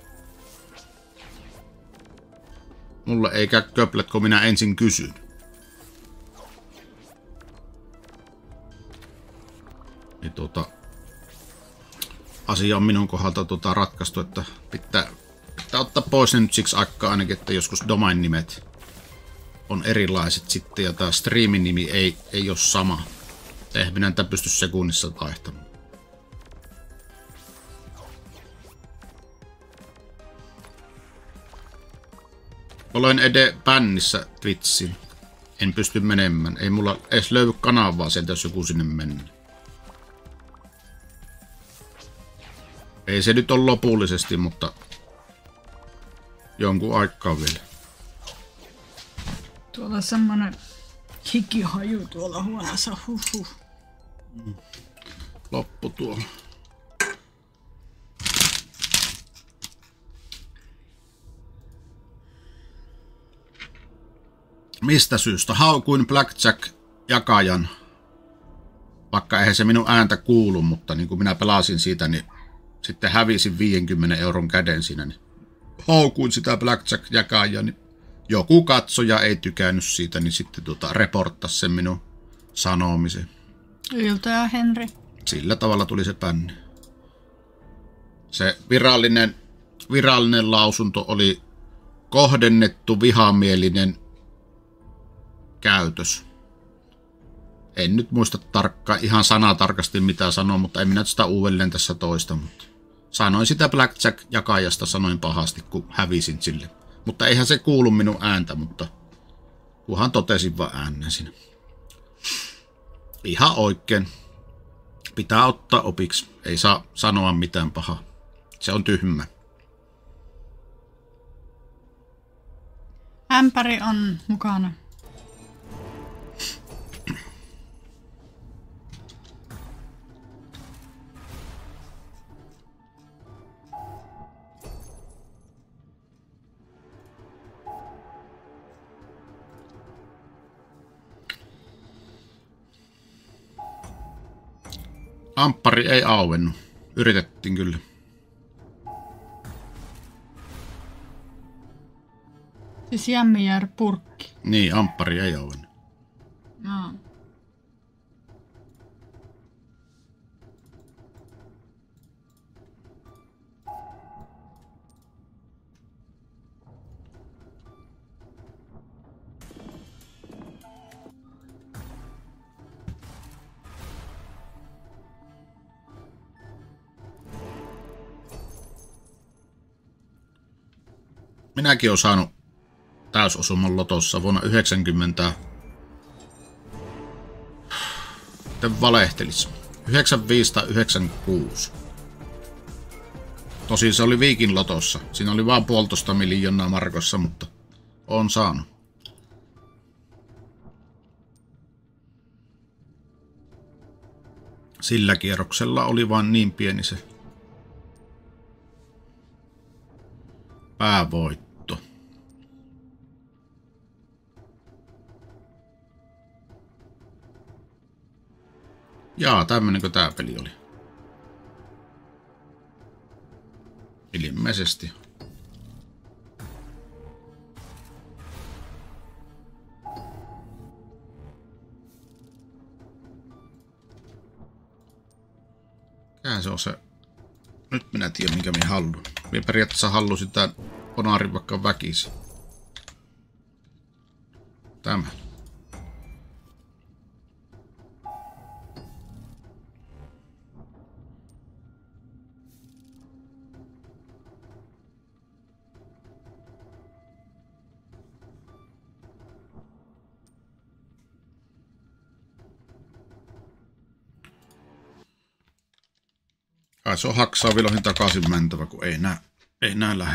Mulle ei käy köplät, kun minä ensin kysyn. Niin asia on minun kohdalta ratkaistu, että pitää ottaa pois ne nyt siksi aikaa ainakin, että joskus domain-nimet on erilaiset sitten ja tämä striimin nimi ei ole sama. Eihän minä tätä pysty sekunnissa vaihtamaan. Olen bännissä Twitchiin. En pysty menemään. Ei mulla edes löydy kanavaa sieltä, jos joku sinne mennä. Ei se nyt ole lopullisesti, mutta jonkun aikaa vielä. Tuolla semmonen hikihaju tuolla huoneessa. Huhhuh. Loppu tuolla. Mistä syystä? Haukuin Blackjack-jakajan. Vaikka eihän se minun ääntä kuulu, mutta niin kuin minä pelasin siitä, niin sitten hävisin 50 € käden siinä. Niin haukuin sitä Blackjack-jakajaa, niin joku katsoja ei tykännyt siitä, niin sitten reporttasi sen minun sanomisen. Yltäjä Henri. Sillä tavalla tuli se bänni. Se virallinen lausunto oli kohdennettu vihamielinen käytös. En nyt muista ihan sanatarkasti mitä sanoa, mutta en minä sitä uudelleen tässä toista. Mutta sanoin sitä Blackjack-jakajasta sanoin pahasti, kun hävisin sille. Mutta eihän se kuulu minun ääntä, mutta kunhan totesin vaan äänen siinä. Ihan oikein. Pitää ottaa opiksi. Ei saa sanoa mitään pahaa. Se on tyhmä. Ämpäri on mukana. Amppari ei auennut. Yritettiin kyllä. Siis Jämmijär purkki. Niin, amppari ei auennut. No. Minäkin olen saanut täysosuman lotossa vuonna 90. Sitten valehtelis. 95 tai 96. Tosin se oli Viikin lotossa. Siinä oli vaan 1,5 miljoonaa markossa, mutta on saanut. Sillä kierroksella oli vain niin pieni se päävoitto. Jaa, tämmönenkö tää peli oli? Ilmeisesti. Mikähän se on se? Nyt minä tiedän minkä minä haluan. Minä periaatteessa halusin tän Ponaarin vaikka väkisi. Tämä. Kai se on Haksaaviloihin takaisin mentävä, kun ei nää lähde.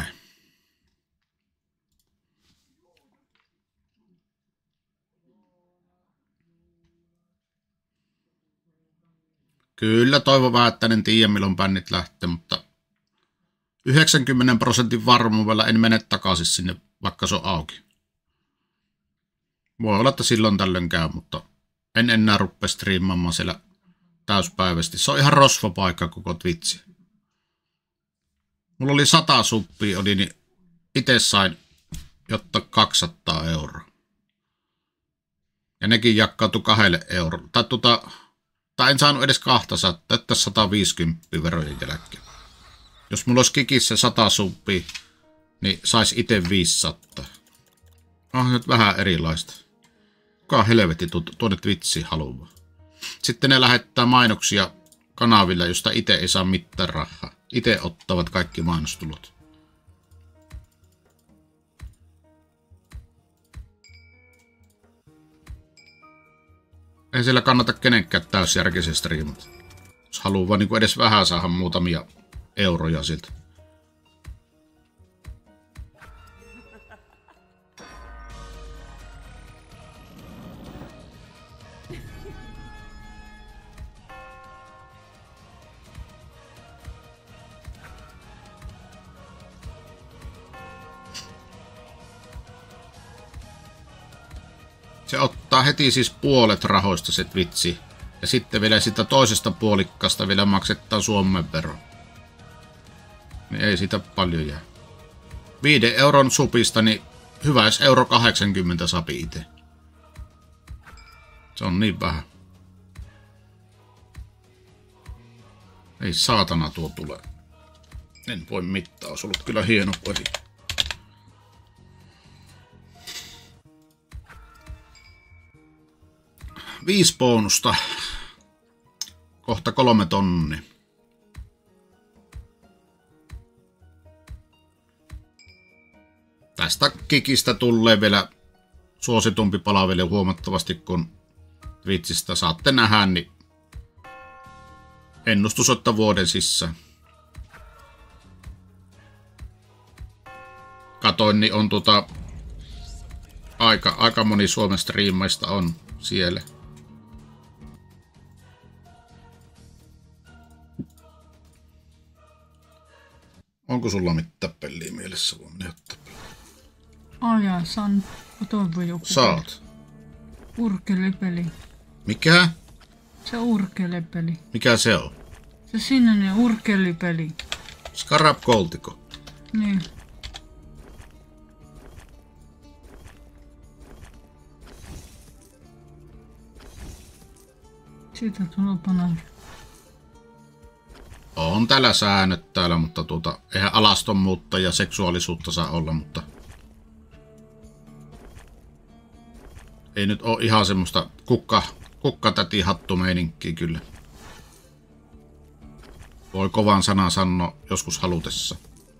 Kyllä toivon vähän, että en tiedä milloin bännit lähtee, mutta 90% varmuudella en mene takaisin sinne, vaikka se on auki. Voi olla, että silloin tällöin käy, mutta en enää rupea striimaamaan siellä täyspäiväisesti. Se on ihan rosvopaikka koko Twitchi. Mulla oli 100 suppia, niin itse sain jotta 200 €. Ja nekin jakkautui 2 €. Tai en saanut edes 200, että 150 verojen jälkeen. Jos mulla olisi kikissä 100 suppia, niin sais itse 500. On nyt vähän erilaista. Kuka helvetti tuonne Twitchiin haluaa. Sitten ne lähettää mainoksia kanavilla, josta itse ei saa mitään rahaa. Itse ottavat kaikki mainostulot. Ei siellä kannata kenenkään täysjärkisen striimata. Jos haluaa vaan niin edes vähän saada muutamia euroja siltä. Se ottaa heti siis puolet rahoista se Twitchi. Ja sitten vielä sitä toisesta puolikkaasta vielä maksettaa Suomen vero. Niin ei siitä paljon jää. 5 € supista, niin hyvä jos 1,80 € sapi itse. Se on niin vähän. Ei saatana tuo tule. En voi mittaa, olisi ollut kyllä hieno peli. Viisi bonusta. Kohta 3 tonnia. Tästä kikistä tulee vielä suositumpi palvelu huomattavasti, kun Twitchistä saatte nähdä, niin ennustus ottaa vuoden sisään. Katoin, niin on aika moni Suomen striimaista on siellä. Onko sulla mitään peliä mielessä? Voi mennä ottaa peliä. Ajaa, saan toivo joku. Saat. Urkelepeli. Mikä? Se urkelepeli. Mikä se on? Se sininen urkelipeli. Scarab Goltiko. Niin. Siitä tulee panaari. On täällä säännöt täällä, mutta eihän alastonmuutta ja seksuaalisuutta saa olla, mutta ei nyt ole ihan semmoista kukkatäti hattumeininkiä kyllä. Voi kovan sanan sanoa joskus halutessa.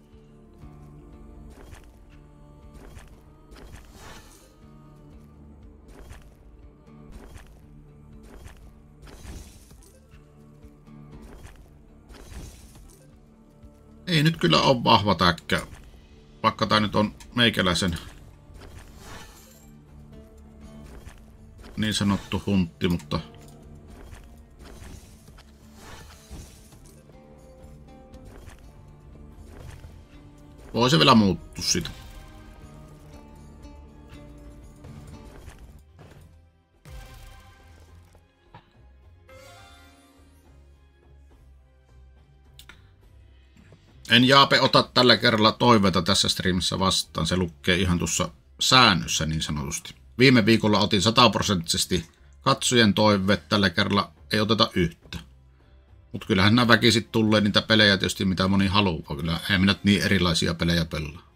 Ei nyt kyllä ole vahva täkkä, vaikka tää nyt on meikäläisen niin sanottu huntti, mutta voi se vielä muuttua siitä. En Jaape ota tällä kerralla toiveita tässä streamissä vastaan. Se lukee ihan tuossa säännössä niin sanotusti. Viime viikolla otin 100% katsojien toiveet. Tällä kerralla ei oteta yhtä. Mutta kyllähän nämä väkisit tulee niitä pelejä tietysti mitä moni haluaa. Kyllä ei minä niin erilaisia pelejä pelaa.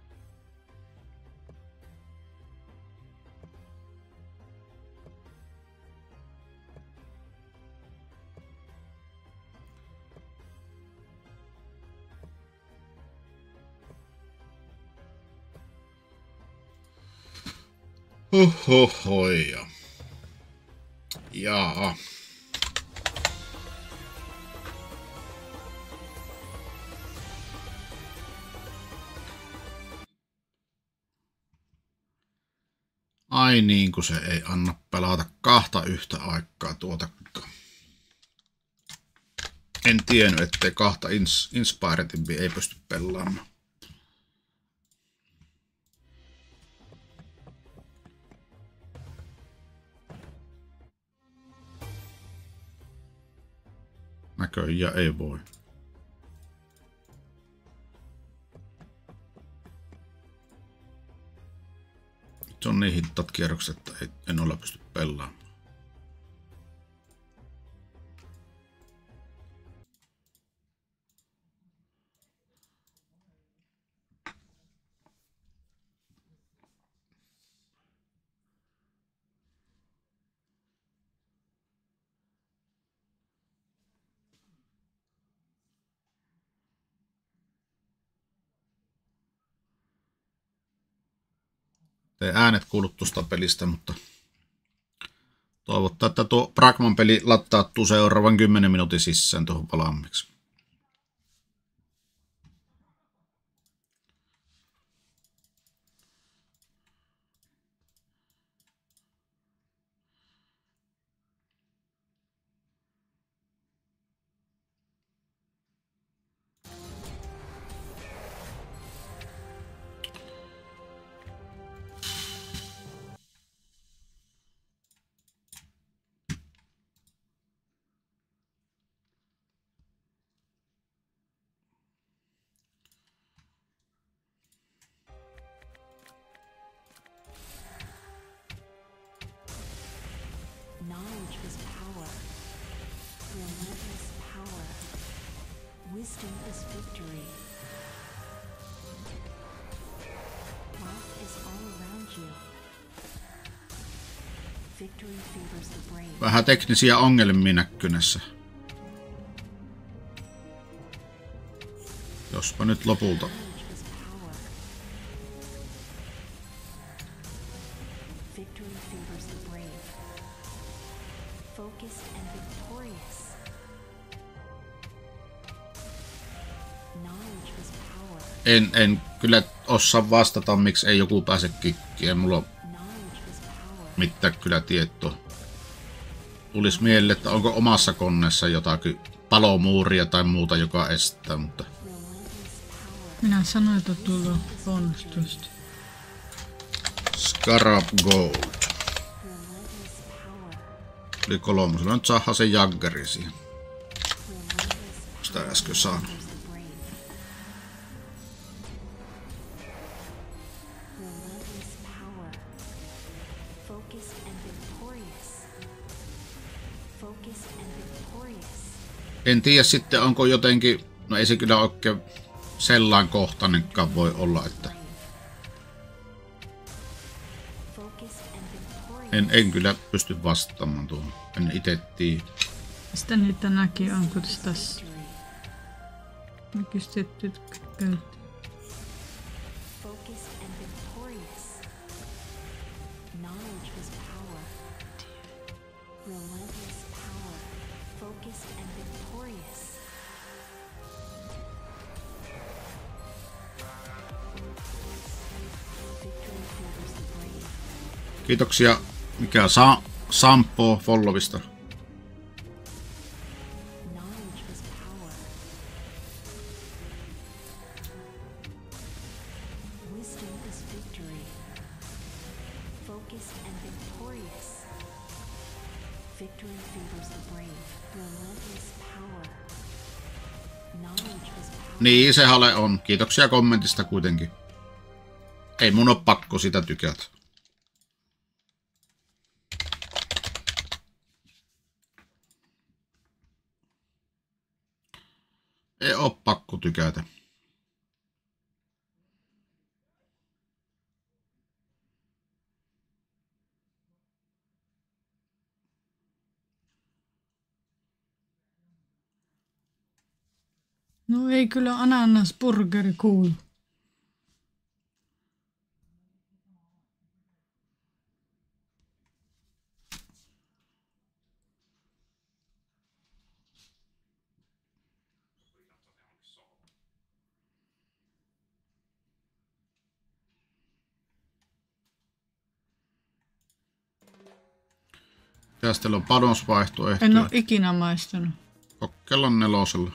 Hohohoja. Jaa. Ai niin, kun se ei anna pelata kahta yhtä aikaa tuotakaan. En tiennyt, ettei kahta Inspiretimpia ei pysty pelaamaan. Näköjään ei voi. Se on niin hittat kierrokset, että en ole pysty pelaamaan. Ei äänet kuulu tuosta pelistä, mutta toivottaa, että tuo Pragman peli lattaattuu seuraavan 10 minuutin sisään tuohon valmiiksi. Knowledge is power. Relentless power. Wisdom is victory. Wealth is all around you. Victory favors the brave. Vähän teknisiä ongelmia näkynessä. Jospa nyt lopulta. Victory favors the brave. Focused and victorious. Knowledge is power. En kyllä osaa vastata, miksi ei joku pääse kikkiin. Mulla on mitään kyllä tietoa. Tulisi mieleen, että onko omassa koneessa jotakin palomuuria tai muuta, joka estää, mutta... Minä sanoin, että tullut bonustusta. Scarab Gold. Eli 3. Nyt saadaan se Jaggeri siihen. Sitä äsken saanut. En tiedä sitten, onko jotenkin... No ei se kyllä oikein sellainen kohtainenkaan voi olla, että... En kyllä pysty vastaamaan tuohon. En itse tiedä. Mistä niitä näki, onko tässä? Mykistettyt käytiin. Kiitoksia, mikä Sampo followista. Niin, se hale on. Kiitoksia kommentista kuitenkin. Ei mun oo pakko sitä tykätä. Ei oo pakko tykätä. No ei kyllä ananasburgeri kuulu. Tästä on panosvaihtoehtoja. En ole ikinä maistanut. Kokeillaan 4.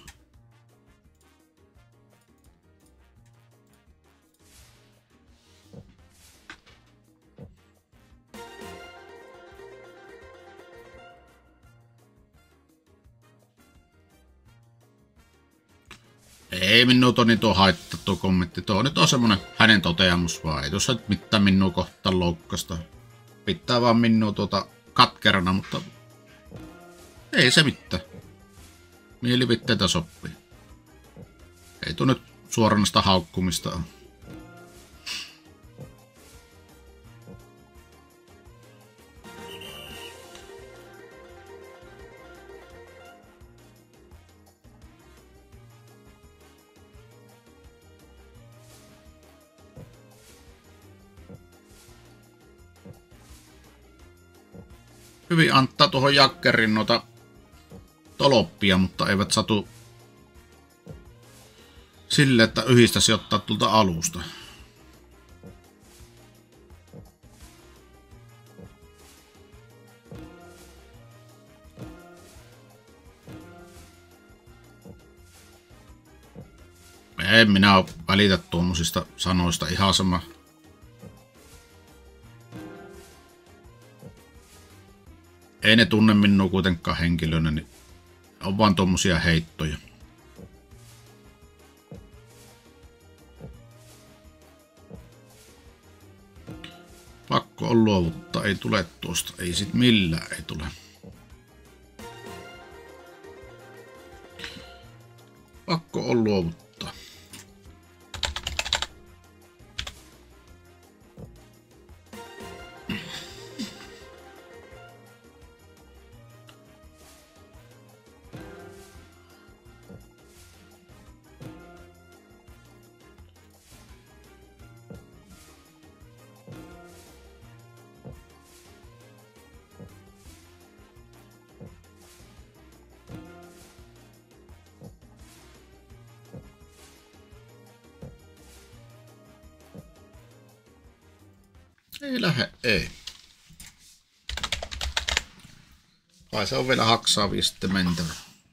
Ei minua tuo haittaa tuo kommentti. Tuo nyt on semmonen hänen toteamus vaan. Ei tuossa nyt mitään minua kohtaan loukkasta. Pitää vaan minua katkerana, mutta ei se mitään. Mielipiteitä sopii. Ei tuo nyt suoranaista haukkumista ole. Hyvin antaa tuohon jakkerin noita toloppia, mutta eivät satu sille, että yhdistäisi ottaa tuolta alusta. En minä välitä tuommoisista sanoista ihan sama. Ei ne tunne minua kuitenkaan henkilönä, niin on vaan tommosia heittoja. Pakko on luovuttaa, ei tule tuosta, ei sit millään ei tule. Pakko on luovuttaa. Ei lähde, ei. Vai se on vielä haksaavi sitten mentävä.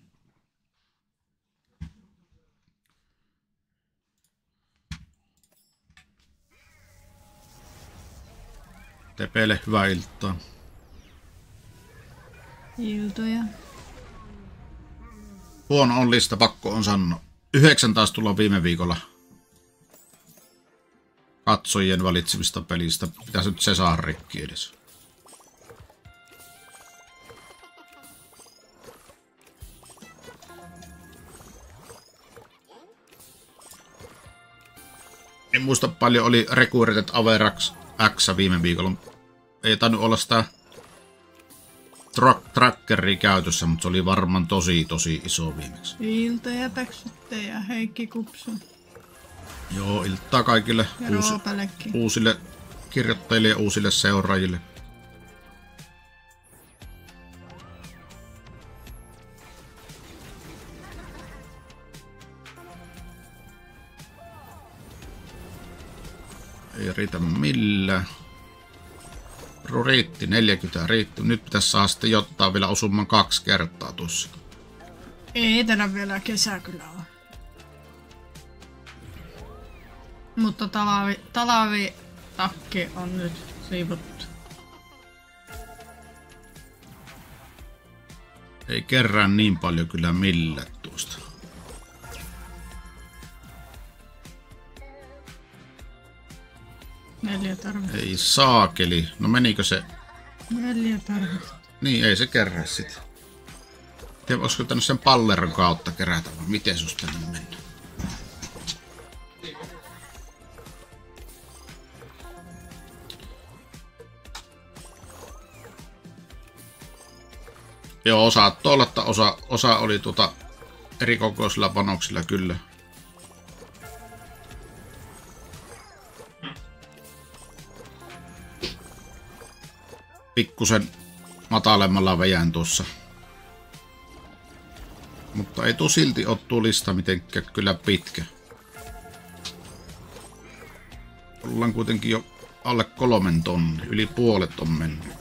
Tepeille hyvää iltaa. Iltoja. Huono on lista, pakko on sanoa. 9 taas tulla viime viikolla. Katsojien valitsemista pelistä. Pitäisi nyt se saada rikki edes. En muista paljon oli Recruited Averax X viime viikolla. Ei tainnut olla sitä trackeria käytössä, mutta se oli varmaan tosi iso viimeksi. Iltoja Päksytte ja Heikki Kupsu. Joo, iltaa kaikille Ja Roopellekin. uusille kirjoittajille ja uusille seuraajille. Ei riitä millään. Riitti, 40 riitti. Nyt pitäisi saada sitten jotain vielä osumaan 2 kertaa tuossa. Ei tänä vielä kesä kyllä ole. Mutta talavitakki on nyt siivottu. Ei kerran niin paljon kyllä millään tuosta. Neljä tarvitse. Ei saakeli. No menikö se? 4 tarvitse. Niin, ei se kerää sitä. Tiedä, olisiko tänne sen palleron kautta kerätä, vai miten se olisi tänne mennä? Joo, saattoi olla, että osa oli eri kokoisilla panoksilla kyllä. Pikkusen matalemmalla vejään tuossa. Mutta ei tuo silti ole tuo lista mitenkään kyllä pitkä. Ollaan kuitenkin jo alle 3 tonnia, yli puolet on mennyt.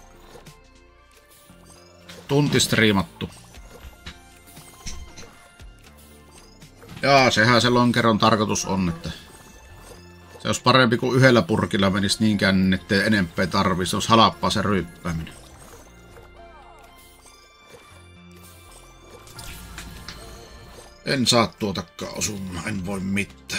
Tunti striimattu. Jaa, sehän se lonkeron tarkoitus on, että se olisi parempi kuin 1 purkilla menisi niinkään, ettei enempää tarvii. Se olisi halappaa se ryyppääminen. En saa tuotakaan osumaan, en voi mitään.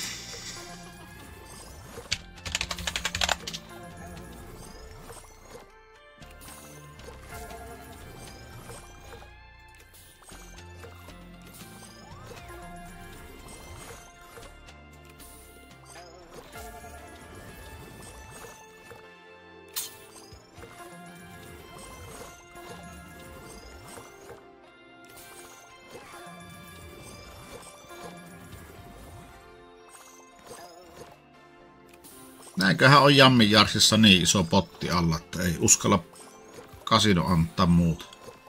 Näinköhän on Jammin Jarsissa niin iso potti alla, että ei uskalla kasino antaa muuta.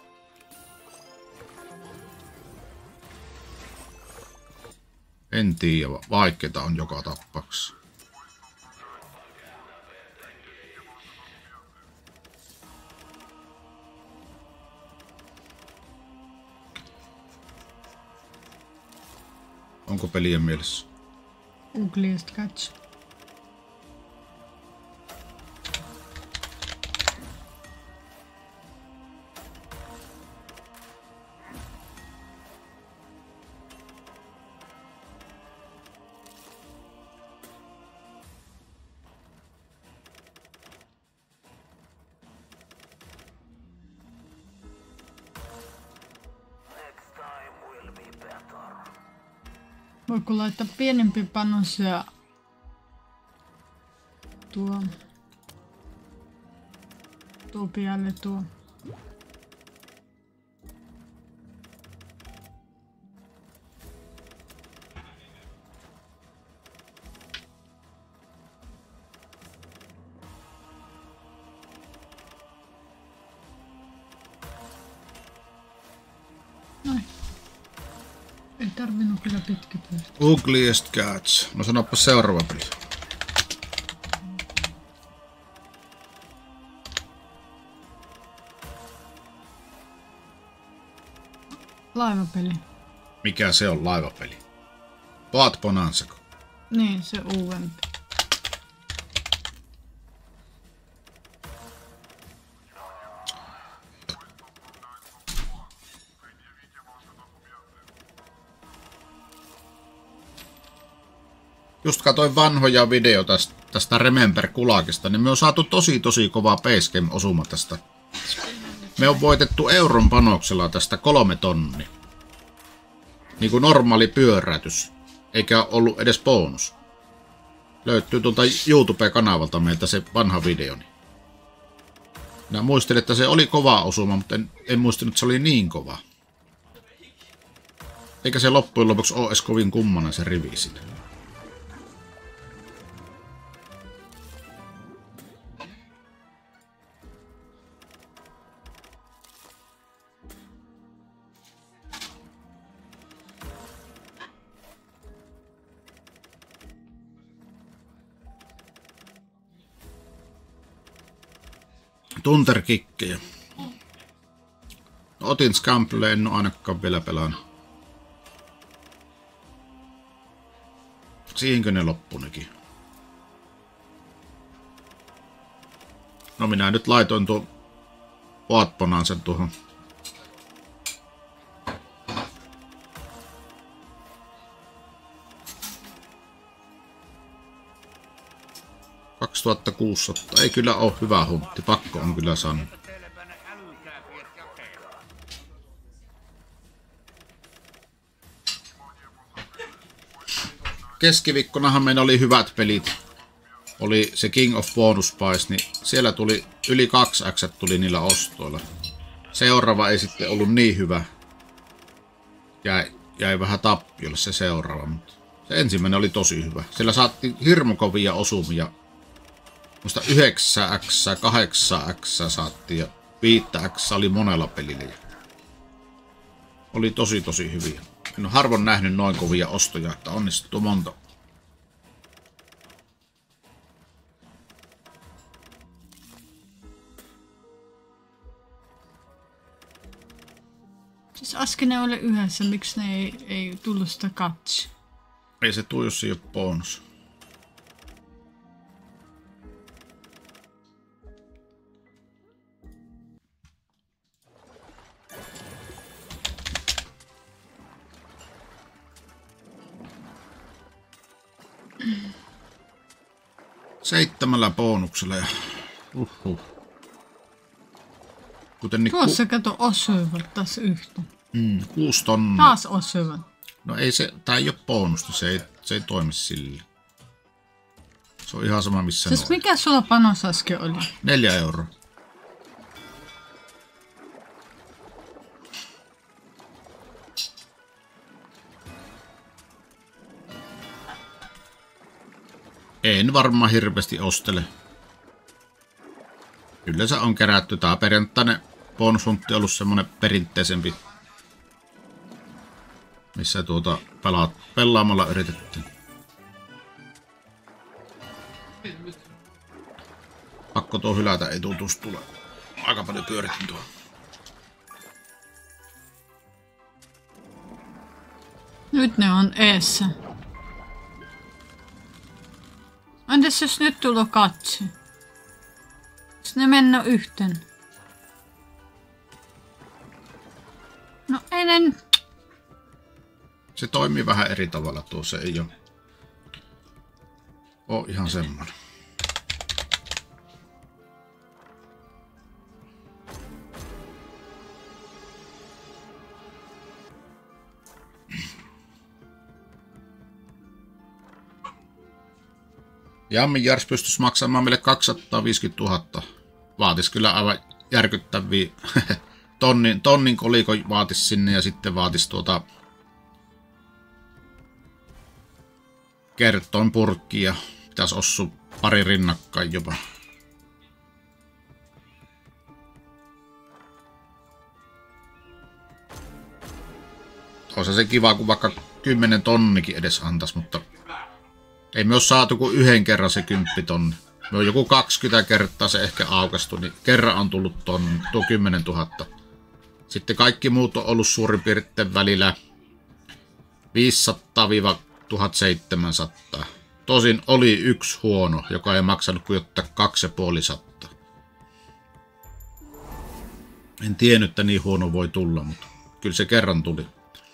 En tiedä, vaikeeta on joka tapauksessa. Onko pelien mielessä? Ugliest katso. Next time will be better. Voiko laittaa pienempi panos ja tuo päälle tuo. Noin. Ei tarvinnut kyllä pitkä pyörä. Ugliest Cats. No sanoppa seuraava peli. Laivapeli. Mikä se on laivapeli? Bad Bonanzako. Niin, se uudempi. Just katsoin vanhoja videoita tästä Remember Kulakista, niin me on saatu tosi kova Base Game -osuma tästä. Me on voitettu euron panoksella tästä 3 tonnia. Niin kuin normaali pyöräytys. Eikä ollut edes bonus. Löytyy tuolta YouTube-kanavalta meiltä se vanha video. Minä muistelin, että se oli kova osuma, mutta en muistanut, että se oli niin kova. Eikä se loppujen lopuksi ole edes kovin kummanen se rivi siinä. Tunterkikkejä. No, otin Scample, en ole ainakaan vielä pelannut. Siihenkö ne loppunikin? No minä nyt laitoin tuon Vaatponansen tuohon. $2600. Ei kyllä ole hyvä huntti. Pakko on kyllä sanoa. Keskiviikkonahan meillä oli hyvät pelit. Oli se King of Bonus Pies, niin siellä tuli yli 2x tuli niillä ostoilla. Seuraava ei sitten ollut niin hyvä. Jäi vähän tappiolle se seuraava, mutta se ensimmäinen oli tosi hyvä. Siellä saatiin hirmukovia osumia. Musta 9x, 8x saatiin ja 5x oli monella pelillä. Oli tosi hyviä. En ole harvoin nähnyt noin kovia ostoja, että onnistuu monta. Siis äsken ne oli yhdessä, miksi ne ei tullut sitä katsi? Ei se tuu, jos ei ole bonus. Seitsemällä bonuksella ja kuten niin tuossa kato osuivat taas yhtä. 6 tonnia. Taas osuivat. No ei se, tää ei ole bonusta, se ei toimi sillä. Se on ihan sama missä Siis mikä sulla panos äsken oli? 4 euroa. En varmaan hirveästi ostele. Yleensä on kerätty. Tää perjantainen bonushuntti on ollut semmonen perinteisempi. Missä pelaamalla yritettiin. Pakko tuo hylätä, ei tuus tule. Aika paljon pyöritin tuo. Nyt ne on eessä. Entäs jos nyt tulo katse? Jos ne mennä yhteen? No ei ne... Se toimii vähän eri tavalla tuo, se ei ole ihan semmoinen. Jammin Jars pystyisi maksamaan meille 250 000. Vaatisi kyllä aivan järkyttäviä. tonnin koliko vaatisi sinne ja sitten vaatisi kertoin purkkia. Pitäisi osua pari rinnakkain jopa. Olisi se kiva, kun vaikka 10 tonnikin edes antaisi, mutta ei me ole saatu kuin yhden kerran se 10 tonni. Me on joku 20 kertaa se ehkä aukastu, niin kerran on tullut tuo 10 000. Sitten kaikki muut on ollut suurin piirtein välillä 500-1700. Tosin oli yksi huono, joka ei maksanut kuin jotta 250. En tiennyt, että niin huono voi tulla, mutta kyllä se kerran tuli.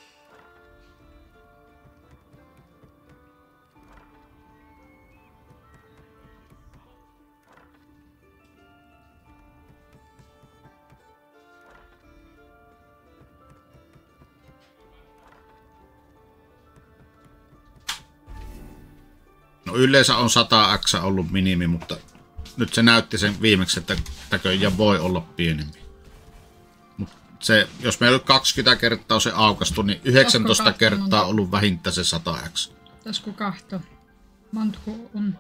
No yleensä on 100x ollut minimi, mutta nyt se näytti sen viimeksi, että näköjään voi olla pienempi. Mut se, jos meillä on 20 kertaa se aukastu, niin 19 kertaa on ollut vähintään se 100x. Pitäisikö kahto? Montako on?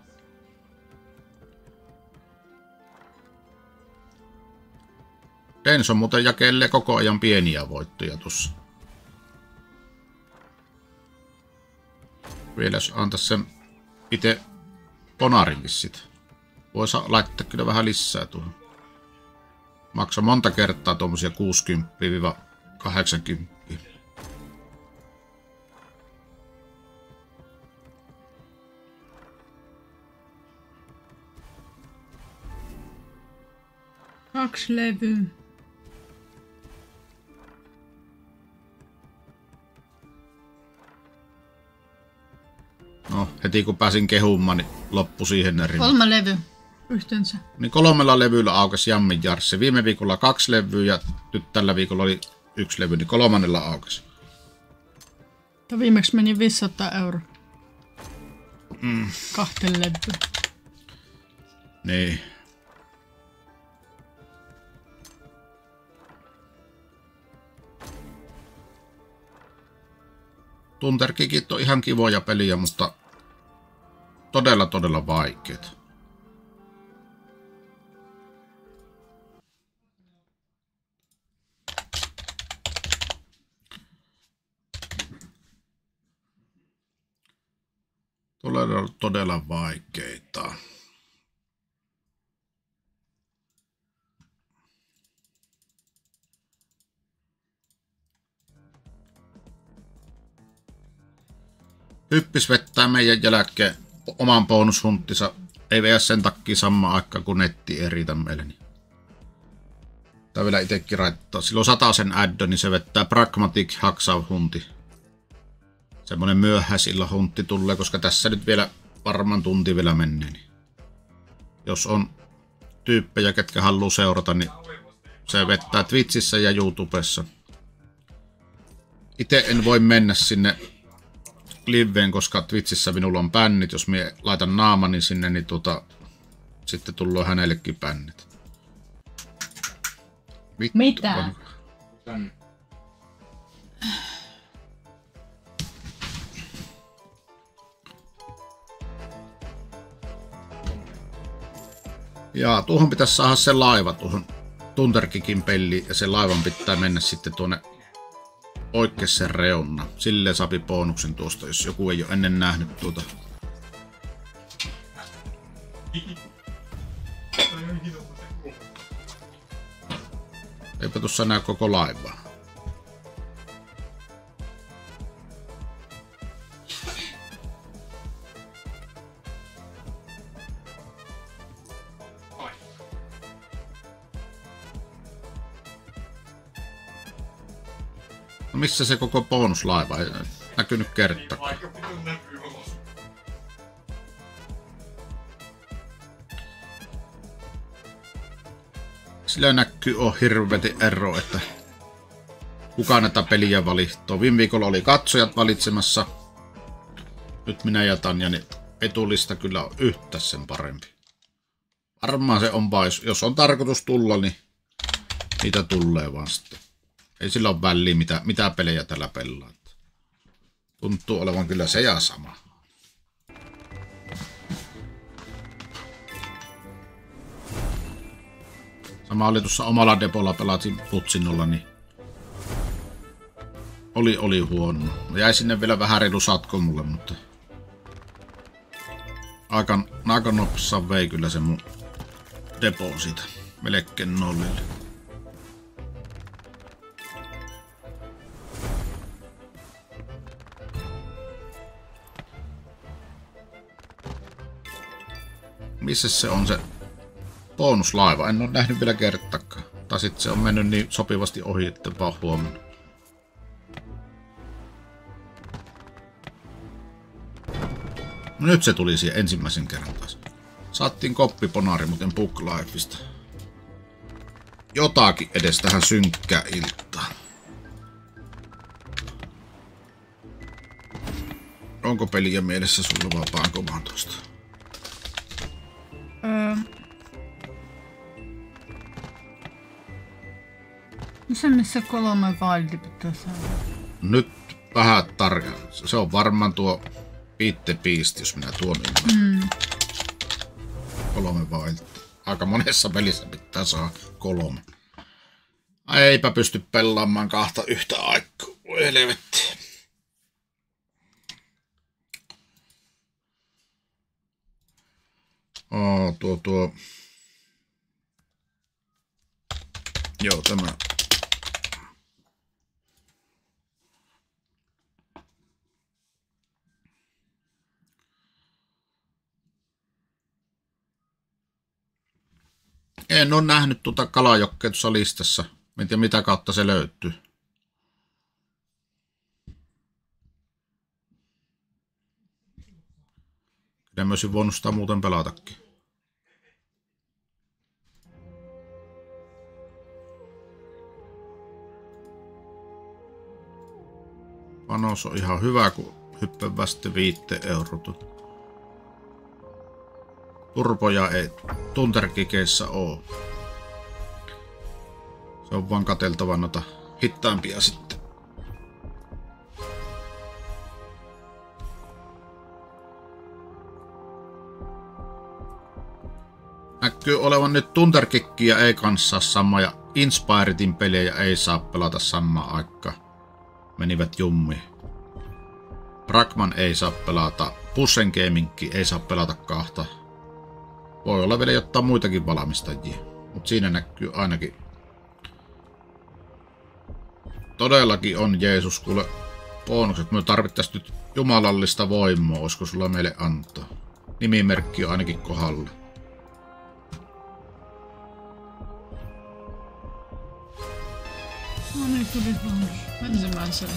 Denson muuten jakelee koko ajan pieniä voittoja tuossa. Vielä jos antaisi sen itse Bonarinkin sit. Voisi laittaa kyllä vähän lisää tuohon. Maksaa monta kertaa tuommoisia 60-80. Kaksi levyä. No, heti kun pääsin kehumaan, niin loppu siihen ne rinnat. 3 levyä yhteensä. Niin 3 levyllä aukesi Jammin Jars. Viime viikolla 2 levyä ja nyt tällä viikolla oli 1 levy, niin 3 aukesi. Viimeksi meni 500 €. 2 levyä. Niin. Tunterkikit on ihan kivoja peliä, mutta todella vaikeet. Todella vaikeita. Hyppis vettää meidän jälkeen oman bonushunttinsa. Ei vedä sen takia samaan aikaan, kun netti ei riitä meille. Tää vielä itekin raittaa. Silloin 100 addon, niin se vettää Pragmatic Hacksaw-hunti. Semmonen myöhäisillä huntti tulee, koska tässä nyt vielä varmaan tunti vielä menee. Niin jos on tyyppejä, ketkä haluaa seurata, niin se vettää Twitchissä ja YouTubessa. Itse en voi mennä sinne liveen, koska Twitchissä minulla on bännit. Jos minä laitan naamani sinne, niin sitten tulee hänellekin bännit. Mitä? Ja tuohon pitäisi saada se laiva tuohon Tunterkikin peliin ja sen laivan pitää mennä sitten tuonne oikeassa reunna. Silleen saapi bonuksen tuosta, jos joku ei ole ennen nähnyt tuota. Eipä tuossa näe koko laivaa. No missä se koko bonuslaiva? Ei näkynyt kertaakaan. Sillä näkyy on hirveästi ero, että kuka näitä peliä valitsee. Viime viikolla oli katsojat valitsemassa. Nyt minä ja Tanja, niin etulista kyllä on yhtä sen parempi. Varmaan se on vaan, jos on tarkoitus tulla, niin niitä tulee vaan sitten. Ei sillä ole väliä, mitä pelejä tällä pelaa. Tuntuu olevan kyllä se ja sama. Sama oli tuossa omalla depolla, pelasin Putsinnolla, niin oli huono. Jäi sinne vielä vähän reilu satko mulle, mutta aika nopsaan vei kyllä se mun depo siitä melkein nollille. Missä se on se bonuslaiva? En ole nähnyt vielä kertaakaan. Tai sitten se on mennyt niin sopivasti ohi, että vaan huomannut. No nyt se tuli siihen ensimmäisen kerran taas. Saattiin koppiponari muuten Booklifesta. Jotakin edes tähän synkkää iltaan. Onko peliä mielessä sulla vapaan komandosta? Missä 3 Wildi pitää saada? Nyt vähän tarkemmin. Se on varmaan tuo Bitte Beast, jos minä tuon ymmärrän. 3 Wild. Aika monessa pelissä pitää saada 3. Eipä pysty pelaamaan 2 yhtä aikaa. Voi helvetti. Tuo. Joo, tämä. En ole nähnyt tuota kalajokkea tuossa listassa. En tiedä mitä kautta se löytyy. Kyllä mä olisin voinut sitä muuten pelatakin. Panos on ihan hyvä, kun hyppäävästi 5 €. Turboja ei Tunterkikeissä oo. Se on vaan katseltava noita hittaampia sitten. Näkyy olevan nyt Tunterkikkiä ei kanssa sama ja Inspiredin pelejä ei saa pelata samaan aikaan. Menivät jummiin. Brackman ei saa pelata, Pussen Gamingki ei saa pelata 2. Voi olla vielä jotain muitakin valmistajia, mutta siinä näkyy ainakin. Todellakin on Jeesus kuule bonukset. Me tarvittaisiin nyt jumalallista voimaa, olisiko sulla meille antaa. Nimimerkki on ainakin kohdalla. No niin, tuli bonus. Ensimmäisellä.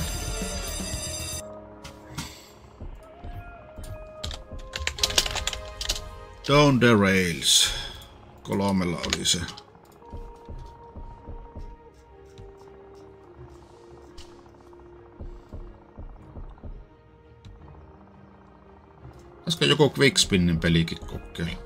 Down the Rails. 3 oli se. Pitäisikö joku Quickspinnin pelikin kokeilla?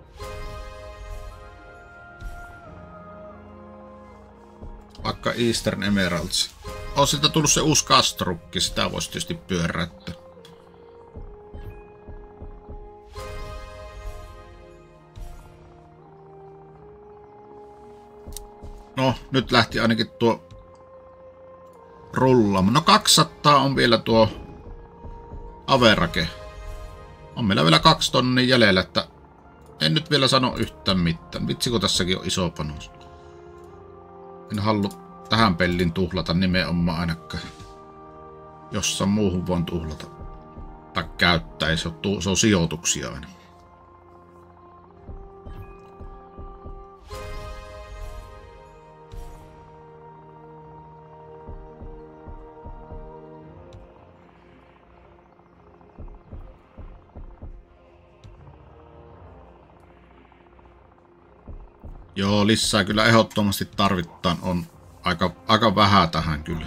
Vaikka Eastern Emeralds. On siltä tullut se uusi kastrukki, sitä voisi tietysti pyöräyttää. No, nyt lähti ainakin tuo rullaamaan. No 200 on vielä tuo Averake. On meillä vielä 2 tonnia jäljellä, että en nyt vielä sano yhtään mitään. Vitsi, kun tässäkin on iso panos. En halua tähän peliin tuhlata nimenomaan ainakaan. Jossain muuhun voin tuhlata. Tai käyttää, ei se on sijoituksia aina. Joo, lisää kyllä ehdottomasti tarvitaan. On aika vähän tähän kyllä.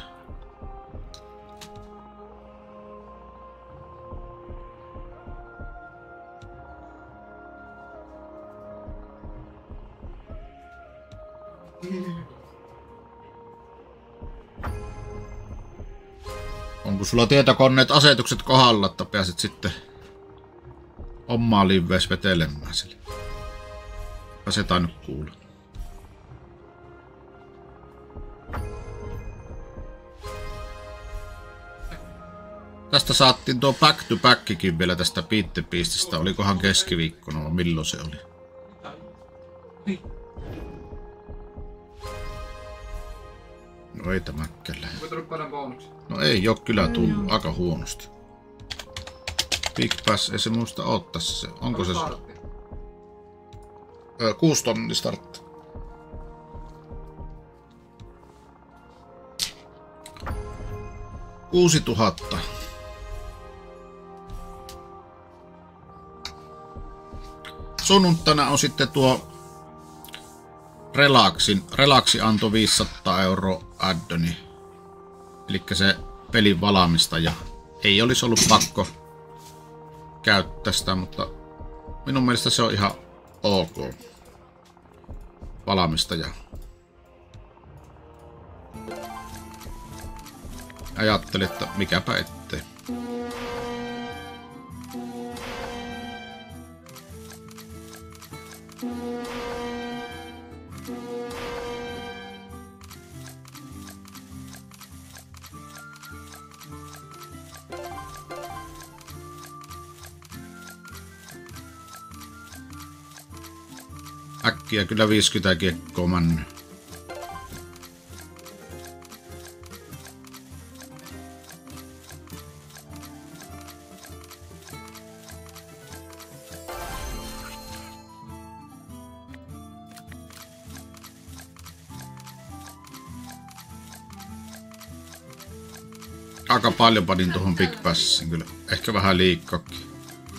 Onko sulla tietokoneet asetukset kohdalla, että pääset sitten omaa livees vetelemään sille? Se tainnut kuulla. Tästä saattiin tuo back to backikin vielä tästä Bittebeastista. Olikohan keskiviikkona vai milloin se oli? No ei tämäkään. No ei oo kyllä tullut. Aika huonosti. Big Pass, ei se muista ottaa se. Onko se? 6 tonnin startti. $6,000. Sunnuntaina on sitten tuo Relaxi antoi 500 € addoni. Elikkä se pelin valmistaja. Ei olisi ollut pakko käyttää sitä, mutta minun mielestä se on ihan ok. Valmistaja. Ajattelin, että mikäpä ettei. Äkkiä kyllä 50 kiekkoa männy. Aika paljon panin tuohon Big Passin kyllä. Ehkä vähän liikkaakin.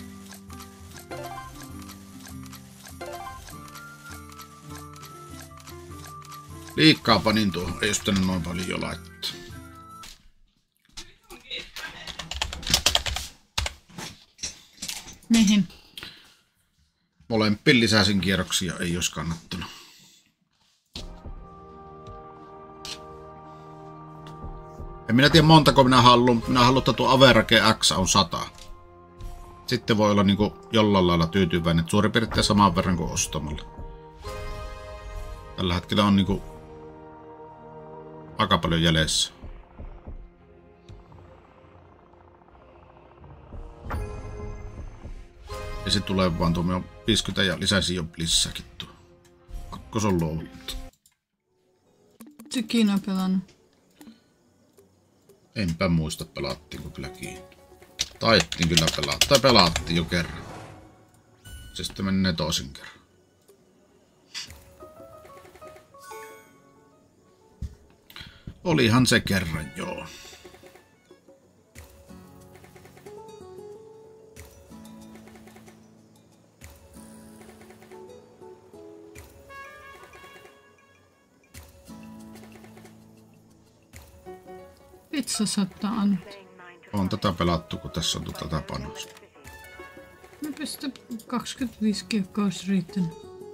Liikkaa panin tuohon. Ei jos tänne noin paljon laittaa. Mihin? Molempiin lisäsin kierroksia. Ei olisi kannattanut. En minä tiedä montako minä haluan. Minä haluan, että tuo Average X on 100. Sitten voi olla niinku jollain lailla tyytyväinen. Suurin piirtein saman verran kuin ostamalla. Tällä hetkellä on niinku aika paljon jäljessä. Ja se tulee vaan tuo 50 ja lisäsi jo lisääkin tuo. Pakko se on luovuttu. Se Kiina pelannut. Enpä muista pelattiinko kyllä kiinni. Taittiin kyllä pelata. Tai pelattiin jo kerran. Se sitten menee toisen kerran. Olihan se kerran, joo. Pizza saattaa annut. On tätä pelattu, kun tässä on tätä panosta. Mä pystyn 25 kiekkoa olisi riittänyt.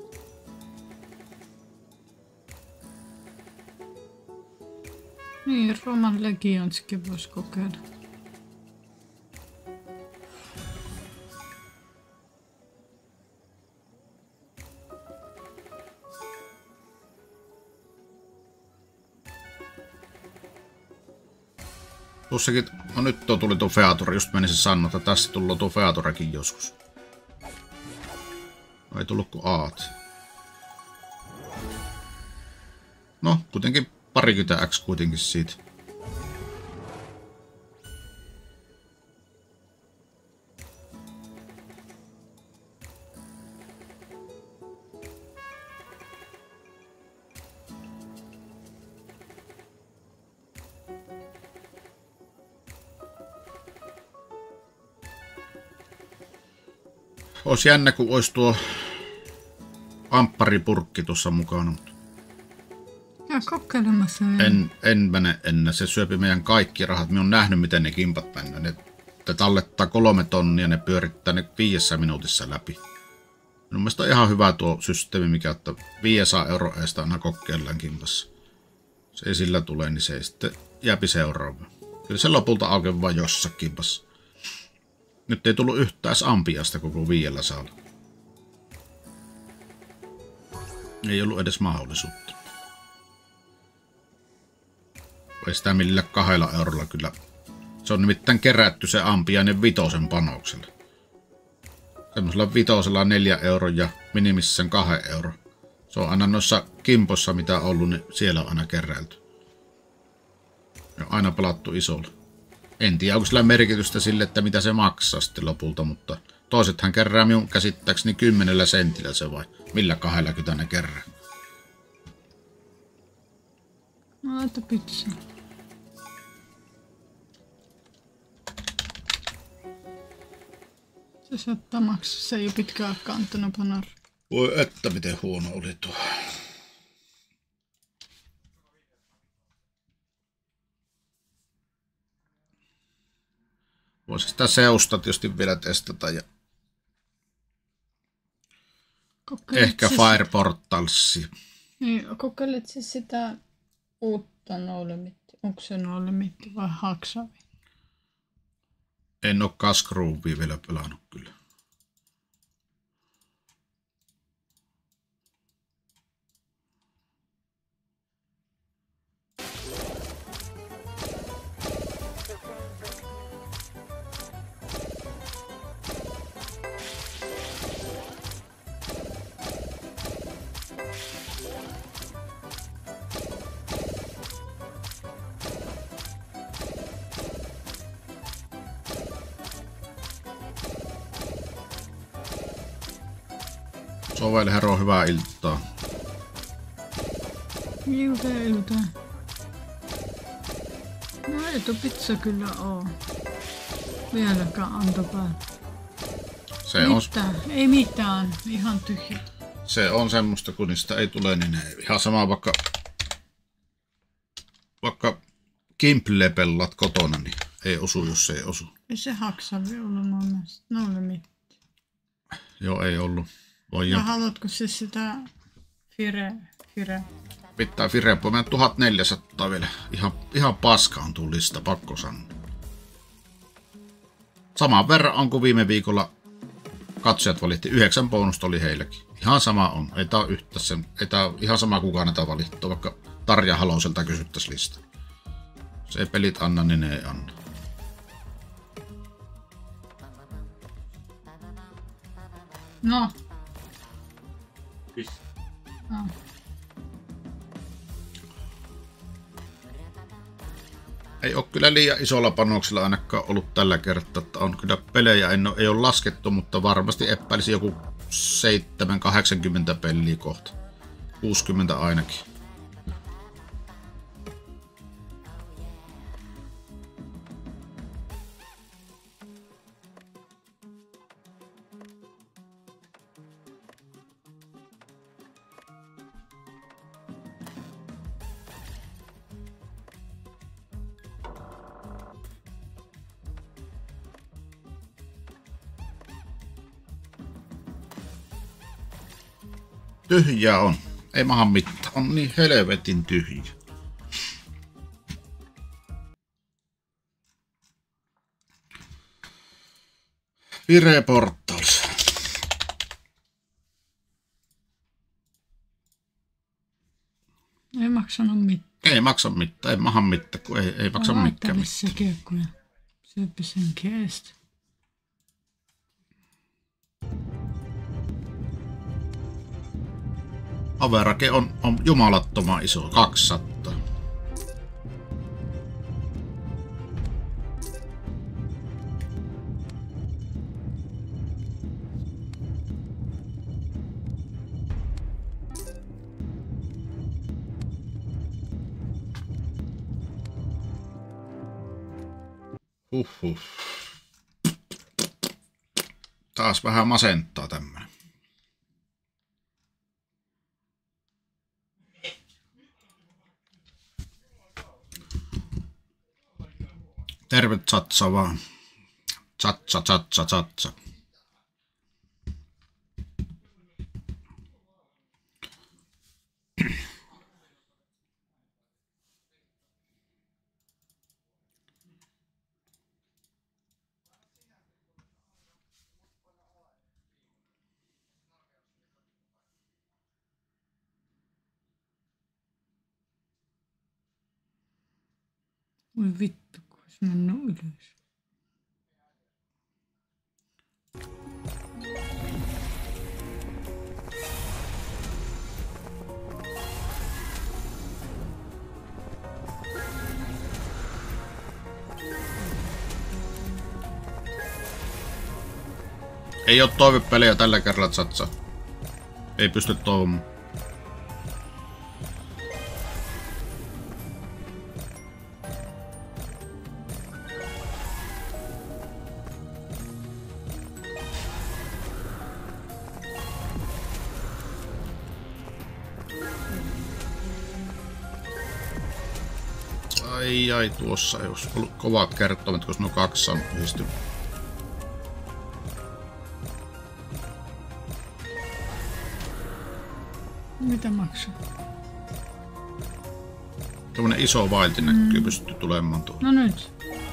Niin, Roman Legionskin voisi kokeilla. Tuossakin, no nyt tuli tuo Feature, just menisin sanoa, että tässä tullut tuo Featurekin joskus. No ei tullut kuin Aat. No, kuitenkin 20x kuitenkin siitä. Olisi jännä, kun olisi tuo ampparipurkki tuossa mukana, mutta ja kokeilemassa. en mene enää. Se syöpi meidän kaikki rahat. Minä olen nähnyt, miten ne kimpat mennä. Ne tallettaa 3 tonnia, ne pyörittää ne 5 minuutissa läpi. Minun mielestä on ihan hyvä tuo systeemi, mikä ottaa 500 € edestä aina kokeillaan kimpassa. Se ei sillä tule, niin se ei sitten jääpi seuraavaan. Kyllä se lopulta aukeaa vaan jossakin. Nyt ei tullut yhtään ampiasta koko 5 saalla. Ei ollut edes mahdollisuutta. Ei sitä millään 2 eurolla kyllä. Se on nimittäin kerätty se ampiainen 5 panoksella. Semmoisella 5 4 € ja minimissään 2 €. Se on aina noissa kimpossa mitä on ollut, niin siellä on aina keräilty. Ja aina pelattu isolla. En tiedä, onko sillä merkitystä sille, että mitä se maksaa sitten lopulta, mutta toisethan kerää minun käsittääkseni 10 sentillä se vai millä 20 ne kerää. No laita pizza. Se saattaa maksaa, se ei ole pitkään aikaa antanut panor. Voi että miten huono oli tuo. Voisi sitä seusta tietysti vielä testata ja ehkä Fire Portalsia. Niin, kokeilit siis sitä uutta no-limitti. Onko se no-limitti vai haksavi? En ole Casgroovia vielä pelannut kyllä. Sovelhero, hyvää iltaa. Ilta. No ei tuo pizza kyllä oo. Vieläkään antopää. Ei mitään. Ihan tyhjä. Se on semmoista, kun niistä ei tule, niin ihan sama vaikka Kimple-pellat kotona, niin ei osu, jos se ei osu. Ei se haksavi ollut monesti. No-limitti. Joo, ei ollut. Ja haluatko siis sitä Fire? Pitää Fire poimia 1400 vielä. Ihan paska on tuo lista, pakko sanoa. Saman verran on kuin viime viikolla katsojat valitti. 9 bonusta oli heilläkin. Ihan sama on. Ei tää ole ihan sama kukaan näitä valittua, vaikka Tarja Haloselta kysyttäisi lista. Se ei pelit anna, niin ne ei anna. No. Pistä. No. Ei ole kyllä liian isolla panoksella ainakaan ollut tällä kertaa, että on kyllä pelejä, ei ole laskettu, mutta varmasti epäilisi joku 7-80 peliä kohta. 60 ainakin. Tyhjää on. Ei maha mitään. On niin helvetin tyhjä. Fire Portals. Ei maksanut mitään. Ei maksa mitään. Ei maha mitään, kun ei maksa mikään mitään. Se kiekko ja syöpä sen keestä. Averake on jumalattoman iso, 200. Huhhuh. Taas vähän masentaa tämmönen. Terve Tsatsa vaan. Tsatsa. Voi vittu, kun olisi mennyt ylös. Ei oo toivepelejä tällä kerralla satsaa. Ei pysty toivomaan. Ai, tuossa ei olisi ollut kovat kertomat, koska nuo kaksi on yhdistynyt. Mitä maksaa? Tämmönen iso vailti näkyy, pystyy tulemaan tuolla. No nyt.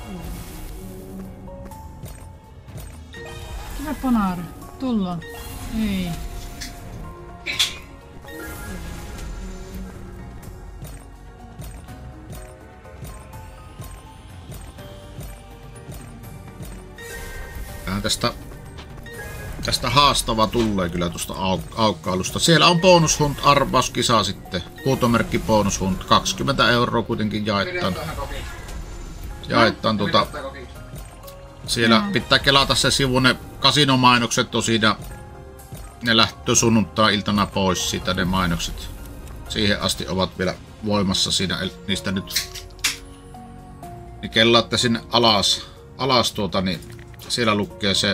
Tule Ponaari. Tullaan. Ei. Tästä haastava tulee kyllä tuosta aukkailusta. Siellä on bonushunt arvauskisa sitten. Huutomerkki bonushunt. 20 € kuitenkin jaetaan. Siellä pitää kelata se sivu. Ne kasinomainokset on siinä. Ne lähtö sunnuntai-iltana pois siitä ne mainokset. Siihen asti ovat vielä voimassa siinä. Niistä nyt niin kellaatte sinne alas niin siellä lukee se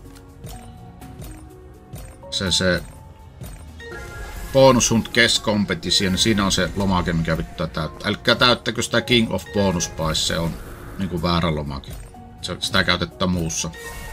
Bonus Hunt Guest Competition, siinä on se lomake, mikä pitää täyttää. Älkää täyttäkö sitä King of Bonus Pies, se on niinku väärä lomake. Sitä käytetään muussa.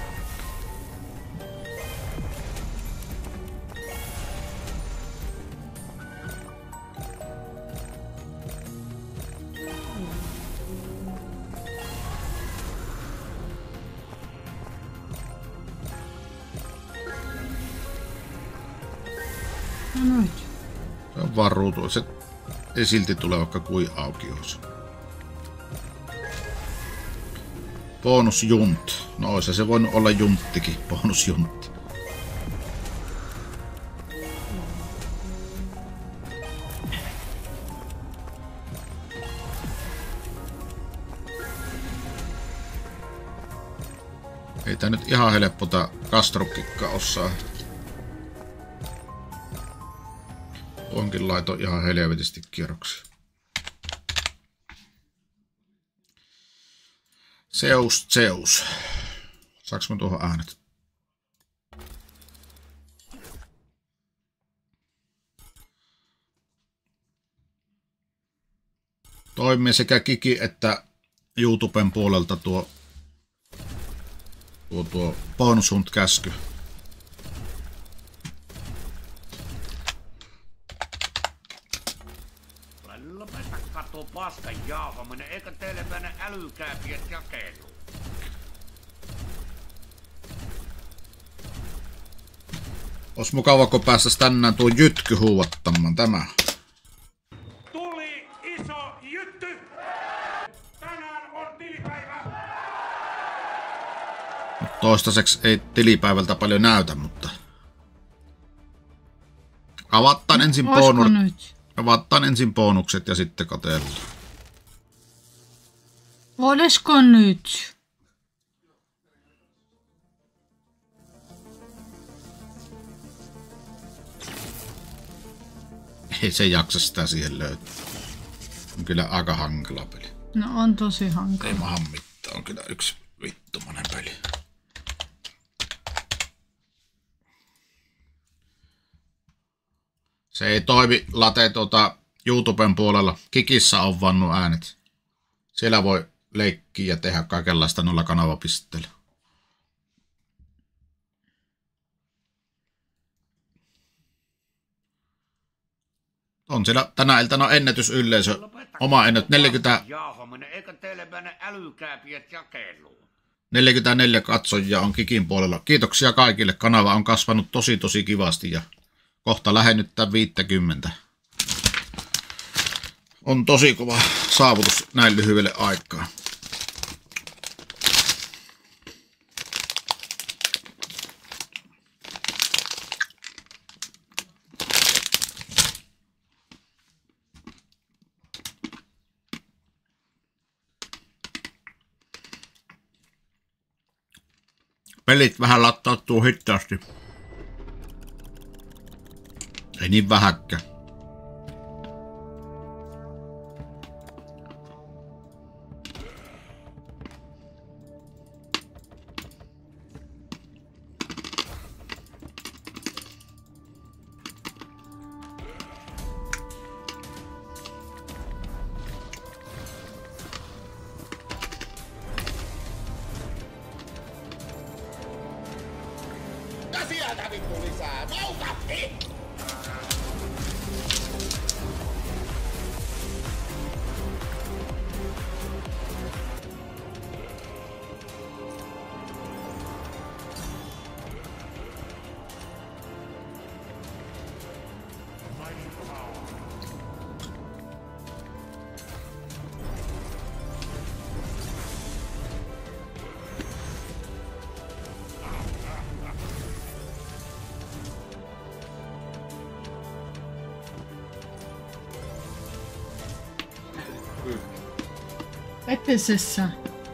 Se on vaan ruutu. Se ei silti tule vaikka kuin auki olisi. Bonusjunt. No olisi se voinut olla junttikin. Bonusjuntti. Ei tää nyt ihan helppo tää Kastrokikka osaa. Onkin laito ihan helvetisti kierroksia. Zeus. Saanko mä tuohon äänet? Toimii sekä Kiki että YouTuben puolelta tuo Bonus Hunt -käsky. Lopeta katoo paskan jauhaminen, eikä teille mennä älykääpiet jakeluun. Ois mukava, kun päästäis tänään tuo jytky huuattamaan tämä. Tuli iso jytty! Tänään on tilipäivä! Toistaiseksi ei tilipäivältä paljon näytä, mutta avataan ensin bonukset ja sitten katsellaan. Olisiko nyt? Ei se jaksa sitä siihen löytää. On kyllä aika hankala peli. No on tosi hankala. Ei mahan mitään, on kyllä yksi vittumainen peli. Se ei toimi late YouTuben puolella. Kikissä on vannut äänet. Siellä voi leikkiä ja tehdä kaikenlaista noilla kanavapisteillä. On siellä tänä iltana ennätysyleisö. Oma ennätys 44 katsojaa on Kikin puolella. Kiitoksia kaikille. Kanava on kasvanut tosi kivasti ja kohta lähennyttää 50. On tosi kova saavutus näin lyhyelle aikaa. Pelit vähän lattautuu hitaasti. Ei niin vähäkkä. Ja sieltä vittu lisää! Noukatti! Episessä.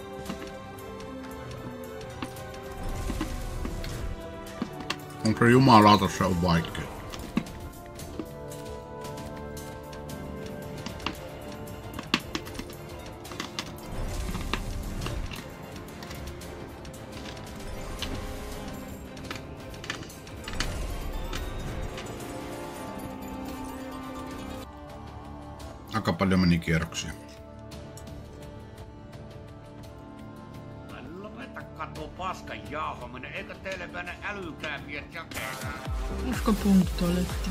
Onko jumalauta, se on vaikea. Aika paljon meni kierroksia. Lopeta katoo paskan jauhaminen, eikö teille mene älykääpiä jakeet? Usko punktoilette.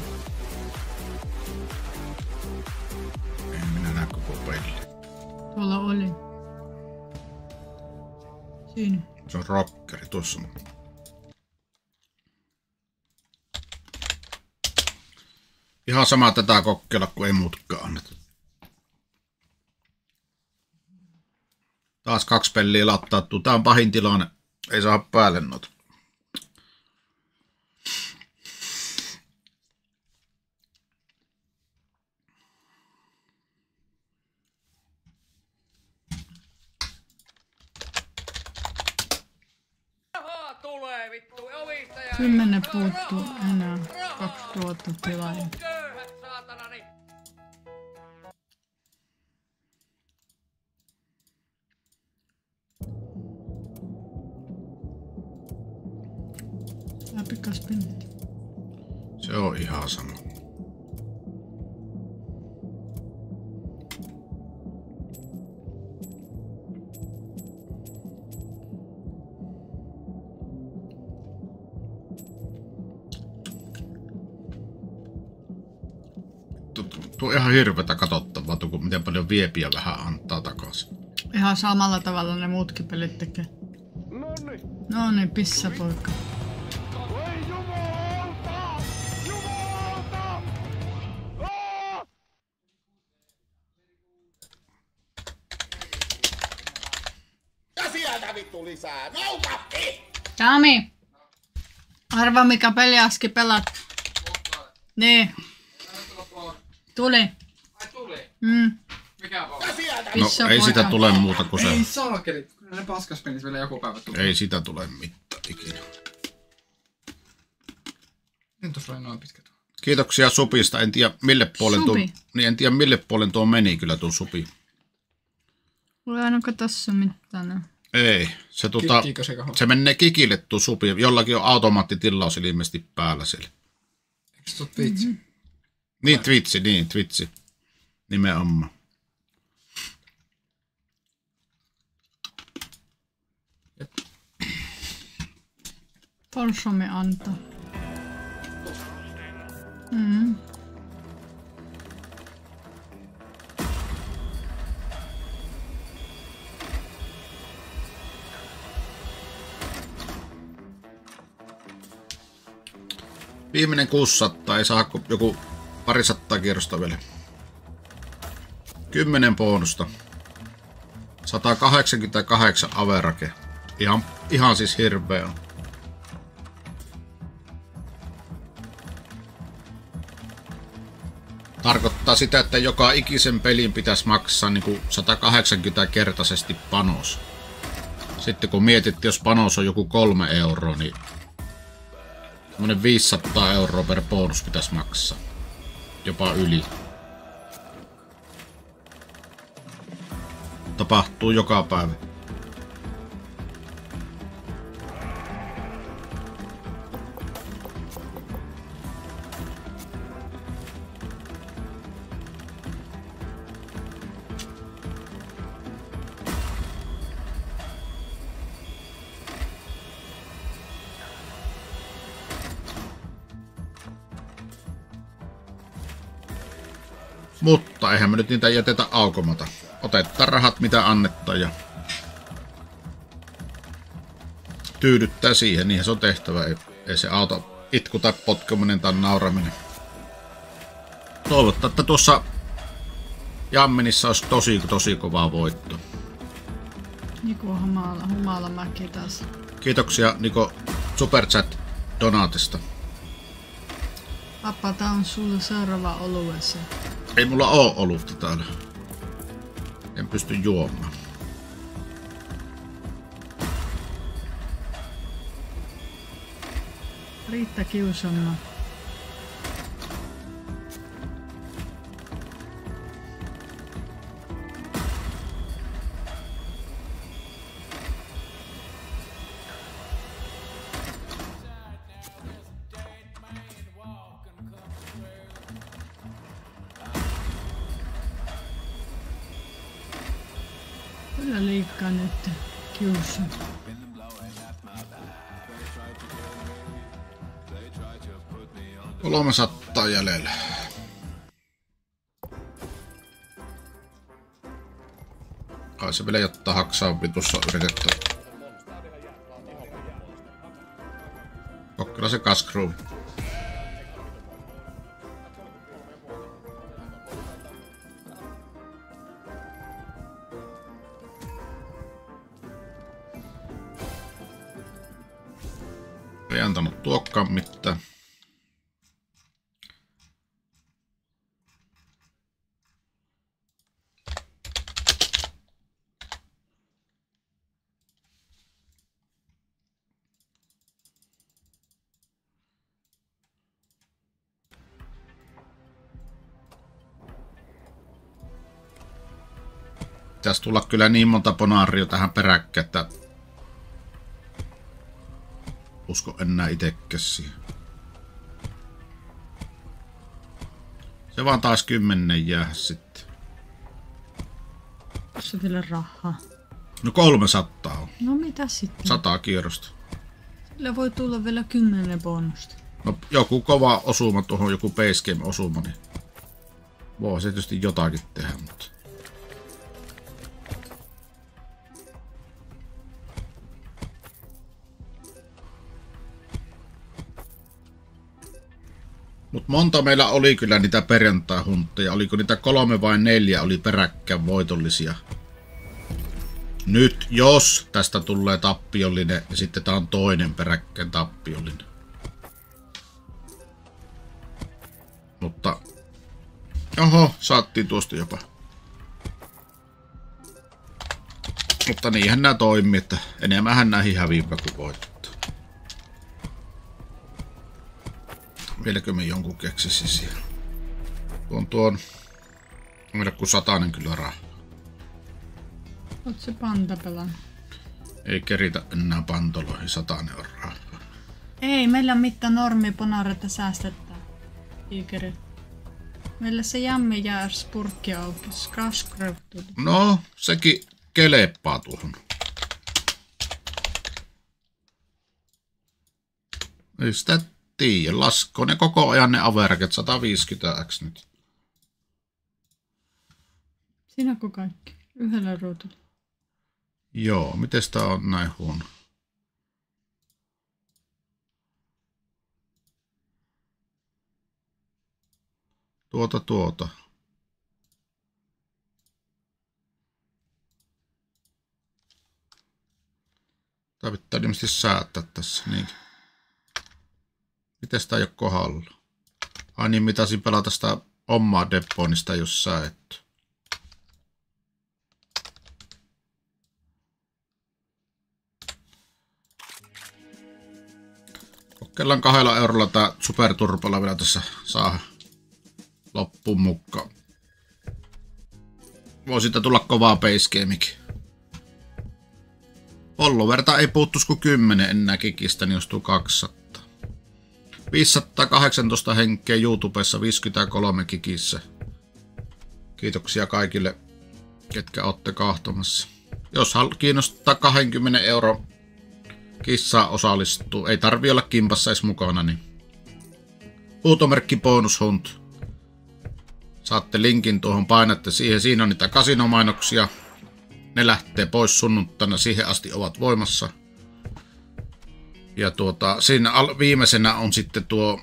En minä näe koko peliä. Tuolla oli. Siinä. Se on rockeri tuossa. Ihan sama tätä kokeilla, kun ei muutkaan anneta. Taas 2 peliä lattaattuu. Tää on pahin tilanne. Ei saa päälle noita. Rahaa tulee vittu, omistaja! 10 puuttuu enää. 2000 tilaajaa. Köyhät saatanani! Läpikaspinnet. Se on ihan sama. Tuo on ihan hirveätä katsottavaa, kun miten paljon viepiä vähän antaa takaisin. Ihan samalla tavalla ne muutkin pelit tekee. No niin, pissapoika. Ja sieltä vittu lisää! Noukatti! Tami! Arva mikä peliaski pelat. Niin. Tuli. Ai tuli? Mikä on? Ja sieltä No ei sitä tule muuta kuin se. Ei saakeli. Kyllä ne paskas pelis vielä joku päivä tulee. Ei sitä tule mitään ikinä. Nyt tuossa oli noin pitkä tuo. Kiitoksia supista. En tiedä mille puolen tuo, Supi. niin en tiedä mille puolen tuo meni kyllä tuo supi. Mulla ei ainakaan tässä mitään. Ei, se Kikkiikö se kahva? se menee kikille tuo supi. Jollakin on automaattitilaus ilmeisesti päällä siellä. Eikö se ole Twitch? Niin Twitchi. Nimenomaan. Polsomi antaa. Viimeinen 600, ei saa joku 200 kierrosta vielä. 10 bonusta. 188 average. Ihan siis hirveä on. Tarkoittaa sitä, että joka ikisen pelin pitäisi maksaa niin kuin 180-kertaisesti panos. Sitten kun mietit, jos panos on joku 3 euroa, niin semmoinen 500 euroa per bonus pitäisi maksaa. Jopa yli. Tapahtuu joka päivä. Mutta eihän me nyt niitä jätetä aukomata. Otetaan rahat mitä annettaa ja tyydyttää siihen, niinhän se on tehtävä. Ei se auta itku tai potkeminen tai nauraminen. Toivottavasti, että tuossa Jamminissa olisi tosi kovaa voitto. Niko Humalamäki taas. Kiitoksia Niko Superchat donaatista. Pappa, tää on sulle seuraava oluessa. Ei mulla oo olutta täällä. En pysty juomaan. Riitta kiusaamaan. Kyllä liikaa nyt kiusaa. 300 jäljellä. Kai se vielä jotta haksaa vitussa yritetty. Kokkila se kaskruuvi. Ei antanut tuokkaan mitään. Pitäisi tulla kyllä niin monta bonaaria tähän peräkkäin, että usko enää itekään siihen. Se vaan taas 10 jää sitten. Se vielä rahaa. No 300 on. No mitä sitten? 100 kierrosta. Sillä voi tulla vielä 10 bonusta. No joku kova osuma tuohon, joku base game osuma, niin voi se tietysti jotakin tehdä, mutta monta meillä oli kyllä niitä perjantai-huntteja. Oliko niitä 3 vai 4 oli peräkkäin voitollisia. Nyt jos tästä tulee tappiollinen, niin sitten tää on toinen peräkkäin tappiollinen. Mutta oho, saattiin tuosta jopa. Mutta niinhän nää toimii, että enemmänhän näihin häviipä kuin voittaa. Vieläkö me jonkun keksisi siellä? Tuon meillä kuin 100 kyllä rahaa. Oot se panta pelannut? Ei keritä enää pantoloihin 100 euroa. Ei, meillä on mitään normiponareita säästetään. Iikeri. Meillä se jammi jää spurkki auki. No, sekin keleppaa tuohon. Ei sitä tiedä. Laskoo ne koko ajan ne averaget 150x nyt. Siinäkö kaikki? Yhdellä ruutulla. Joo, miten tää on näin huono? Tuota. Tää pitää ilmeisesti säätää tässä, niinkin. Miten sitä ei ole kohdalla? Ai niin, mitasin pelata sitä omaa depoonista, jos säätty. Kokeillaan 2 eurolla tää superturpolla vielä tässä saa loppuun mukaan. Voi siitä tulla kovaa pacegamekin. Followerta ei puuttuisi kuin 10 enää kikistä, niin ostuu 200. 518 henkeä YouTubessa, 53 kikissä. Kiitoksia kaikille, ketkä olette kahtomassa. Jos kiinnostaa 20 € kissaa osallistuu, ei tarvi olla kimpassa edes mukana, niin huutomerkki Bonus Hunt. Saatte linkin tuohon, painatte siihen. Siinä on niitä kasinomainoksia. Ne lähtee pois sunnuntaina, siihen asti ovat voimassa. Ja siinä viimeisenä on sitten tuo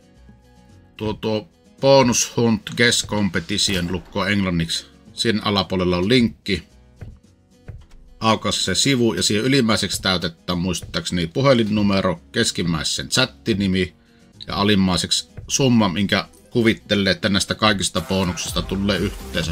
Bonus Hunt Guess Competition, lukkoa englanniksi. Siinä alapuolella on linkki. Aukas se sivu ja siihen ylimmäiseksi täytetään muistaakseni puhelinnumero, keskimmäisen chattinimi ja alimmaiseksi summa, minkä kuvittelee, että näistä kaikista bonuksista tulee yhteensä.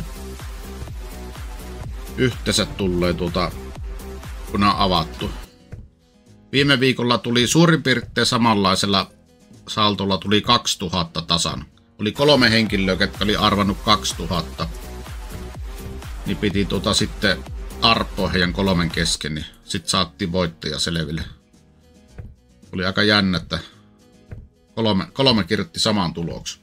Tulee kun on avattu. Viime viikolla tuli suurin piirtein samanlaisella saltolla tuli 2000 tasan. Oli 3 henkilöä, jotka oli arvannut 2000. Niin piti sitten arpoa heidän 3 kesken, niin sitten saattiin voittaja selville. Oli aika jännä, että 3 kirjoitti saman tuloksen.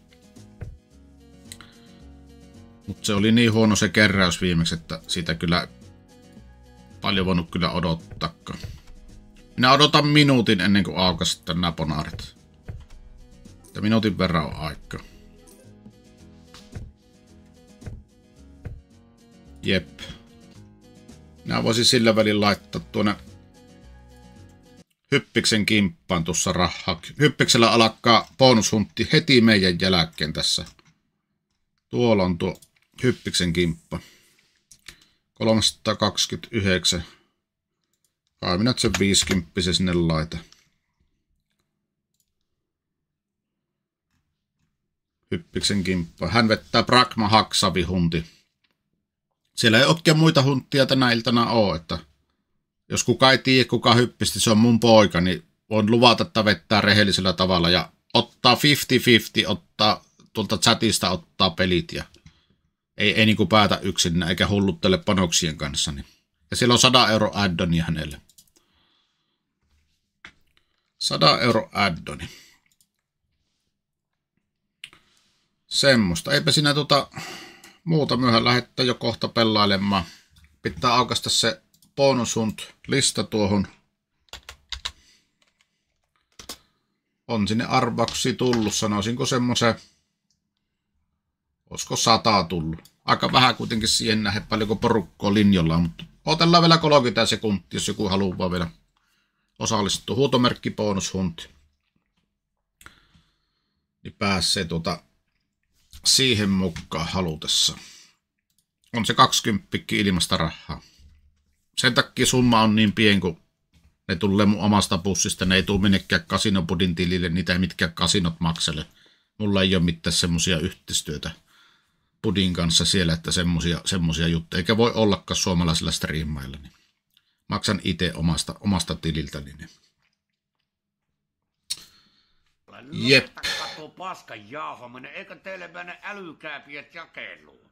Mutta se oli niin huono se keräys viimeksi, että siitä kyllä paljon voinut kyllä odottaakaan. Minä odotan minuutin ennen kuin aukaisi nämä bonaarit. Ja minuutin verran on aikaa. Jep. Minä voisin sillä välin laittaa tuonne Hyppiksen kimppaan tuossa rahaa. Hyppiksellä alkaa bonushuntti heti meidän jälkeen tässä. Tuolla on tuo Hyppiksen kimppa. 329. Kai minä sen 50 sinne laita. Hyppiksen kimppa. Hän vettää Pragma Haksavi hunti. Siellä ei oikein muita hunttia tänä iltana ole, että jos kuka ei tiedä kuka hyppisti, se on mun poika, niin voin luvata, että vettää rehellisellä tavalla ja ottaa 50-50, ottaa tuolta chatista ottaa pelit ja ei niinku päätä yksin eikä hulluttele panoksien kanssa. Niin. Ja siellä on 100 € addoni hänelle. 100 € addoni. Semmosta. Eipä siinä muuta myöhään lähdettä jo kohta pelailemaan. Pitää aukaista se Bonus Hunt lista tuohon. On sinne arvauksi tullut, sanoisinko semmoisen, olisiko 100 tullut. Aika vähän kuitenkin siihen nähden, paljonko porukkoa linjalla on, mutta otellaan vielä 30 sekuntia, jos joku haluaa vielä osallistua. Huutomerkki Bonus Hunt. Niin pääsee siihen mukaan halutessa. On se 20 ilmasta rahaa. Sen takia summa on niin pieni, kun ne tulee mun omasta pussista. Ne ei tule minnekään kasinopudin tilille, niitä ei mitkään kasinot maksele. Mulla ei ole mitään semmosia yhteistyötä pudin kanssa siellä, että semmosia juttuja. Eikä voi ollakaan suomalaisilla striimailla. Niin maksan itse omasta tililtäni. Niin. Jep. Katso paskan jauhaminen, eikä teille mene älykääpiät jakeluun.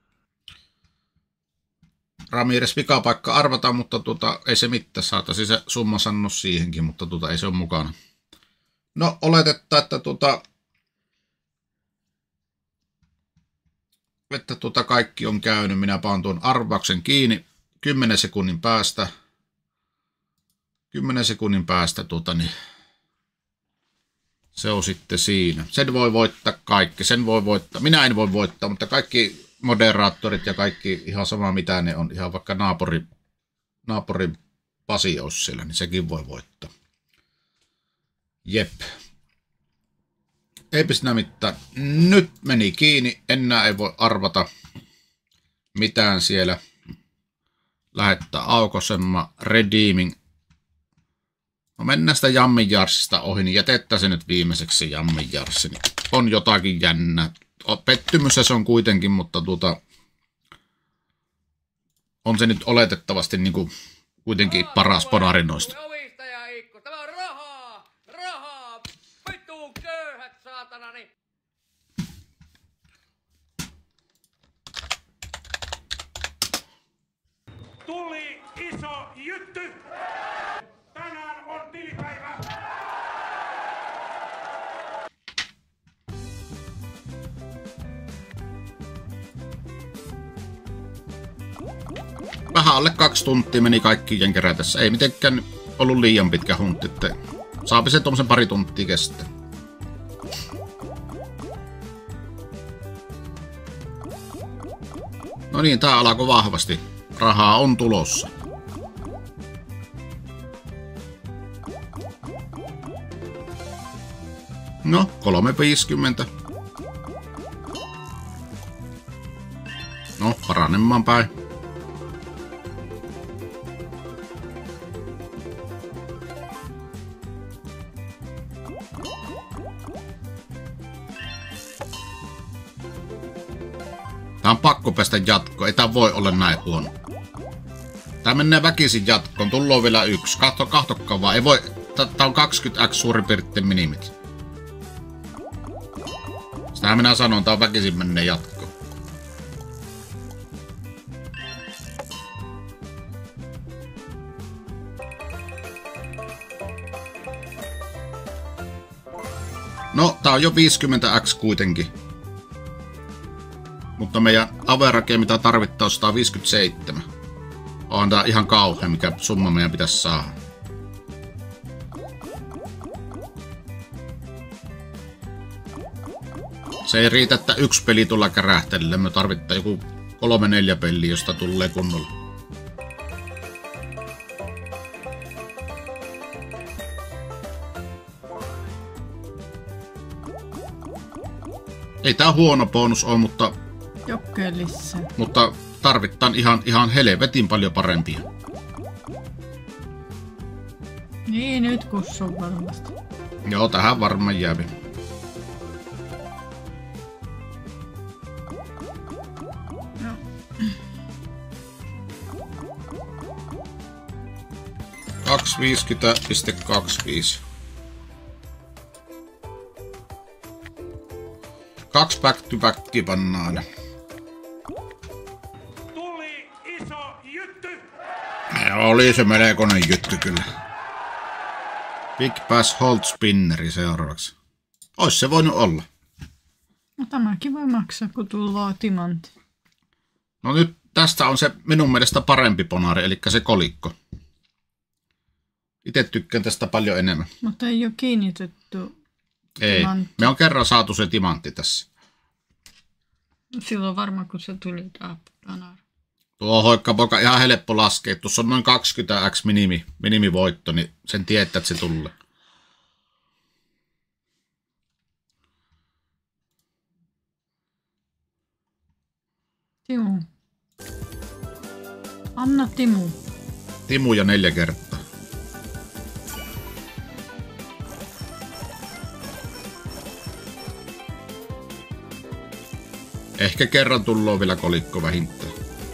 Ramirez vikapaikka arvata, mutta ei se mitään. Saataisiin se summa sanoa siihenkin, mutta ei se ole mukana. No oletetaan, että kaikki on käynyt. Minä paan tuon arvauksen kiinni 10 sekunnin päästä. 10 sekunnin päästä niin se on sitten siinä. Sen voi voittaa kaikki. Sen voi voittaa. Minä en voi voittaa, mutta kaikki moderaattorit ja kaikki ihan sama mitä ne on. Ihan vaikka naapurin Pasi olisi siellä, niin sekin voi voittaa. Jep. Eipä siinä mitään. Nyt meni kiinni. Enää ei voi arvata mitään siellä. Lähettää aukaisemaan. Redeeming. No mennään sitä Jammin Jarsista ohi, niin jätetään se nyt viimeiseksi se Jammin Jarssi. Niin on jotakin jännää. Pettymys se on kuitenkin, mutta on se nyt oletettavasti niin kuin kuitenkin paras ponari noista. Tämä on rahaa! Rahaa! Vittuun köyhät, saatanani! Tuli iso jytty! Tänään on tilipäivä! Vähän alle 2 tuntia meni kaikkien kerätessä. Ei mitenkään ollut liian pitkä huntti. Saapi se tuommoisen pari tuntia kestää. No niin, tää alkoi vahvasti. Rahaa on tulossa. No, 3,50. No, paranemaan päin. Tää on pakko päästä jatkoon. Ei tää voi olla näin huono. Tää menee väkisin jatkoon. Tullaan vielä yksi. Kahtokkaan vaan. Ei voi. Tää on 20x suurin piirtein minimit. Sitähän minä sanon. Tää on väkisin menee jatkoon. No, tää on jo 50x kuitenkin. Mutta meidän average, mitä tarvittaa, on 157. On tää ihan kauhea, mikä summa meidän pitäisi saada. Se ei riitä, että yksi peli tulla kärähtelle. Me tarvittaa joku 3-4 peliä, josta tulee kunnolla. Ei tää huono bonus ole, mutta tarvitaan ihan helvetin paljon parempia. Niin, nyt kussuu varmasti. Joo, tähän varmaan jäävi. No. No. 250,25. 2 back-to-backia pannaan. Tuli iso jytty! Oli se melkoinen jytty kyllä. Big Bass Hold Spinneri seuraavaksi. Ois se voinut olla. No tämäkin voi maksaa, kun tullaan timantti. No nyt tästä on se minun mielestä parempi ponari, eli se kolikko. Itse tykkään tästä paljon enemmän. Mutta ei ole kiinnitetty. Ei. Timantti. Me on kerran saatu se timantti tässä. Silloin varmaan, kun se tuli tämä. Tuo hoikkapoika ihan helppo laskea. Tuossa on noin 20x minimivoitto, niin sen tietää, että se tulee. Timu. Anna Timu. Timu ja 4 kertaa. Ehkä kerran tullaan vielä kolikko vähintään.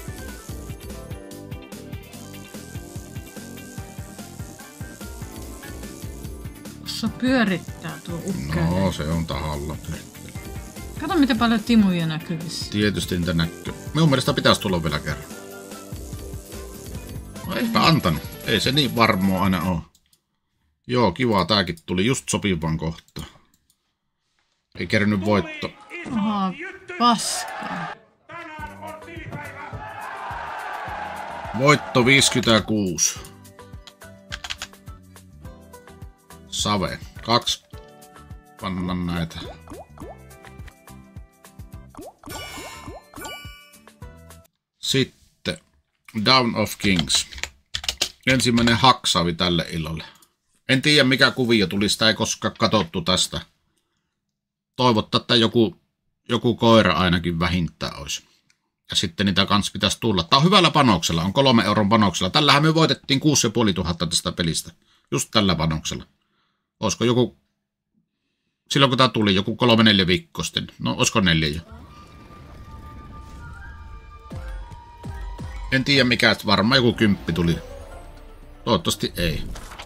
Tuossa pyörittää tuo ukkeelle. No, se on tahalla. Kato, miten paljon Timuja näkyy vissiin. Tietysti niitä näkyy. Minun mielestä pitäisi tulla vielä kerran. No eipä antanut. Ei se niin varmaa aina ole. Joo, kiva. Tääkin tuli just sopivan kohtaan. Ei kerännyt voitto. Oha, paskaa. Voitto 56. Save. 2. Pannaan näitä. Sitten Down of Kings. Ensimmäinen haksavi tälle illalle. En tiedä mikä kuvio tuli, sitä ei koskaan katsottu tästä. Toivottaa, että joku koira ainakin vähintään olisi. Ja sitten niitä kans pitäisi tulla. Tää on hyvällä panoksella, on 3 euron panoksella. Tällähän me voitettiin 6500 tästä pelistä. Just tällä panoksella. Olisiko joku, silloin kun tää tuli, joku 3-4 viikkoa sitten. No, olisiko 4 jo? En tiedä mikä, että varmaan joku 10 tuli. Toivottavasti ei.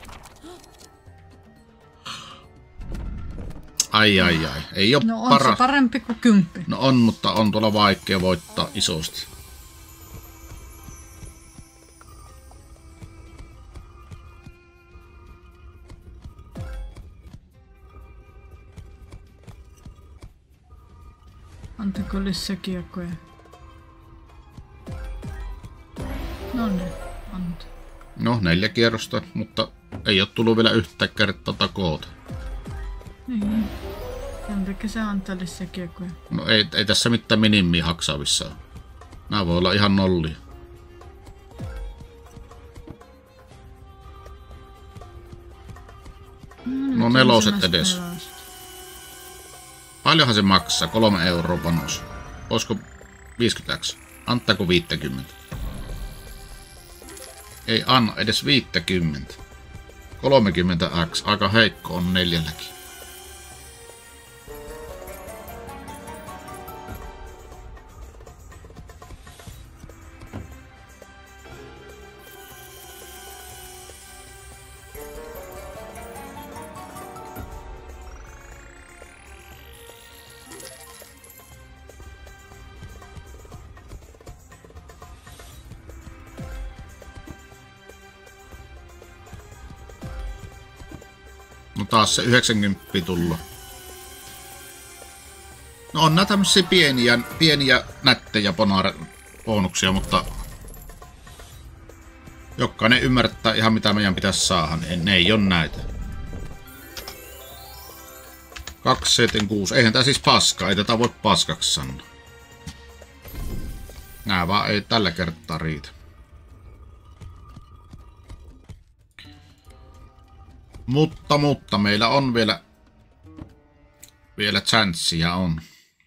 Ai. Ei oo No on se parempi kuin 10. No on, mutta on tuolla vaikea voittaa isosti. Antako lisää kiekkoja? No niin, anta. No 4 kierrosta, mutta ei oo tullut vielä yhtään kertaa koota. Niin. Antako se antaa lisää kiekkoja? No ei tässä mitään minimiä haksaavissa ole. Nää voi olla ihan nollia. No 4 edes. Paljonhan se maksaa? 3 euroa panos. Olisiko 50x? Antaako 50? Ei anna edes 50. 30x. Aika heikko on 4. No taas se 90 tullut. No on nää tämmösiä pieniä nättejä bonuksia, mutta jokainen ymmärtää ihan mitä meidän pitäisi saada, niin ne ei oo näitä. 276, eihän tää siis paskaa, ei tätä voi paskaksi sanoa. Nää vaan ei tällä kertaa riitä. Mutta meillä on vielä chanssiä on.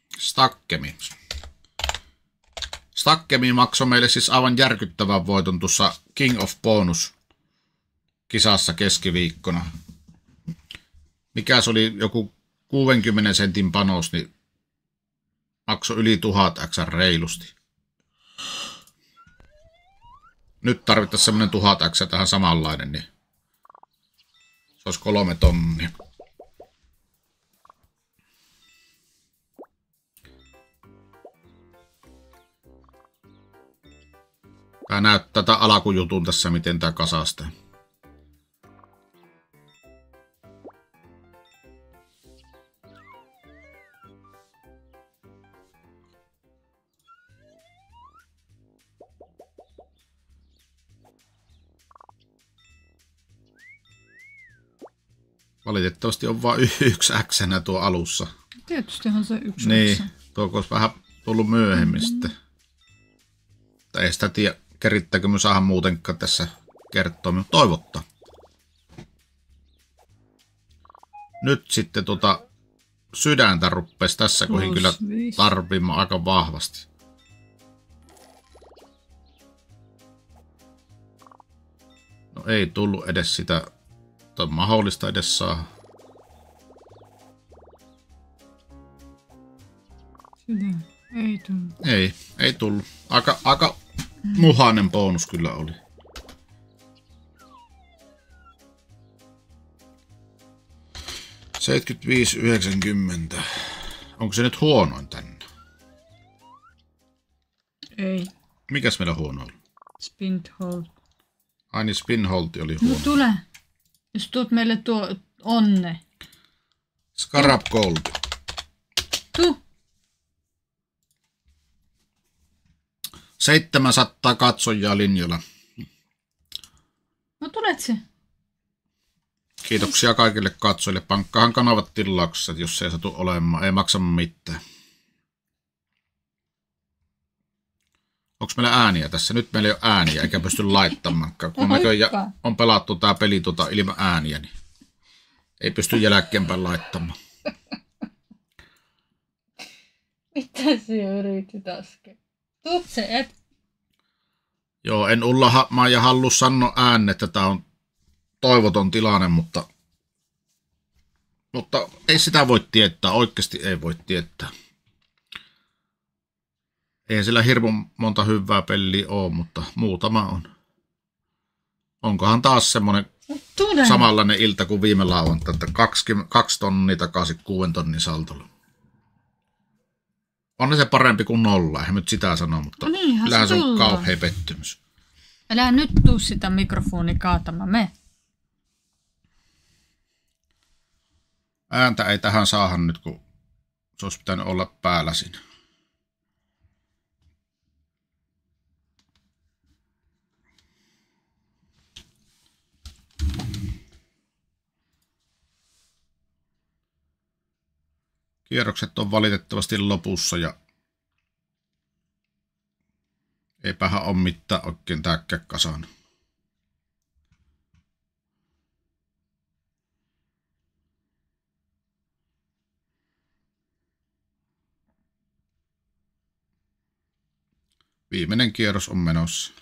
Stackemi maksoi meille siis aivan järkyttävän voiton tuossa King of Bonus kisassa keskiviikkona. Mikä se oli joku 60 sentin panos, niin maksoi yli 1000x reilusti. Nyt tarvittaisiin semmonen 1000x tähän samanlainen, niin se olisi 3 tonnia. Tää näyttää tätä alkujutun tässä, miten tää kasastaa. Valitettavasti on vain 1 X-nä tuo alussa. Tietystihan se 1 Niin, tuo olisi vähän tullut myöhemmin sitten. Tai ei sitä tiedä, kerittääkö me saada muutenkaan tässä kertoa, mutta toivottaa. Nyt sitten sydäntä ruppesi tässä kohin kyllä tarvimaan aika vahvasti. No ei tullut edes sitä, on mahdollista edes saada. Ei tullut. Ei tullut. Aika muhainen bonus kyllä oli. $75.90. Onko se nyt huonoin tänne? Ei. Mikäs meillä huono oli? Spinhold. Ai niin, Spinholti oli huono. No tule. Jos tuot meille tuo onne. Scarab Gold. Tuu. 700 katsojaa linjoilla. No tulet se. Kiitoksia kaikille katsojille. Pankkaahan kanavat tilauksessa, jos se ei satu olemaan. Ei maksa mitään. Onko meillä ääniä tässä? Nyt meillä ei ole ääniä, eikä pysty laittamaan. Kun näköjään on pelattu tää peli ilman ääniä, niin ei pysty jälkeenpäin laittamaan. Mitä se yritit äsken? Tuut se et. Joo, en mä ja halua sanoa ääneen, että toivoton tilanne, mutta ei sitä voi tietää, oikeasti ei voi tietää. Ei sillä hirveän monta hyvää peliä ole, mutta muutama on. Onkohan taas semmoinen samanlainen ilta kuin viime lauantai, että 2 tonnia takaisin 6 tonnin saltolla. On se parempi kuin 0, eihän nyt sitä sano, mutta kyllähän se on kauhea pettymys. Älä nyt tuu sitä mikrofoni kaatamaan, me. Ääntä ei tähän saahan nyt, kun se olisi pitänyt olla päällä siinä. Kierrokset on valitettavasti lopussa ja eipähän ole mitään oikein tääkkää kasana. Viimeinen kierros on menossa.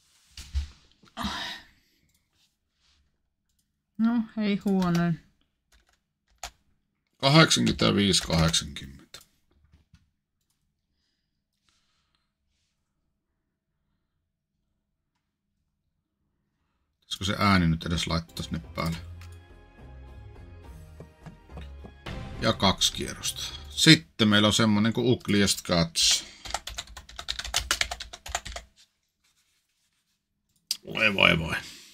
No, ei huono. 85-80. Pitäisikö se ääni nyt edes laittaa sinne päälle? Ja 2 kierrosta. Sitten meillä on semmonen kuin Ugliest Gods. Voi.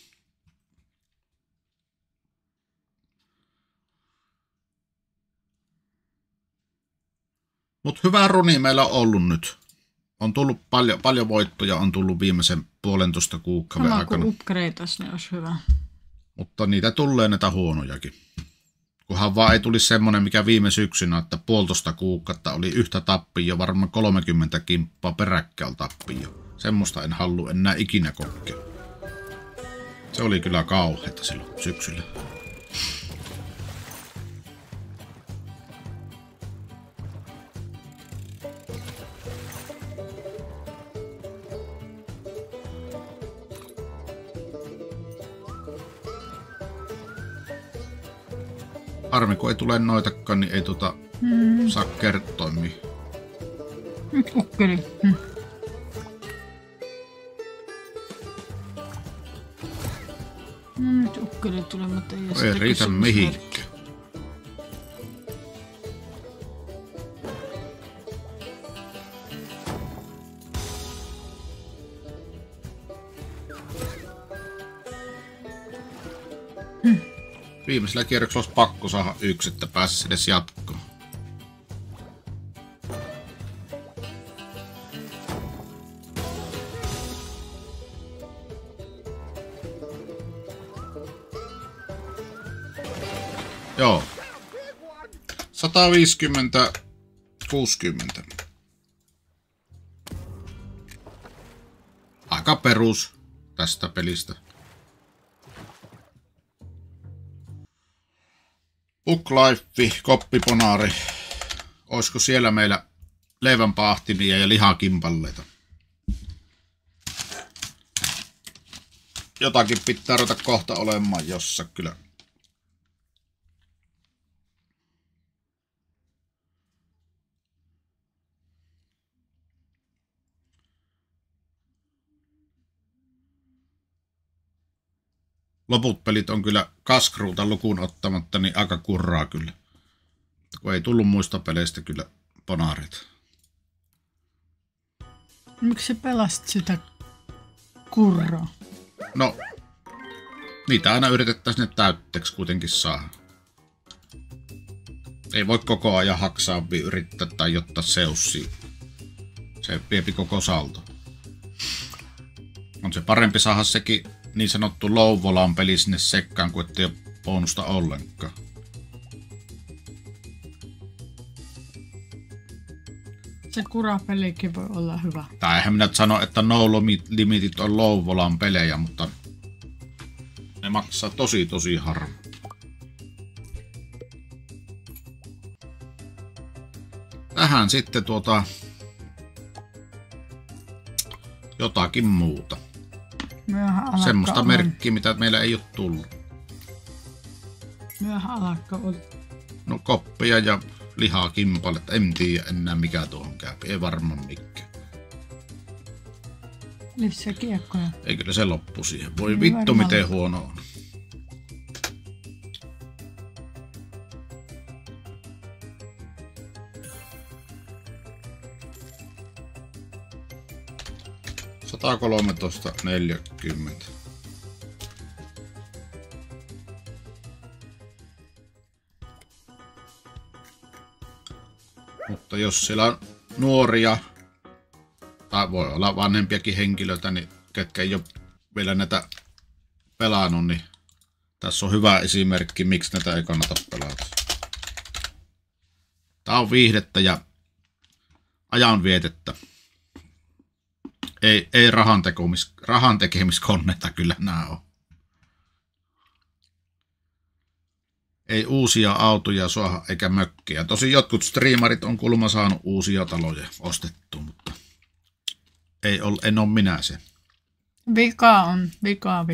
Mutta hyvä runi meillä on ollut nyt. On tullut paljon voittoja, on tullut viimeisen 1,5 kuukauden aikana. Sama kuin upgradeas, niin olisi hyvä. Mutta niitä tulee näitä huonojakin. Kunhan vaan ei tulisi semmoinen, mikä viime syksynä, että 1,5 kuukautta oli yhtä tappia, varmaan 30 kimppaa peräkkäin tappia. Semmoista en halua enää ikinä kokea. Se oli kyllä kauheata silloin syksyllä. Harmi, kun ei tule noitakaan, niin ei saa kertoa. Nyt ukkeli. No nyt ukkeli tulee, mutta ei riitä mihinkään. Viimeisellä kierroksella olisi pakko saada 1, että pääsisi edes jatkoon. Joo. 150-60. Aika perus tästä pelistä. Booklife, koppiponaari. Olisiko siellä meillä leivänpaahtimia ja lihakimpalleita? Jotakin pitää ruveta kohta olemaan jossa kyllä. Loput pelit on kyllä Kaskruuta lukuun ottamatta, niin aika kurraa kyllä. Kun ei tullut muista peleistä kyllä ponaarit. Miksi sä pelasit sitä kurraa? No, niitä aina yritettäisiin ne täytteeksi kuitenkin saada. Ei voi koko ajan haksaa yrittää tai jotta seussia. Se viepi koko salto. On se parempi saada sekin niin sanottu low-volan peli sinne sekkaan, kuin ettei ole bonusta ollenkaan. Se kurapelikin voi olla hyvä. Tai eihän minä sano, että no limitit on low-volan pelejä, mutta ne maksaa tosi harvoin. Tähän sitten jotakin muuta. Semmoista merkkiä, mitä meillä ei ole tullut. Myöhä alakka oli. No koppia ja lihaa kimpalle, en tiedä enää mikä tuohon käy. Ei varmaan mikään. Lisää kiekkoja. Ei kyllä se loppu siihen. Voi Ei vittu varmaan. miten huono on. $113.40. Mutta jos siellä on nuoria, tai voi olla vanhempiakin henkilöitä, niin ketkä ei ole vielä näitä pelannut, niin tässä on hyvä esimerkki, miksi näitä ei kannata pelata. Tämä on viihdettä ja ajanvietettä. Ei rahan tekemiskonnetta kyllä nämä on. Ei uusia autoja saada eikä mökkiä. Tosin jotkut striimarit on kuulemma saanut uusia taloja ostettua, mutta en ole minä se. Vika on. Vika.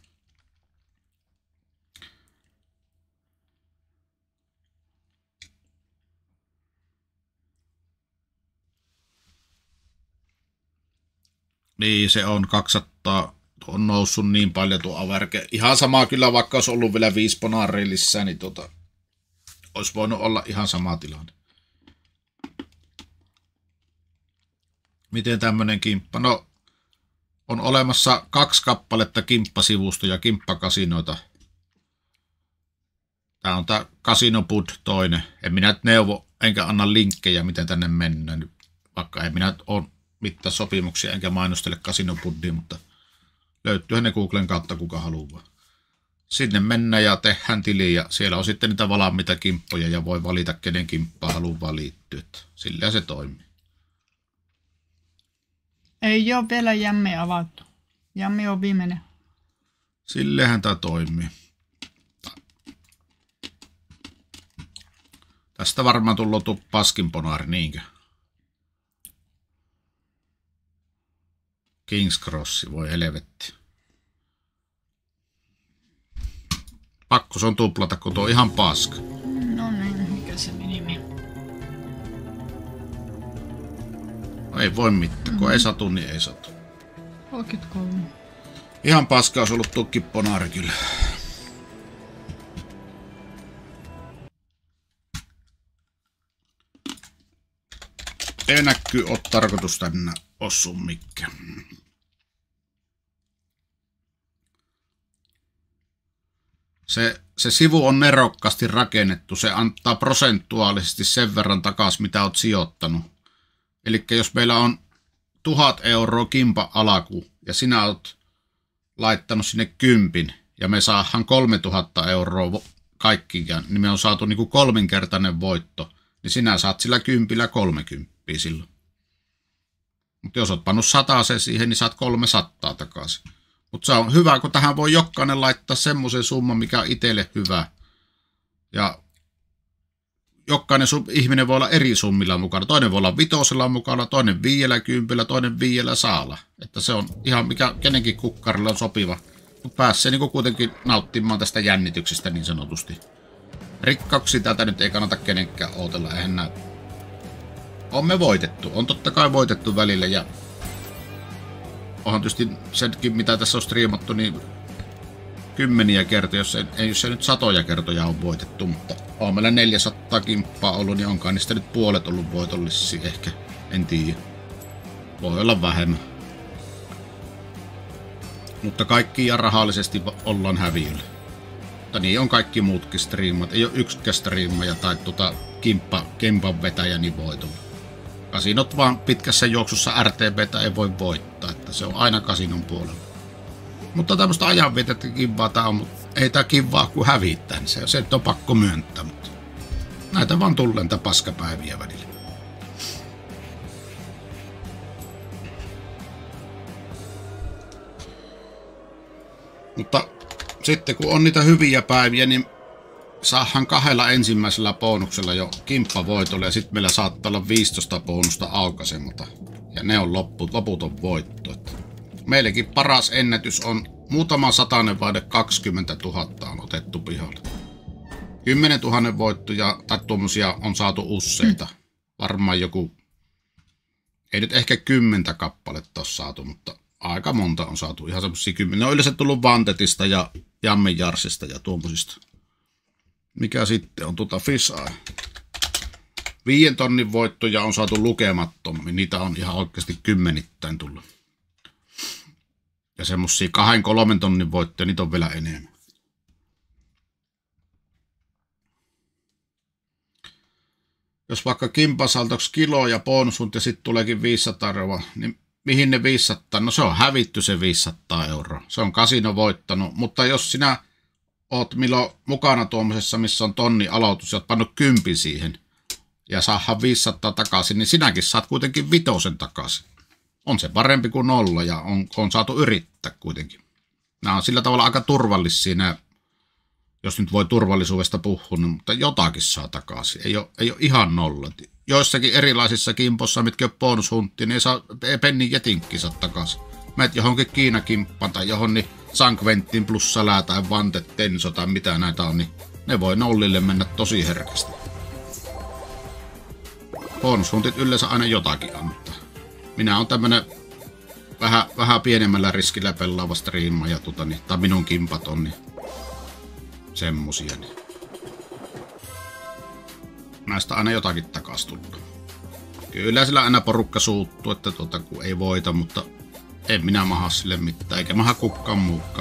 Niin, se on 200, on noussut niin paljon tuo averke. Ihan sama kyllä, vaikka olisi ollut vielä 5 bonaria lisää, niin olisi voinut olla ihan sama tilanne. Miten tämmönen kimppa? No, on olemassa 2 kappaletta kimppasivustoja, kimppakasinoita. Tää on tää Casino Bud toinen. En minä nyt neuvo, enkä anna linkkejä, miten tänne mennään. Vaikka en minä ole mitään sopimuksia, enkä mainostele Casino Budia, mutta löytyyhän ne Googlen kautta, kuka haluaa. Sinne mennään ja tehdään tili ja siellä on sitten niitä valmiita kimppoja ja voi valita, kenen kimppaa haluaa liittyä. Sillä se toimii. Ei ole vielä jämmi avattu. Jämmi on viimeinen. Sillehän tämä toimii. Tästä varmaan tullut paskinponaari, niinkö? King's Cross, voi helvetti. Pakko se on tuplata, kun tuo on ihan paska. No niin, mikä se minimi? No ei voi mitään, kun ei satu, niin ei satu. 33. Ihan paska olisi ollut tukkiponaari kyllä. Ei näkyy ole tarkoitus tänne osua mikään. Se sivu on nerokkaasti rakennettu. Se antaa prosentuaalisesti sen verran takaisin, mitä olet sijoittanut. Eli jos meillä on 1000 euroa kimpa alaku ja sinä olet laittanut sinne 10 ja me saadaan 3000 euroa kaikkiaan, niin me on saatu niin kuin 3-kertainen voitto, niin sinä saat sillä 10 30 silloin. Mutta jos olet pannut 100 siihen, niin saat 300 takaisin. Mutta se on hyvä, kun tähän voi jokainen laittaa semmoisen summan, mikä on itselle hyvä. Ja jokainen ihminen voi olla eri summilla mukana. Toinen voi olla 5 mukana, toinen 50, toinen 5 saalla. Että se on ihan mikä kenenkin kukkarilla on sopiva. Mutta pääsee niin kuitenkin nauttimaan tästä jännityksestä niin sanotusti. Rikkauksia täältä nyt ei kannata kenenkään ootella. Eihän näy. On me voitettu. On totta kai voitettu välillä ja onhan tietysti senkin, mitä tässä on striimattu, niin 10 kertoja, jos se nyt 100 kertoja on voitettu, mutta on meillä 400 kimppaa ollut, niin onkaan niistä nyt puolet ollut voitollisia ehkä, en tiedä. Voi olla vähemmän. Mutta kaikki rahallisesti ollaan häviöllä. Mutta niin on kaikki muutkin striimat. Ei ole yksikään striimaja tai kimpan vetäjä niin voitolla. Kasinot vaan pitkässä juoksussa RTBtä ei voi voittaa, että se on aina kasinon puolella. Mutta tämmöistä ajanvietettä kivaa tää on, mutta ei tää kivaa kuin hävittää, niin se on pakko myöntää, mutta näitä vaan tulee näitä paskapäiviä välillä. Mutta sitten kun on niitä hyviä päiviä, niin saahan 2 ensimmäisellä bonuksella jo kimppavoitolle ja sitten meillä saattaa olla 15 bonusta aukaisematta. Ja ne on loputon voitto. Meillekin paras ennätys on muutama satanen vaihde 20 000 on otettu pihalle. 10 000 voittoja tai tuommoisia on saatu useita. Varmaan joku, ei nyt ehkä 10 kappaletta ole saatu, mutta aika monta on saatu. Ihan semmosia 10. Ne on yleensä tullut Vantetista ja Jammin Jarsista ja tuommoisista. Mikä sitten on Fisaa? 5 tonnin voittoja on saatu lukemattomia. Niitä on ihan oikeasti kymmenittäin tullut. Ja semmosia 2-3 tonnin voittoja, niitä on vielä enemmän. Jos vaikka kimpasaltoksi kilo ja bonusunt ja sitten tuleekin 500 €, niin mihin ne 500? No se on hävitty se 500 €. Se on kasino voittanut. Mutta jos sinä oot Milo mukana tuommoisessa, missä on tonni aloitus ja oot pannut 10 siihen ja saadaan 500 takaisin, niin sinäkin saat kuitenkin 5 takaisin. On se parempi kuin 0 ja on saatu yrittää kuitenkin. Nämä on sillä tavalla aika turvallisia nämä, jos nyt voi turvallisuudesta puhua, niin, mutta jotakin saa takaisin. Ei ole ihan 0. Joissakin erilaisissa kimpossa, mitkä on bonushuntti, niin ei saa pennin jätinkki saa takaisin. Meet johonkin Kiinakimppaan tai johonkin San Quentin plus Salää tai Vante Tenso tai mitä näitä on, niin ne voi nollille mennä tosi herkästi. Bonushuntit yleensä aina jotakin antaa. Minä on tämmönen vähän pienemmällä riskillä pelaava striima ja tai minun kimpat on niin semmosia. Niin. Näistä aina jotakin takas tullut. Kyllä sillä aina porukka suuttuu, että kun ei voita, mutta en minä maha sille mitään, eikä maha kukaan muukaan.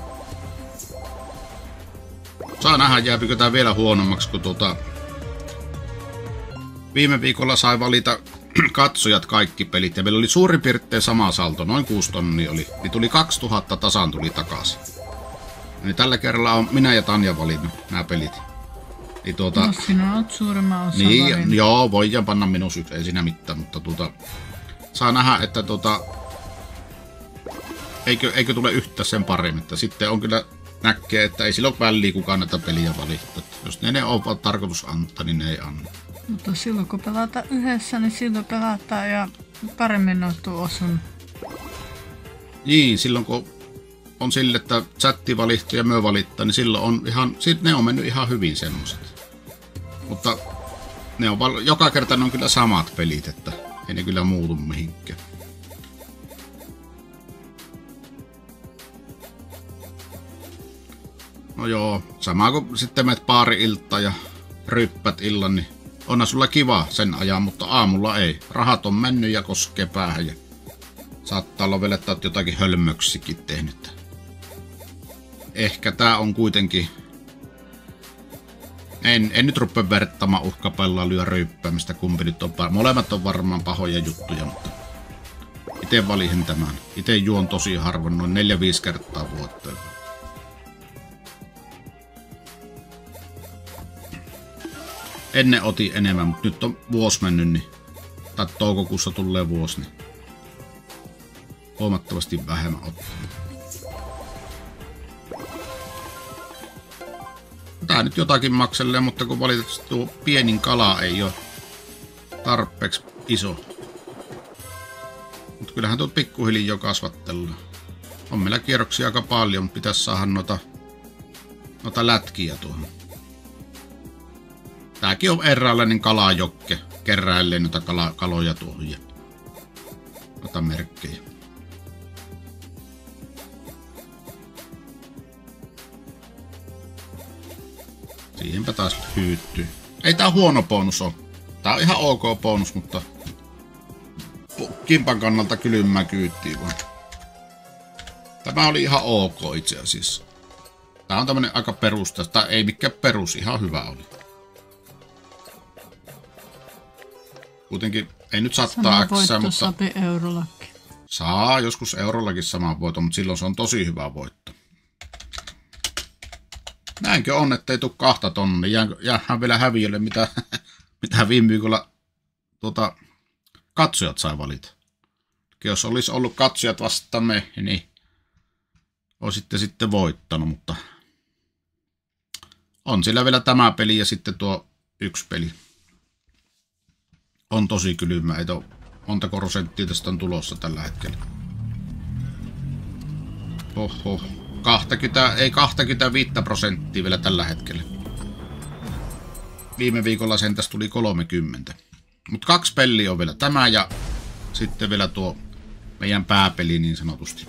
Saa nähdä, jääpikö tää vielä huonommaksi, kun viime viikolla sai valita katsojat kaikki pelit, ja meillä oli suurin piirtein sama salto, noin 6 tonnia oli, niin tuli 2000 tasan tuli takaisin. Niin tällä kerralla on minä ja Tanja valinnut nämä pelit. Niin no sinä olet suurimman osan niin, valinnut. joo, voidaan panna minus yksi, ei siinä mitään, mutta saa nähdä, että eikö tule yhtä sen paremmin, että sitten on kyllä näkee, että ei sillä ole väliä kukaan näitä peliä valittaa. Jos ne on tarkoitus antaa, niin ne ei anna. Mutta silloin kun pelataan yhdessä, niin silloin pelataan ja paremmin on osun. Niin, silloin kun on sille, että chatti valittaa ja myö valittaa, niin silloin on ihan, ne on mennyt ihan hyvin semmoset. Mutta ne on joka kerta ne on kyllä samat pelit, että ei ne kyllä muutu mihinkään. No joo, sama kuin sitten menet baari-iltaa ja ryppät illan, niin onhan sulla kiva sen ajan, mutta aamulla ei. Rahat on mennyt ja koskee päähän ja saattaa olla vielä, että olet jotakin hölmöksikin tehnyt. Ehkä tää on kuitenkin... En nyt rupea vertamaan uhkapelaa lyö ryyppäämistä, kumpi nyt on molemmat on varmaan pahoja juttuja, mutta ite valihin tämän. Ite juon tosi harvoin, noin 4-5 kertaa vuoteen. Ennen otin enemmän, mutta nyt on vuosi mennyt, niin, tai toukokuussa tulee vuosi, niin huomattavasti vähemmän ottaa. Tää nyt jotakin makselee, mutta kun valitettavasti tuo pienin kala ei ole tarpeeksi iso. Mutta kyllähän tuo pikkuhiljaa kasvattelua. On meillä kierroksia aika paljon, mutta pitäisi saada noita lätkiä tuohon. Tääkin on eräänlainen kalajokke. Keräilee noita kaloja tuohon ja noita merkkejä. Siihenpä taas hyyttyy. Ei tää huono bonus ole. Tää on ihan ok bonus, mutta kimpan kannalta kylmää kyyttiin vaan. Tämä oli ihan ok itse asiassa. Tää on tämmönen aika perusta, tai ei mikään perus, ihan hyvä oli. Kuitenkin ei nyt sattaa äksää, mutta... Sapi eurollakin. Saa joskus eurollakin saman voiton, mutta silloin se on tosi hyvä voitto. Näinkö on, ettei tule 2 tonnia. Jäähän vielä häviölle, mitä viime viikolla katsojat sai valita. Jos olisi ollut katsojat vastaan me, niin olisitte sitten voittanut, mutta on sillä vielä tämä peli ja sitten tuo yksi peli. On tosi kylmä, ei ole montako prosenttia tästä on tulossa tällä hetkellä. Oho, 25% vielä tällä hetkellä. Viime viikolla sentäs tuli 30. Mutta 2 peliä on vielä tämä ja sitten vielä tuo meidän pääpeli niin sanotusti.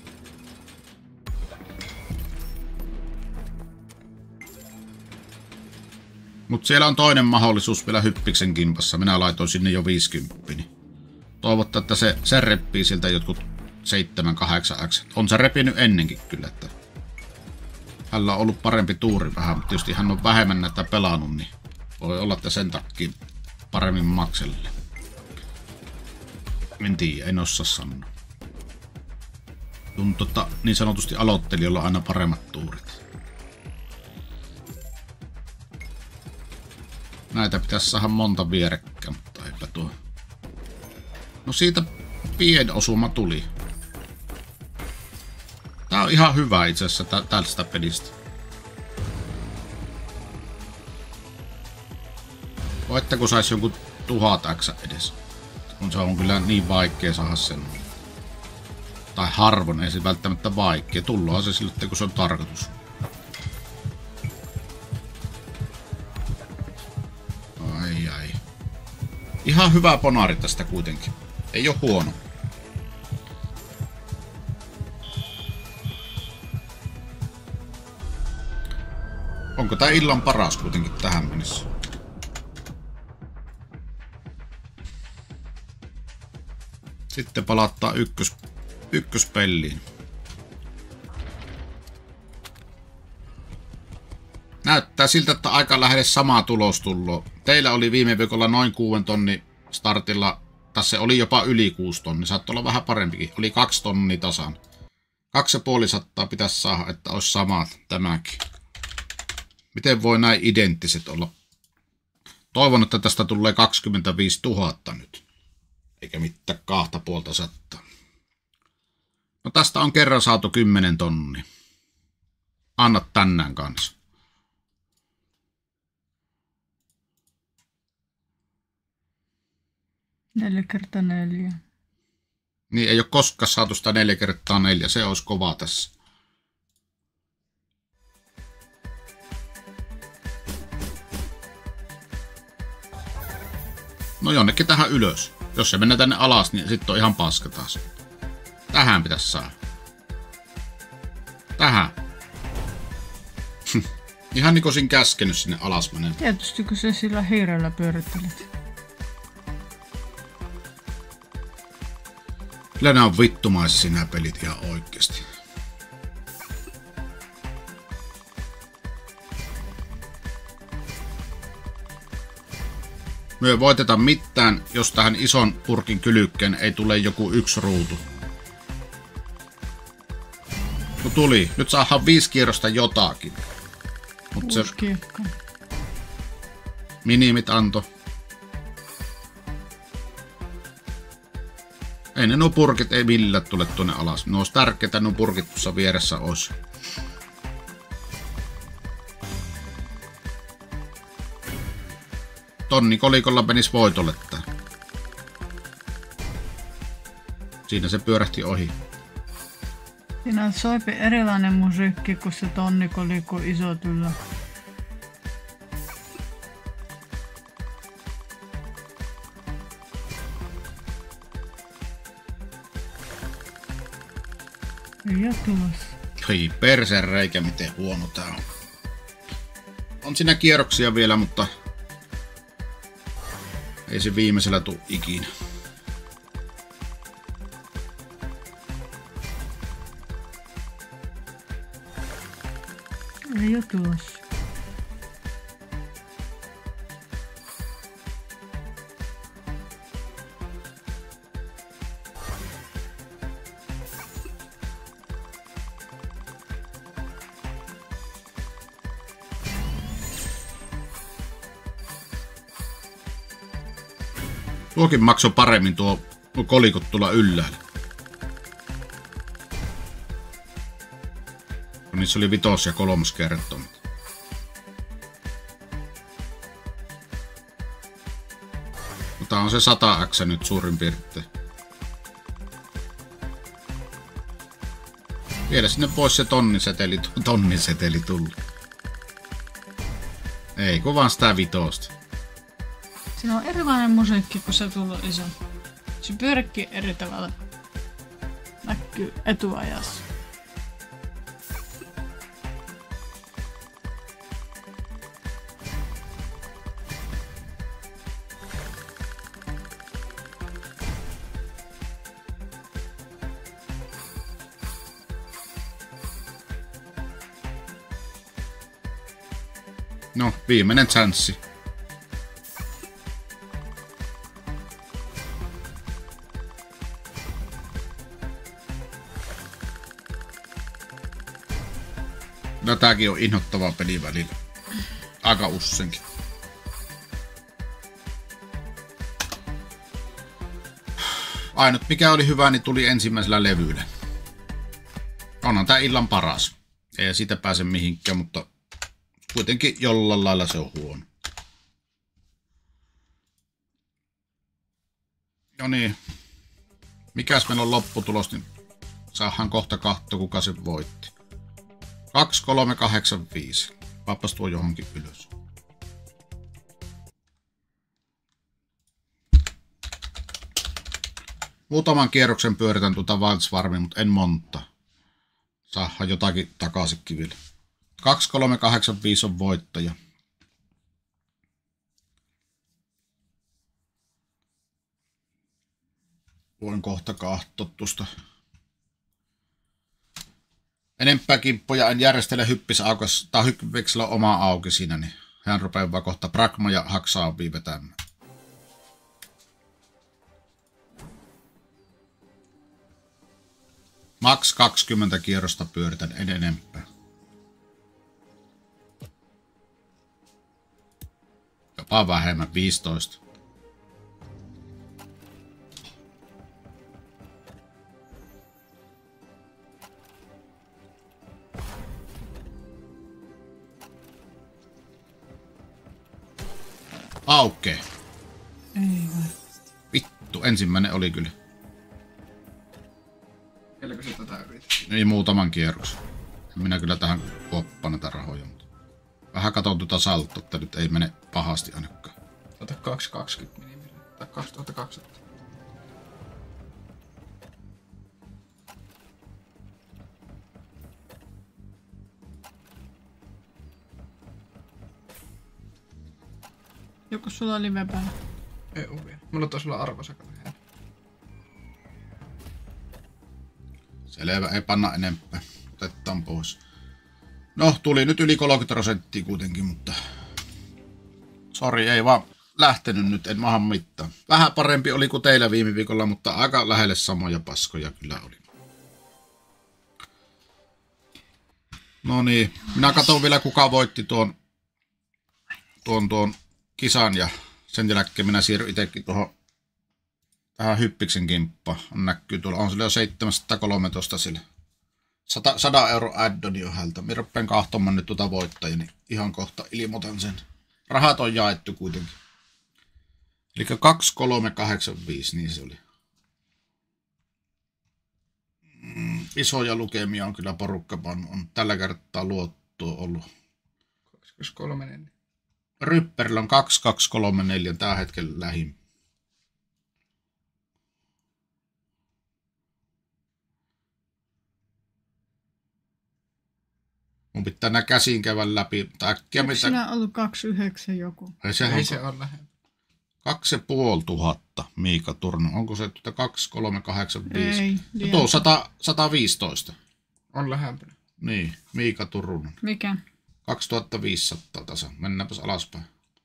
Mutta siellä on toinen mahdollisuus vielä Hyppiksen kimpassa. Minä laitoin sinne jo 50. Toivottaa, että se reppii sieltä jotkut 7-8x. On se repinyt ennenkin kyllä. Että hänellä on ollut parempi tuuri vähän, mutta tietysti hän on vähemmän näitä pelannut, niin voi olla, että sen takia paremmin makselle. En tiedä, en osaa sanoa. Tuntuu, että niin sanotusti aloittelijoilla on aina paremmat tuurit. Näitä pitäisi saada monta vierekkäin, mutta eipä tuo. No siitä pien osuma tuli. Tää on ihan hyvä itse asiassa tästä pelistä. Voitteko sais jonkun 1000x edes? Se on kyllä niin vaikea saada sen. Tai harvoin, ei se välttämättä vaikea. Tullaan se sille, kun se on tarkoitus. Ai. Ihan hyvä ponari tästä kuitenkin. Ei oo huono. Onko tää illan paras kuitenkin tähän mennessä? Sitten palattaa ykköspelliin. Näyttää siltä, että aika lähelle samaa tulos tullut. Teillä oli viime viikolla noin 6 tonnin startilla. Tässä oli jopa yli 6 tonnia. Saattoi olla vähän parempikin. Oli 2 tonnia tasan. 2500 pitäisi saada, että olisi samat tämäkin. Miten voi näin identtiset olla? Toivon, että tästä tulee 25 000 nyt. Eikä mitään 2500. No tästä on kerran saatu 10 tonnia. Anna tänään kanssa. Neljä kertaa 4. Niin ei ole koskaan saatu sitä 4x4. Se olisi kova tässä. No jonnekin tähän ylös. Jos se menee tänne alas, niin sitten on ihan paska taas. Tähän pitäisi saada. Tähän. Ihan niin kuin olisin käskenyt sinne alas menee. Tietysti kun se sillä hiirellä pyörittelet. Kyllä nämä on vittumaisia nämä pelit ihan oikeasti. Me ei voiteta mitään, jos tähän ison purkin kylykkeen ei tule joku 1 ruutu. No tuli. Nyt saadaan 5 kierrosta jotakin. Mut se kiekka. Minimit anto. Ei ne nuo purkit ei millään tule tuonne alas. Ne olisi tärkeitä, nuo purkit tuossa vieressä olisi. Tonni kolikolla menis voitolle tää. Siinä se pyörähti ohi. Siinä soipi erilainen musiikki kuin se tonnikolikko iso tyllä. Ei oo tulossa. Hei persen reikä, miten huono tää on. On siinä kierroksia vielä, mutta ei se viimeisellä tuu ikinä. Ei oo tulossa. Tuokin maksoi paremmin tuo kolikot tulla ylhäällä. Niissä oli 5 ja 3 kertomat. Mutta on se 100x nyt suurin piirtein. Vielä sinne pois se tonniseteli tulla. Ei, kun vaan sitä vitosta. Siinä on erilainen musiikki, kun se tulee iso. Se pyörikin eri tavalla. Näkyy etuajassa. No, viimeinen chanssi. No tääkin on inhottava peli välillä. Aika ussenkin. Ainut mikä oli hyvä, niin tuli ensimmäisellä levyllä. Onhan tää illan paras. Ei siitä pääse mihinkään, mutta kuitenkin jollain lailla se on huono. No niin. Mikäs meillä on lopputulos, niin saadaan kohta katsoa, kuka se voitti. 2, 3, 8, 5. Pappas tuo johonkin ylös. Muutaman kierroksen pyöritän tuota Valtsvarmia, mutta en monta. Saadaan jotakin takaisin kiville. 2, 3, 8, 5 on voittaja. Voin kohta katsoa tuosta. Enempää kimppoja en järjestele hyppisaukas, tai hyppiksellä on oma auki siinä, niin hän rupeaa vaan kohta Pragma ja Haksaavia vetämään. Max 20 kierrosta pyöritän, en enempää. Jopa vähemmän, 15. Aukee. Ei varmasti. Vittu, ensimmäinen oli kyllä. Vieläkö se tätä yritit? Niin muutaman kierroksen. Minä kyllä tähän koppaan näitä rahoja, mutta vähän katon tuota saltoa, että nyt ei mene pahasti ainakaan. Ota 220 minimiä. Tai 2200. Joko sulla on live päällä? Ei oo vielä. Mulla taisi olla arvosaka vähän. Selvä, ei panna enempää. Otetaan pois. No, tuli nyt yli 30% kuitenkin, mutta sori, ei vaan lähtenyt nyt, en mahan mittaan. Vähän parempi oli kuin teillä viime viikolla, mutta aika lähelle samoja paskoja kyllä oli. No niin, minä katson vielä kuka voitti tuon kisan ja sen jälkeen minä siirryn itsekin tuohon tähän hyppiksen kimppaan. Näkyy tuolla, on sillä jo 713 sillä. 100 euro addoni on häneltä. Minä rupean kahtomaan nyt tuota voittajia, niin ihan kohta ilmoitan sen. Rahat on jaettu kuitenkin. Eli 2385, niin se oli. Isoja lukemia on kyllä porukka pannut. On tällä kertaa luottoa ollut. 234. Rypperillä on 2234 tällä hetkellä lähin. Mun pitää nää käsin käydä läpi. Äkkiä Eikö mitä... siinä ollut 29 joku? Ei se ole lähellä. 2500 Miika Turno. Onko se 2385? Ei, No tuo 115. On lähempänä. Niin, Miika Turunen. Mikä? 2500 tasa. Mennäänpäs alaspäin.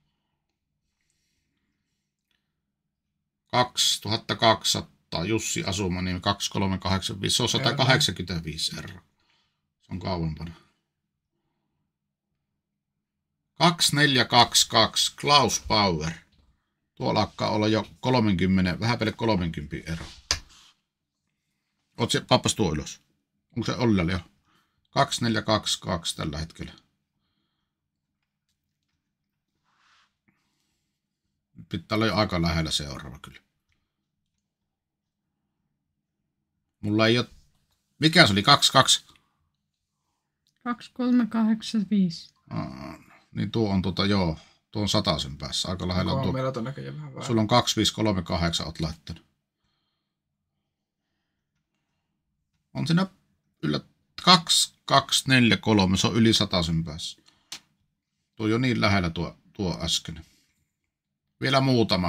2200 Jussi Asumaniemi 2385. Se on 185 euroa. Se on kauempana. 2422 Klaus Power. Tuolla alkaa olla jo 30, vähän päälle 30 euroa. Oot se pappas tuo ylös. Onko se Ollella jo? 2422 tällä hetkellä. Pitää olla jo aika lähellä seuraava kyllä. Mulla ei ole... Mikä se oli? 22? 2385. Niin tuo on joo. Tuo on 100 päässä. Aika lähellä on tuo. Meillä on näköjään vähän vähän. Sulla on 2538 oot laittanut. On siinä yllä 2243. Se on yli 100 päässä. Tuo on jo niin lähellä tuo äsken. Vielä muutama.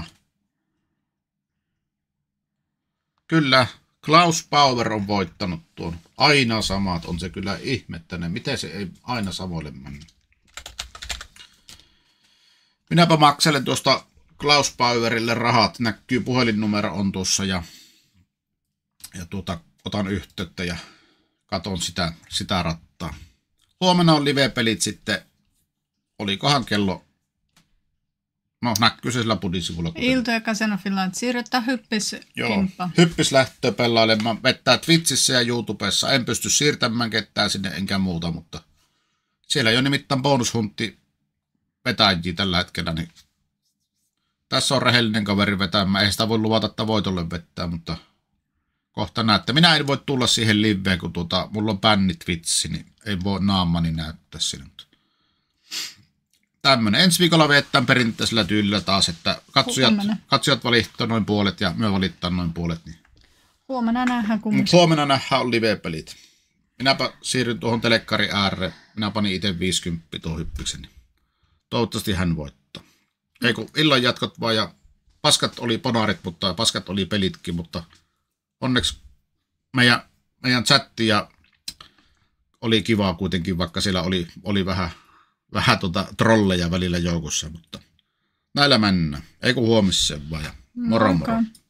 Kyllä. Klaus Bauer on voittanut tuon. Aina samat on se kyllä ihmettäinen. Miten se ei aina samoille mennä? Minäpä makselen tuosta Klaus Bauerille rahat. Näkyy puhelinnumero on tuossa ja otan yhteyttä ja katon sitä rattaa. Huomenna on live-pelit sitten. Olikohan kello? No näkyy se sillä budisivulla. Ilta ja Casino Finland. Siirrytään hyppiskimpaan. Hyppis lähtö pelailemaan. Vettää Twitchissä ja YouTubessa. En pysty siirtämään ketään sinne enkä muuta, mutta siellä ei ole nimittäin bonushuntti vetäjiä tällä hetkellä. Niin tässä on rehellinen kaveri vetämään. Ei sitä voi luvata, että voitolle vettää, mutta kohta näette. Minä en voi tulla siihen liveen, kun mulla on bänni Twitchi, niin ei voi naamani näyttää sinne. Tämmönen. Ensi viikolla viettään perinteisellä tyylillä taas, että katsojat valittaa noin puolet ja me valittaa noin puolet. Niin. Huomenna nähdään kumminkin. Huomenna nähdään on live-pelit. Minäpä siirryn tuohon telekkari ääreen. Minä panin itse 50 tuohon hyppiksen. Niin toivottavasti hän voittaa. Ei kun illan jatkot vaan ja paskat oli ponarit, mutta paskat oli pelitkin, mutta onneksi meidän chatti ja oli kivaa kuitenkin, vaikka siellä oli vähän trolleja välillä joukossa, mutta näillä mennään. Ei kun huomiseen vaan ja moro moro.